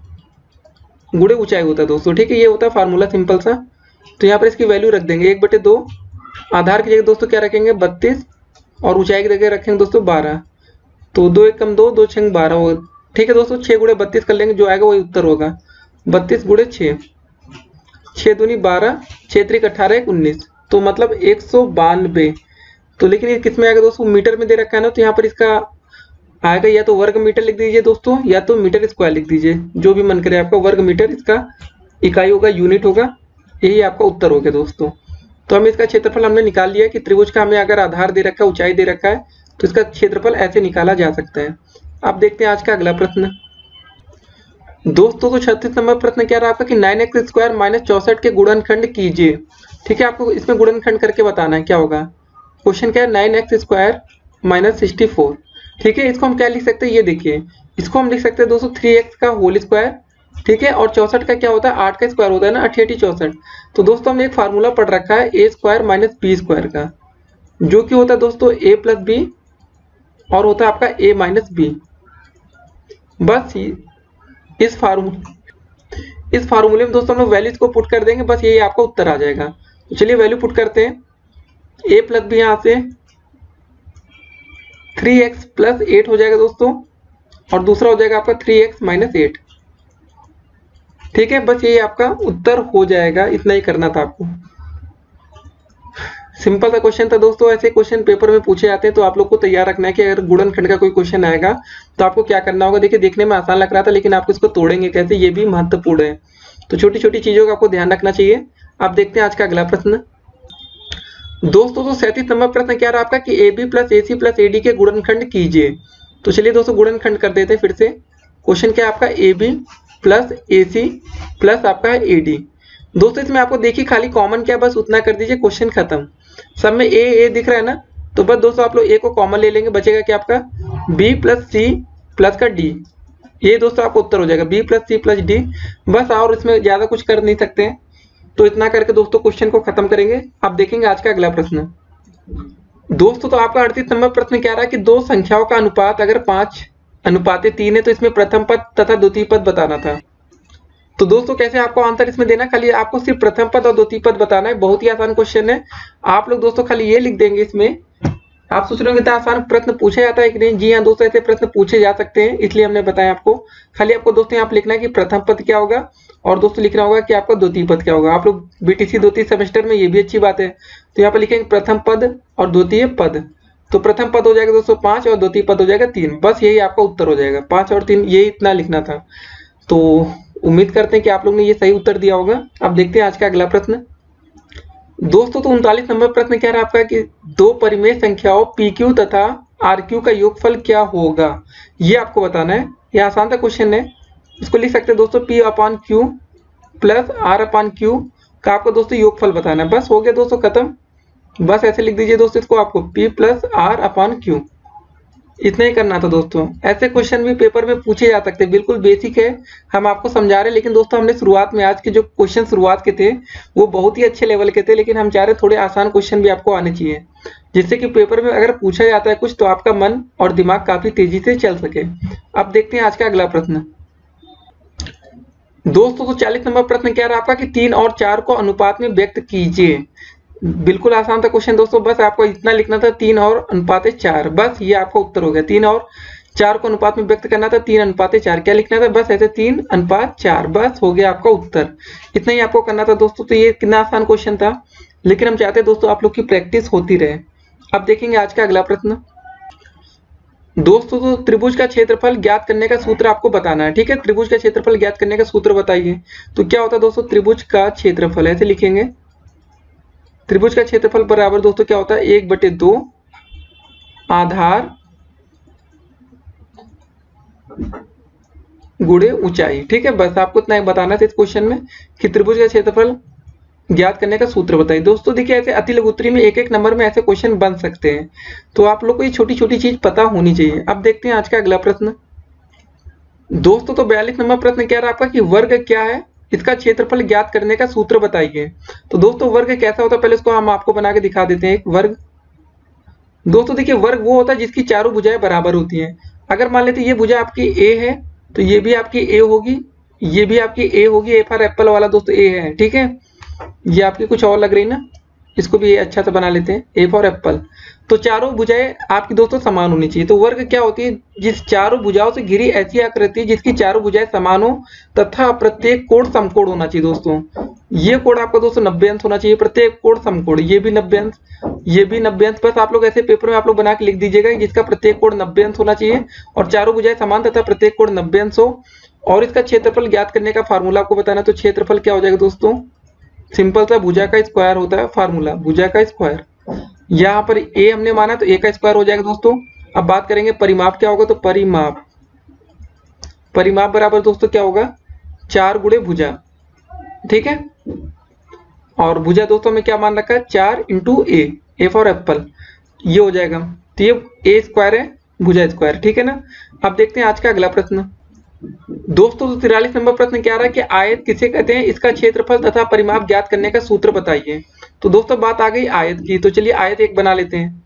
गुणे ऊंचाई होता है दोस्तों। ठीक है, ये होता है फार्मूला सिंपल सा। तो यहाँ पर इसकी वैल्यू रख देंगे, एक बटे दो, आधार की जगह दोस्तों क्या रखेंगे बत्तीस, और ऊंचाई की जगह रखेंगे दोस्तों बारह। तो दो एक कम दो, दो छंग बारह होगा। ठीक है दोस्तों, छः गुणे बत्तीस कर लेंगे, जो आएगा वही उत्तर होगा। बत्तीस गुणे छः, छः दूनी बारह, छः त्रिक अठारह, एक उन्नीस, तो मतलब एक सौ बानवे। तो लेकिन ये किस में आएगा दोस्तों, मीटर में दे रखा है ना, तो यहाँ पर इसका आएगा या तो वर्ग मीटर लिख दीजिए दोस्तों, या तो मीटर स्क्वायर लिख दीजिए, जो भी मन करे आपका। वर्ग मीटर इसका इकाई होगा, यूनिट होगा, यही आपका उत्तर हो गया दोस्तों। तो हमें इसका क्षेत्रफल हमने निकाल लिया कि त्रिभुज का हमें अगर आधार दे रखा है, ऊंचाई दे रखा है, तो इसका क्षेत्रफल ऐसे निकाला जा सकता है। अब देखते हैं आज का अगला प्रश्न। दोस्तों तो छत्तीस नंबर प्रश्न क्या रहा आपका कि नाइन एक्स स्क्वायर माइनस चौसठ के गुणनखंड कीजिए। ठीक है, आपको इसमें गुणनखंड करके बताना है क्या होगा। क्वेश्चन क्या है, nine x square minus sixty four. ठीक है, इसको हम क्या लिख सकते हैं, ये देखिए इसको हम लिख सकते हैं दोस्तों थ्री एक्स का होल स्क्वायर, ठीक है। और चौसठ का क्या होता है, आठ का स्क्वायर होता है ना, अठी चौसठ। तो दोस्तों हमने एक फार्मूला पढ़ रखा है a square minus B square का, जो कि होता है दोस्तों ए प्लस बी और होता है आपका ए माइनस बी। बस इस फार्मूला इस फार्मूले में दोस्तों हम लोग वैल्यूज को पुट कर देंगे, बस यही आपका उत्तर आ जाएगा। तो चलिए वैल्यू पुट करते हैं। ए प्लस बी यहाँ से थ्री एक्स प्लस एट हो जाएगा दोस्तों, और दूसरा हो जाएगा आपका थ्री एक्स माइनस एट, ठीक है। बस यही आपका उत्तर हो जाएगा, इतना ही करना था आपको। सिंपल सा क्वेश्चन था दोस्तों। ऐसे क्वेश्चन पेपर में पूछे जाते हैं, तो आप लोग को तैयार रखना है कि अगर गुणनखंड का कोई क्वेश्चन आएगा तो आपको क्या करना होगा। देखिए देखने में आसान लग रहा था, लेकिन आपको इसको तोड़ेंगे कैसे, ये भी महत्वपूर्ण है। तो छोटी छोटी चीजों का आपको ध्यान रखना चाहिए। अब देखते हैं आज का अगला प्रश्न दोस्तों। तो सैंतीस नंबर प्रश्न क्या रहा आपका कि a b plus a c plus a d के गुणनखंड कीजिए। तो चलिए दोस्तों गुणनखंड कर देते हैं फिर से। क्वेश्चन क्या है आपका, a b plus a c plus आपका है ए डी। दोस्तों इसमें आपको देखिए खाली कॉमन क्या, बस उतना कर दीजिए, क्वेश्चन खत्म। सब में ए ए दिख रहा है ना, तो बस दोस्तों आप लोग ए को कॉमन ले लेंगे, बचेगा क्या आपका बी प्लस सी प्लस का डी। ये दोस्तों आपका उत्तर हो जाएगा b plus c plus d. बस और इसमें ज्यादा कुछ कर नहीं सकते हैं, तो इतना करके दोस्तों क्वेश्चन को खत्म करेंगे। अब देखेंगे आज का अगला प्रश्न दोस्तों। तो आपका अड़तीस नंबर प्रश्न क्या रहा है कि दो संख्याओं का अनुपात अगर पांच अनुपात तीन है तो इसमें प्रथम पद तथा द्वितीय पद बताना था। तो दोस्तों कैसे आपको आंसर इसमें देना, खाली आपको सिर्फ प्रथम पद और द्वितीय पद बताना है। बहुत ही आसान क्वेश्चन है। आप लोग दोस्तों खाली ये लिख देंगे इसमें। आप सोच रहे हो इतना आसान प्रश्न पूछा जाता है कि नहीं, जी हाँ दोस्तों ऐसे प्रश्न पूछे जा सकते हैं, इसलिए हमने बताया आपको। खाली आपको दोस्तों यहाँ लिखना है कि प्रथम पद क्या होगा, और दोस्तों लिखना होगा कि आपका द्वितीय पद क्या होगा। आप लोग बीटीसी द्वितीय सेमेस्टर में, ये भी अच्छी बात है। तो यहाँ पर लिखेंगे प्रथम पद और द्वितीय पद। तो प्रथम पद हो जाएगा दोस्तों पांच और द्वितीय पद हो जाएगा तीन। बस यही आपका उत्तर हो जाएगा, पांच और तीन, यही इतना लिखना था। तो उम्मीद करते हैं कि आप लोग ने ये सही उत्तर दिया होगा। अब देखते हैं आज का अगला प्रश्न दोस्तों। तो उनतालीस नंबर प्रश्न क्या रहा आपका कि दो परिमेय संख्याओं पी क्यू तथा आर क्यू का योगफल क्या होगा, ये आपको बताना है। ये आसान सा क्वेश्चन है। इसको लिख सकते हैं दोस्तों p upon q plus r upon q का आपको दोस्तों योगफल बताना है। बस हो गया दोस्तों खत्म। बस ऐसे लिख दीजिए दोस्तों इसको, आपको P plus r upon q, इतना ही करना था दोस्तों। ऐसे क्वेश्चन भी पेपर में पूछे जा सकते हैं, बिल्कुल बेसिक है, हम आपको समझा रहे हैं। लेकिन दोस्तों हमने शुरुआत में आज के जो क्वेश्चन शुरुआत के थे वो बहुत ही अच्छे लेवल के थे, लेकिन हम चाह रहे थोड़े आसान क्वेश्चन भी आपको आने चाहिए, जिससे कि पेपर में अगर पूछा जाता है कुछ तो आपका मन और दिमाग काफी तेजी से चल सके। अब देखते हैं आज का अगला प्रश्न दोस्तों। तो चालीस नंबर प्रश्न क्या रहा आपका कि तीन और चार को अनुपात में व्यक्त कीजिए। बिल्कुल आसान था क्वेश्चन दोस्तों। बस आपको इतना लिखना था, तीन और अनुपात चार, बस ये आपका उत्तर हो गया। तीन और चार को अनुपात में व्यक्त करना था, तीन अनुपात चार, क्या लिखना था, बस ऐसे तीन अनुपात चार, बस हो गया आपका उत्तर। इतना ही आपको करना था दोस्तों। तो ये कितना आसान क्वेश्चन था, लेकिन हम चाहते हैं दोस्तों आप लोग की प्रैक्टिस होती रहे। अब देखेंगे आज का अगला प्रश्न दोस्तों। तो त्रिभुज का क्षेत्रफल ज्ञात करने का सूत्र आपको बताना है, ठीक है। त्रिभुज का क्षेत्रफल ज्ञात करने का सूत्र बताइए। तो क्या होता है दोस्तों, त्रिभुज का क्षेत्रफल ऐसे लिखेंगे, त्रिभुज का क्षेत्रफल बराबर दोस्तों क्या होता है, एक बटे दो आधार गुणे ऊंचाई, ठीक है। बस आपको इतना बताना था इस क्वेश्चन में कि त्रिभुज का क्षेत्रफल ज्ञात करने का सूत्र बताइए। दोस्तों देखिए ऐसे अति लघुत्तरी में एक एक नंबर में ऐसे क्वेश्चन बन सकते हैं, तो आप लोग को ये छोटी छोटी चीज पता होनी चाहिए। अब देखते हैं आज का अगला प्रश्न दोस्तों। तो बयालीस नंबर प्रश्न क्या रहा आपका कि वर्ग क्या है, इसका क्षेत्रफल ज्ञात करने का सूत्र बताइए। तो दोस्तों वर्ग कैसा होता है, पहले इसको हम आपको बना के दिखा देते हैं। एक वर्ग दोस्तों देखिए वर्ग वो होता है जिसकी चारों भुजाएं बराबर होती हैं। अगर मान लेते ये भुजा आपकी ए है तो ये भी आपकी ए होगी, ये भी आपकी ए होगी। ए फॉर एप्पल वाला दोस्तों ए है, ठीक है। ये आपकी कुछ और लग रही ना, इसको भी अच्छा सा बना लेते हैं, ए फॉर एप्पल। तो चारों भुजाएं आपकी दोस्तों समान होनी चाहिए। तो वर्ग क्या होती है, जिस चारों भुजाओं से घिरी ऐसी आकृति जिसकी चारों भुजाएं समान हो तथा प्रत्येक कोण समकोण होना चाहिए। दोस्तों ये कोण आपका दोस्तों नब्बे अंश होना चाहिए, प्रत्येक कोण समकोण, ये भी नब्बे अंश, ये भी नब्बे अंश। बस आप लोग ऐसे पेपर में आप लोग बना के लिख दीजिएगा जिसका प्रत्येक कोण नब्बे अंश होना चाहिए और चारों भुजाएं समान तथा प्रत्येक कोण नब्बे अंश हो। और इसका क्षेत्रफल ज्ञात करने का फार्मूला आपको बताना। तो क्षेत्रफल क्या हो जाएगा दोस्तों, सिंपल सा भुजा का स्क्वायर होता है फार्मूला, भुजा का स्क्वायर। यहाँ पर ए हमने माना तो ए का स्क्वायर हो जाएगा दोस्तों। अब बात करेंगे परिमाप क्या होगा, तो परिमाप परिमाप बराबर दोस्तों क्या होगा, चार गुणे भुजा, ठीक है। और भुजा दोस्तों में क्या मान रखा है, चार into a, a for apple, ये हो जाएगा। तो ये ए स्क्वायर है भुजा स्क्वायर, ठीक है ना। अब देखते हैं आज का अगला प्रश्न। दोस्तों तो तिरालीस नंबर प्रश्न क्या रहा है कि आयत किसे कहते हैं, इसका क्षेत्रफल तथा परिमाप ज्ञात करने का सूत्र बताइए। तो दोस्तों बात आ गई आयत की, तो चलिए आयत एक बना लेते हैं।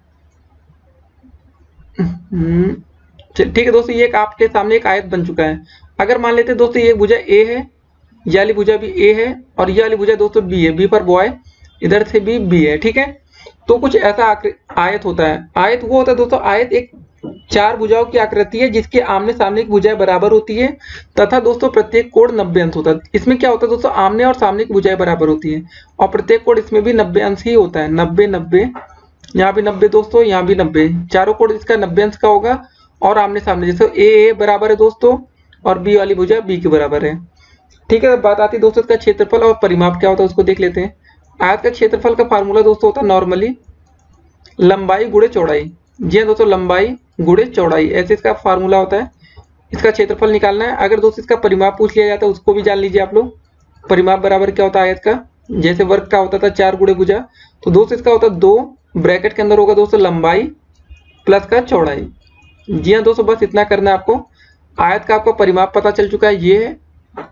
ठीक है दोस्तों, ये एक आपके सामने एक आयत बन चुका है। अगर मान लेते हैं दोस्तों ये भुजा ए है, ये वाली भुजा भी ए है और ये वाली भुजा दोस्तों बी है, बी पर बॉय, इधर से भी बी है, ठीक है। तो कुछ ऐसा आयत होता है। आयत वो होता है दोस्तों, आयत एक चार भुजाओं की आकृति है जिसके आमने सामने की भुजाएं बराबर होती है तथा दोस्तों प्रत्येक कोण नब्बे अंश होता है। इसमें क्या होता है दोस्तों, आमने और सामने की भुजाएं बराबर होती है और प्रत्येक कोण इसमें भी नब्बे अंश ही होता है। नब्बे नब्बे, यहाँ भी नब्बे दोस्तों, यहाँ भी नब्बे, चारों कोण इसका नब्बे अंश का होगा और आमने सामने जैसे ए ए बराबर है दोस्तों और बी वाली भुजा बी के बराबर है, ठीक है। बात आती है दोस्तों इसका क्षेत्रफल और परिमाप क्या होता है उसको देख लेते हैं। आयत का क्षेत्रफल का फार्मूला दोस्तों होता है नॉर्मली लंबाई गुणे चौड़ाई। जी हाँ दोस्तों, लंबाई गुणे चौड़ाई, ऐसे इसका फार्मूला होता है। इसका क्षेत्रफल निकालना है। अगर दोस्तों इसका परिमाप पूछ लिया जाता है उसको भी जान लीजिए आप लोग। परिमाप बराबर क्या होता है आयत का, जैसे वर्ग का होता था चार गुणे भुजा, तो दोस्तों इसका होता है दो, ब्रैकेट के अंदर होगा दोस्तों लंबाई प्लस का चौड़ाई। जी हाँ दोस्तों, बस इतना करना है आपको। आयत का आपका परिमाप पता चल चुका है, ये है,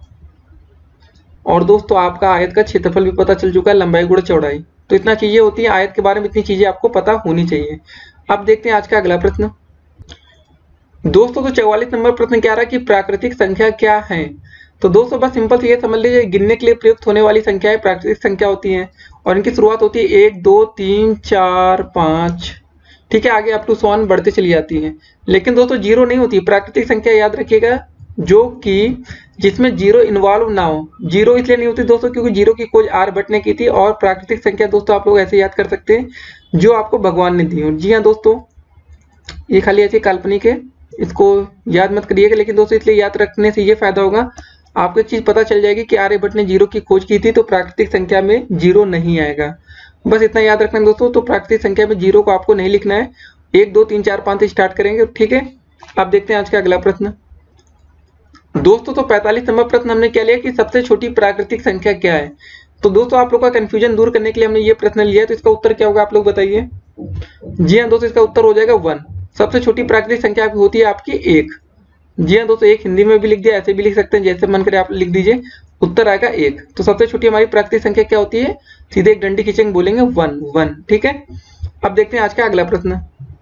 और दोस्तों आपका आयत का क्षेत्रफल भी पता चल चुका है, लंबाई गुणे चौड़ाई। तो इतना चीजें होती है आयत के बारे में, इतनी चीजें आपको पता होनी चाहिए। अब देखते हैं आज का अगला प्रश्न। दोस्तों तो चौवालीस नंबर प्रश्न क्या रहा है कि प्राकृतिक संख्या क्या है। तो दोस्तों बस सिंपल से ये समझ लीजिए, गिनने के लिए प्रयुक्त होने वाली संख्याएं प्राकृतिक संख्या होती हैं और इनकी शुरुआत होती है एक दो तीन चार पाँच, ठीक है, आगे अप टू सौ बढ़ते चली जाती है। लेकिन दोस्तों जीरो नहीं होती। प्राकृतिक संख्या याद रखिएगा जो कि जिसमें जीरो इन्वॉल्व ना हो। जीरो इसलिए नहीं होती दोस्तों क्योंकि जीरो की खोज आर्यभट्ट ने की थी, और प्राकृतिक संख्या दोस्तों आप लोग ऐसे याद कर सकते हैं जो आपको भगवान ने दी हो। जी हाँ दोस्तों, ये खाली ऐसी काल्पनिक है, इसको याद मत करिएगा, लेकिन दोस्तों इसलिए याद रखने से ये फायदा होगा, आपको एक चीज पता चल जाएगी कि आर्यभट्ट ने जीरो की खोज की थी तो प्राकृतिक संख्या में जीरो नहीं आएगा। बस इतना याद रखना दोस्तों। तो प्राकृतिक संख्या में जीरो को आपको नहीं लिखना है, एक दो तीन चार पाँच से स्टार्ट करेंगे, ठीक है। अब देखते हैं आज का अगला प्रश्न। दोस्तों तो पैंतालीस नंबर प्रश्न हमने क्या लिया कि सबसे छोटी प्राकृतिक संख्या क्या है। तो दोस्तों आप लोग का कंफ्यूजन दूर करने के लिए हमने ये प्रश्न लिया है, तो इसका उत्तर क्या होगा आप लोग बताइए। जी हाँ दोस्तों, इसका उत्तर हो जाएगा वन। सबसे छोटी प्राकृतिक संख्या होती है आपकी एक। जी हाँ दोस्तों, एक हिंदी में भी लिख दिया, ऐसे भी लिख सकते हैं, जैसे मन करे आप लिख दीजिए, उत्तर आएगा एक। तो सबसे छोटी हमारी प्राकृतिक संख्या क्या होती है, सीधे एक डंडी खींचेंगे बोलेंगे वन वन, ठीक है। अब देखते हैं आज का अगला प्रश्न।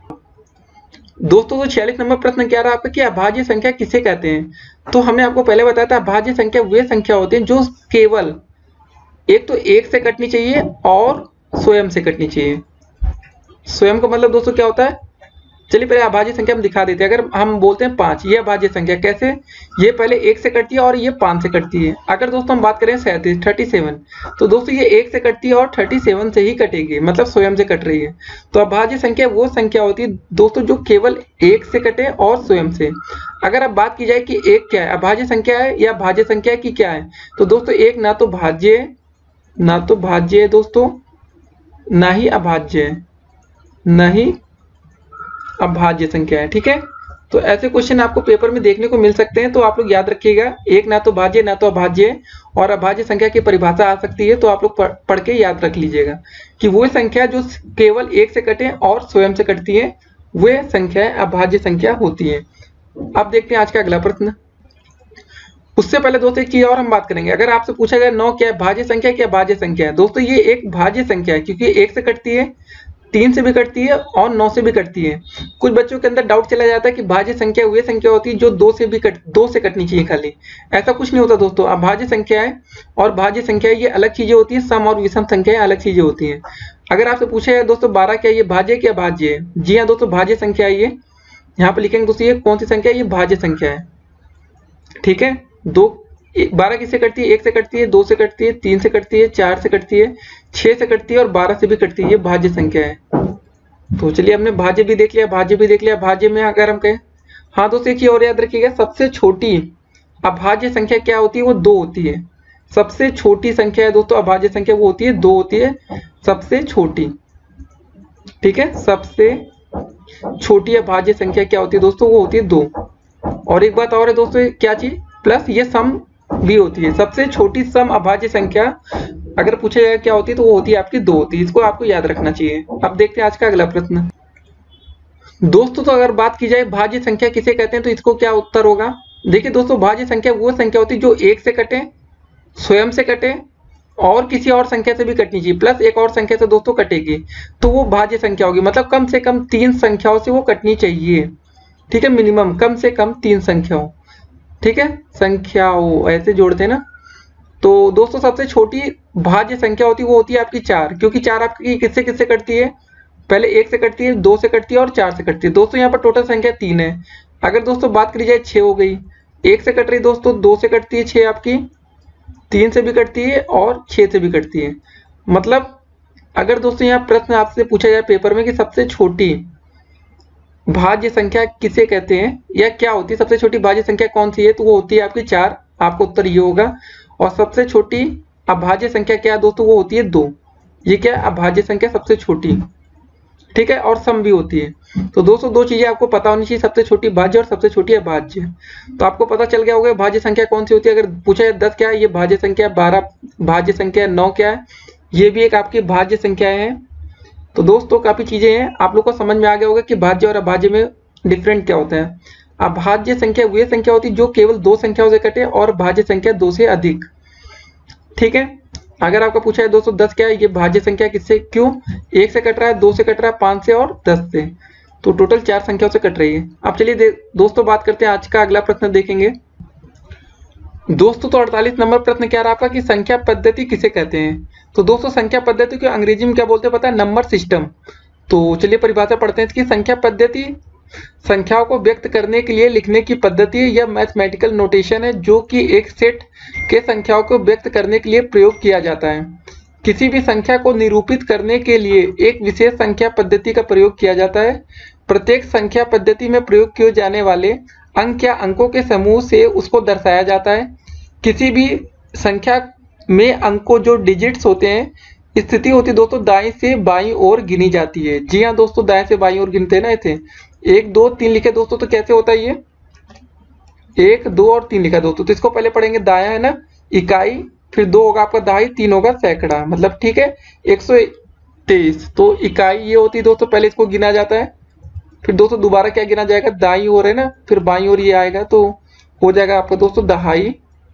दोस्तों तो छियालीस नंबर प्रश्न क्या रहा आपका कि अभाज्य संख्या किसे कहते हैं। तो हमने आपको पहले बताया था अभाज्य संख्या वे संख्या होती है जो केवल एक तो एक से कटनी चाहिए और स्वयं से कटनी चाहिए। स्वयं का मतलब दोस्तों क्या होता है, चलिए पहले अभाज्य संख्या हम दिखा देते हैं। अगर हम बोलते हैं पांच, ये अभाज्य संख्या कैसे, ये पहले एक से कटती है और ये पांच से कटती है। अगर दोस्तों हम बात करें सैंतीस थर्टी सेवन, तो दोस्तों ये एक से कटती है और थर्टी सेवन से ही कटेगी, मतलब स्वयं से कट रही है। तो अभाज्य संख्या वो संख्या होती है दोस्तों जो केवल एक से कटे और स्वयं से। अगर अब बात की जाए कि एक क्या है, अभाज्य संख्या है या भाज्य संख्या की क्या है, तो दोस्तों एक ना तो भाज्य ना तो भाज्य है दोस्तों, ना ही अभाज्य है, ना ही अभाज्य संख्या है, ठीक है। तो ऐसे क्वेश्चन आपको पेपर में देखने को मिल सकते हैं, तो आप लोग याद रखिएगा एक ना तो भाज्य ना तो अभाज्य, और अभाज्य संख्या की परिभाषा आ सकती है, तो आप लोग पढ़ के याद रख लीजिएगा कि वो संख्या जो केवल एक से कटे और स्वयं से कटती है वे संख्या अभाज्य संख्या होती है। अब देखते हैं आज का अगला प्रश्न। उससे पहले दोस्तों एक चीज और हम बात करेंगे। अगर आपसे पूछा जाए नौ क्या है, भाज्य संख्या क्या भाज्य संख्या है, दोस्तों ये एक भाज्य संख्या है क्योंकि एक से कटती है, तीन से भी कटती है और नौ से भी कटती है। कुछ बच्चों के अंदर डाउट चला जाता है कि भाज्य संख्या वे संख्या होती है जो दो से भी कट दो से कटनी चाहिए खाली। ऐसा कुछ नहीं होता दोस्तों। अभाज्य संख्या है और भाज्य संख्या ये अलग चीजें होती है, सम और विषम संख्याएं अलग चीजें होती हैं। अगर आपसे पूछा जाए दोस्तों बारह क्या ये भाज्य क्या भाज्य है, जी हाँ दोस्तों भाज्य संख्या है। ये यहाँ पे लिखेंगे दोस्तों ये कौन सी संख्या है, ये भाज्य संख्या है, ठीक है। दो बारह किससे कटती है, एक से कटती है, दो से कटती है, तीन से कटती है, चार से कटती है, छह से कटती है और बारह से भी कटती है, ये भाज्य संख्या है। तो चलिए हमने भाज्य भी देख लिया, भाज्य भी देख लिया। भाज्य में अगर हम कहें, हाँ दोस्तों एक चीज और याद रखिएगा, सबसे छोटी अभाज्य संख्या क्या होती है, वो दो होती है। सबसे छोटी संख्या है दोस्तों अभाज्य संख्या, वो होती है दो होती है सबसे छोटी, ठीक है। सबसे छोटी अभाज्य संख्या क्या होती है दोस्तों, वो होती है दो। और एक बात और है दोस्तों, क्या चीज, प्लस ये सम भी होती है। सबसे छोटी सम अभाज्य संख्या अगर पूछा जाए क्या होती है, तो वो होती है आपकी दो होती है। इसको आपको याद रखना चाहिए। अब देखते हैं आज का अगला प्रश्न। दोस्तों तो अगर बात की जाए भाज्य संख्या किसे कहते हैं तो इसको क्या उत्तर होगा। देखिए दोस्तों, भाज्य संख्या वो संख्या होती है जो एक से कटे, स्वयं से कटे और किसी और संख्या से भी कटनी चाहिए, प्लस एक और संख्या से दोस्तों कटेगी तो वो भाज्य संख्या होगी। मतलब कम से कम तीन संख्याओं से वो कटनी चाहिए, ठीक है, मिनिमम कम से कम तीन संख्याओं, ठीक है, संख्याओं ऐसे जोड़ते हैं ना। तो दोस्तों सबसे छोटी भाज्य संख्या होती है वो होती है आपकी चार, क्योंकि चार आपकी किससे किससे कटती है, पहले एक से कटती है, दो से कटती है और चार से कटती है। दोस्तों यहाँ पर टोटल संख्या तीन है। अगर दोस्तों बात करी जाए छः हो गई, एक से कट रही दोस्तों, दो से कटती है छः आपकी, तीन से भी कटती है और छः से भी कटती है। मतलब अगर दोस्तों यहाँ प्रश्न आपसे पूछा जाए पेपर में कि सबसे छोटी भाज्य संख्या किसे कहते हैं या क्या होती है, सबसे छोटी भाज्य संख्या कौन सी है, तो वो होती है आपकी चार। आपका उत्तर ये होगा। और सबसे छोटी अभाज्य संख्या क्या है दोस्तों, वो होती है दो। ये क्या है, अभाज्य संख्या सबसे छोटी, ठीक है, और सम भी होती है। तो दोस्तों दो चीजें आपको पता होनी चाहिए, सबसे छोटी भाज्य और सबसे छोटी अभाज्य। तो आपको पता चल गया होगा भाज्य संख्या कौन सी होती है। अगर पूछा जाए दस क्या है, ये भाज्य संख्या, बारह भाज्य संख्या, नौ क्या है, ये भी एक आपकी भाज्य संख्या है। तो दोस्तों काफी चीजें हैं, आप लोग को समझ में आ गया होगा कि भाज्य और अभाज्य में डिफरेंट क्या होता है। अभाज्य संख्या वह संख्या होती है जो केवल दो संख्याओं से कटे और भाज्य संख्या दो से अधिक, ठीक है। अगर आपका पूछा है दोस्तों दस क्या है, ये भाज्य संख्या किससे, क्यों, एक से कट रहा है, दो से कट रहा है, पांच से और दस से, तो टोटल चार संख्याओं से कट रही है। अब चलिए दोस्तों बात करते हैं, आज का अगला प्रश्न देखेंगे दोस्तों। तो अड़तालीस नंबर प्रश्न क्या रहा आपका कि संख्या पद्धति किसे कहते हैं। तो दोस्तों संख्या पद्धति को अंग्रेजी में क्या बोलते हैं पता है, नंबर सिस्टम। तो चलिए परिभाषा पढ़ते हैं इसकी। संख्या पद्धति संख्याओं को व्यक्त करने के लिए लिखने की पद्धति है। यह मैथमेटिकल नोटेशन है जो कि एक सेट के संख्याओं को व्यक्त करने के लिए प्रयोग किया जाता है। किसी भी संख्या को निरूपित करने के लिए एक विशेष संख्या पद्धति का प्रयोग किया जाता है। प्रत्येक संख्या पद्धति में प्रयोग किए जाने वाले अंक या अंकों के समूह से उसको दर्शाया जाता है। किसी भी संख्या में अंकों जो डिजिट्स होते हैं, स्थिति होती है दोस्तों दाएं से बाईं ओर गिनी जाती है। जी हाँ दोस्तों, दाएं से बाईं ओर गिनते हैं ना, ऐसे एक दो तीन लिखे दोस्तों, तो कैसे होता है ये, एक दो और तीन लिखा दोस्तों, तो इसको पहले पढ़ेंगे, दाया है ना इकाई, फिर दो होगा आपका दहाई, तीन होगा सैकड़ा, मतलब ठीक है एक सौ तेईस। तो इकाई ये होती है दोस्तों, पहले इसको गिना जाता है, फिर दोस्तों दोबारा क्या गिना जाएगा, दाई ओर है ना, फिर बाई ओर ये आएगा, तो हो जाएगा आपका दोस्तों दहाई,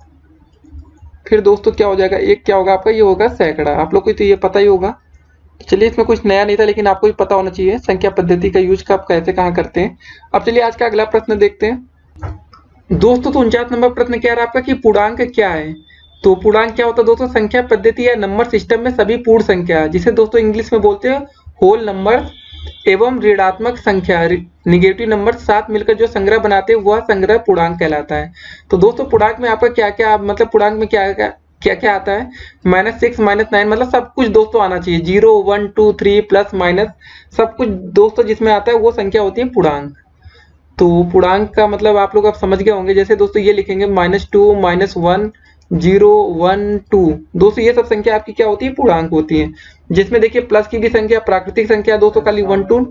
फिर दोस्तों क्या हो जाएगा, एक क्या होगा आपका, ये होगा सैकड़ा। आप लोग को तो ये पता ही होगा। चलिए इसमें कुछ नया नहीं था, लेकिन आपको भी पता होना चाहिए संख्या पद्धति का यूज कब कैसे कहाँ करते हैं। अब चलिए आज का अगला प्रश्न देखते हैं दोस्तों। तो उनचास नंबर प्रश्न क्या रहा आपका कि पूर्णांक क्या है। तो पूर्णांक क्या होता है दोस्तों, संख्या पद्धति या नंबर सिस्टम में सभी पूर्ण संख्या, जिसे दोस्तों इंग्लिश में बोलते हैं होल नंबर एवं ऋणात्मक संख्या निगेटिव नंबर साथ मिलकर जो संग्रह बनाते हैं वह संग्रह पूर्णांक कहलाता है। तो दोस्तों पूर्णांक में आपका क्या क्या, मतलब पूर्णांक में क्या क्या क्या क्या आता है, माइनस सिक्स माइनस नाइन, मतलब सब कुछ दोस्तों आना चाहिए, zero one two three plus minus सब कुछ दोस्तों जिसमें आता है वो संख्या होती है पूर्णांक। तो पूर्णांक का मतलब आप लोग अब समझ गए होंगे। जैसे दोस्तों ये लिखेंगे minus two minus one zero one two, दोस्तों ये सब संख्या आपकी क्या होती है, पूर्णांक होती है। जिसमें देखिए प्लस की भी संख्या प्राकृतिक संख्या दोस्तों खाली वन टू,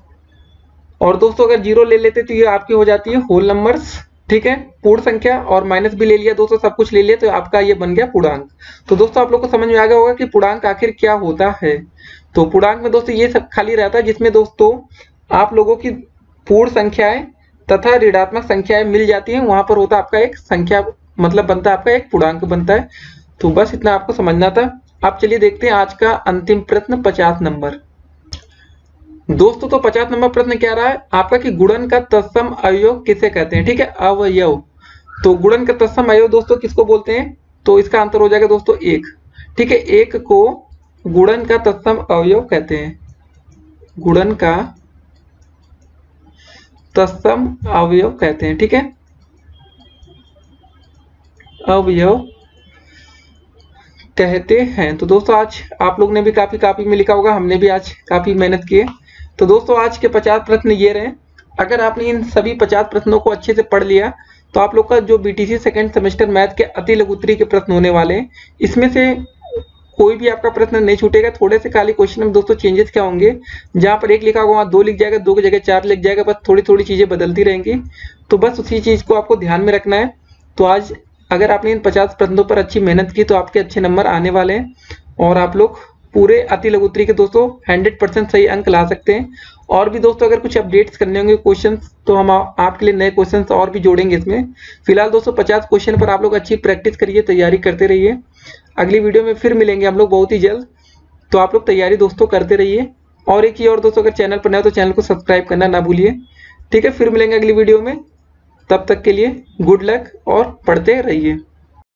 और दोस्तों अगर जीरो ले लेते तो ये आपकी हो जाती है होल नंबर्स, ठीक है, पूर्ण संख्या, और माइनस भी ले लिया दोस्तों, सब कुछ ले लिया तो आपका ये बन गया पूर्णांक। तो दोस्तों आप लोग को समझ में आ गया होगा कि पूर्णांक आखिर क्या होता है। तो पूर्णांक में दोस्तों ये सब खाली रहता है जिसमें दोस्तों आप लोगों की पूर्ण संख्याएं तथा ऋणात्मक संख्याएं मिल जाती हैं, वहां पर होता है आपका एक संख्या, मतलब बनता है आपका एक पूर्णांक बनता है। तो बस इतना आपको समझना था। अब चलिए देखते हैं आज का अंतिम प्रश्न पचास नंबर दोस्तों। तो पचास नंबर प्रश्न क्या रहा है आपका कि गुणन का तत्सम अवयव किसे कहते हैं, ठीक है, अवयव। तो गुणन का तत्सम अवयव दोस्तों किसको बोलते हैं, तो इसका आंसर हो जाएगा दोस्तों एक, ठीक है, एक को गुणन का तत्सम अवयव कहते हैं, गुणन का तत्सम अवयव कहते हैं, ठीक है, अवयव कहते हैं। तो दोस्तों आज आप लोग ने भी काफी कापी में लिखा होगा, हमने भी आज काफी मेहनत की है। तो दोस्तों आज के पचास प्रश्न ये रहे। अगर आपने इन सभी पचास प्रश्नों को अच्छे से पढ़ लिया तो आप लोग का जो बीटीसी सेकंड सेमेस्टर मैथ के अति लघु उत्तरीय के प्रश्न होने वाले हैं, इसमें से कोई भी आपका प्रश्न नहीं छूटेगा। थोड़े से खाली क्वेश्चन में दोस्तों चेंजेस क्या होंगे, जहां पर एक लिखा होगा वहां दो लिख जाएगा, दो की जगह चार लिख जाएगा, बस थोड़ी थोड़ी चीजें बदलती रहेंगी। तो बस उसी चीज को आपको ध्यान में रखना है। तो आज अगर आपने इन पचास प्रश्नों पर अच्छी मेहनत की तो आपके अच्छे नंबर आने वाले हैं और आप लोग पूरे अति लघुत्तरी के दोस्तों हंड्रेड परसेंट सही अंक ला सकते हैं। और भी दोस्तों अगर कुछ अपडेट्स करने होंगे क्वेश्चंस तो हम आ, आपके लिए नए क्वेश्चंस और भी जोड़ेंगे इसमें। फिलहाल दोस्तों पचास क्वेश्चन पर आप लोग अच्छी प्रैक्टिस करिए, तैयारी करते रहिए। अगली वीडियो में फिर मिलेंगे हम लोग बहुत ही जल्द, तो आप लोग तैयारी दोस्तों करते रहिए। और एक ही और दोस्तों, अगर चैनल पर नए हो तो चैनल को सब्सक्राइब करना ना भूलिए। ठीक है, फिर मिलेंगे अगली वीडियो में, तब तक के लिए गुड लक और पढ़ते रहिए।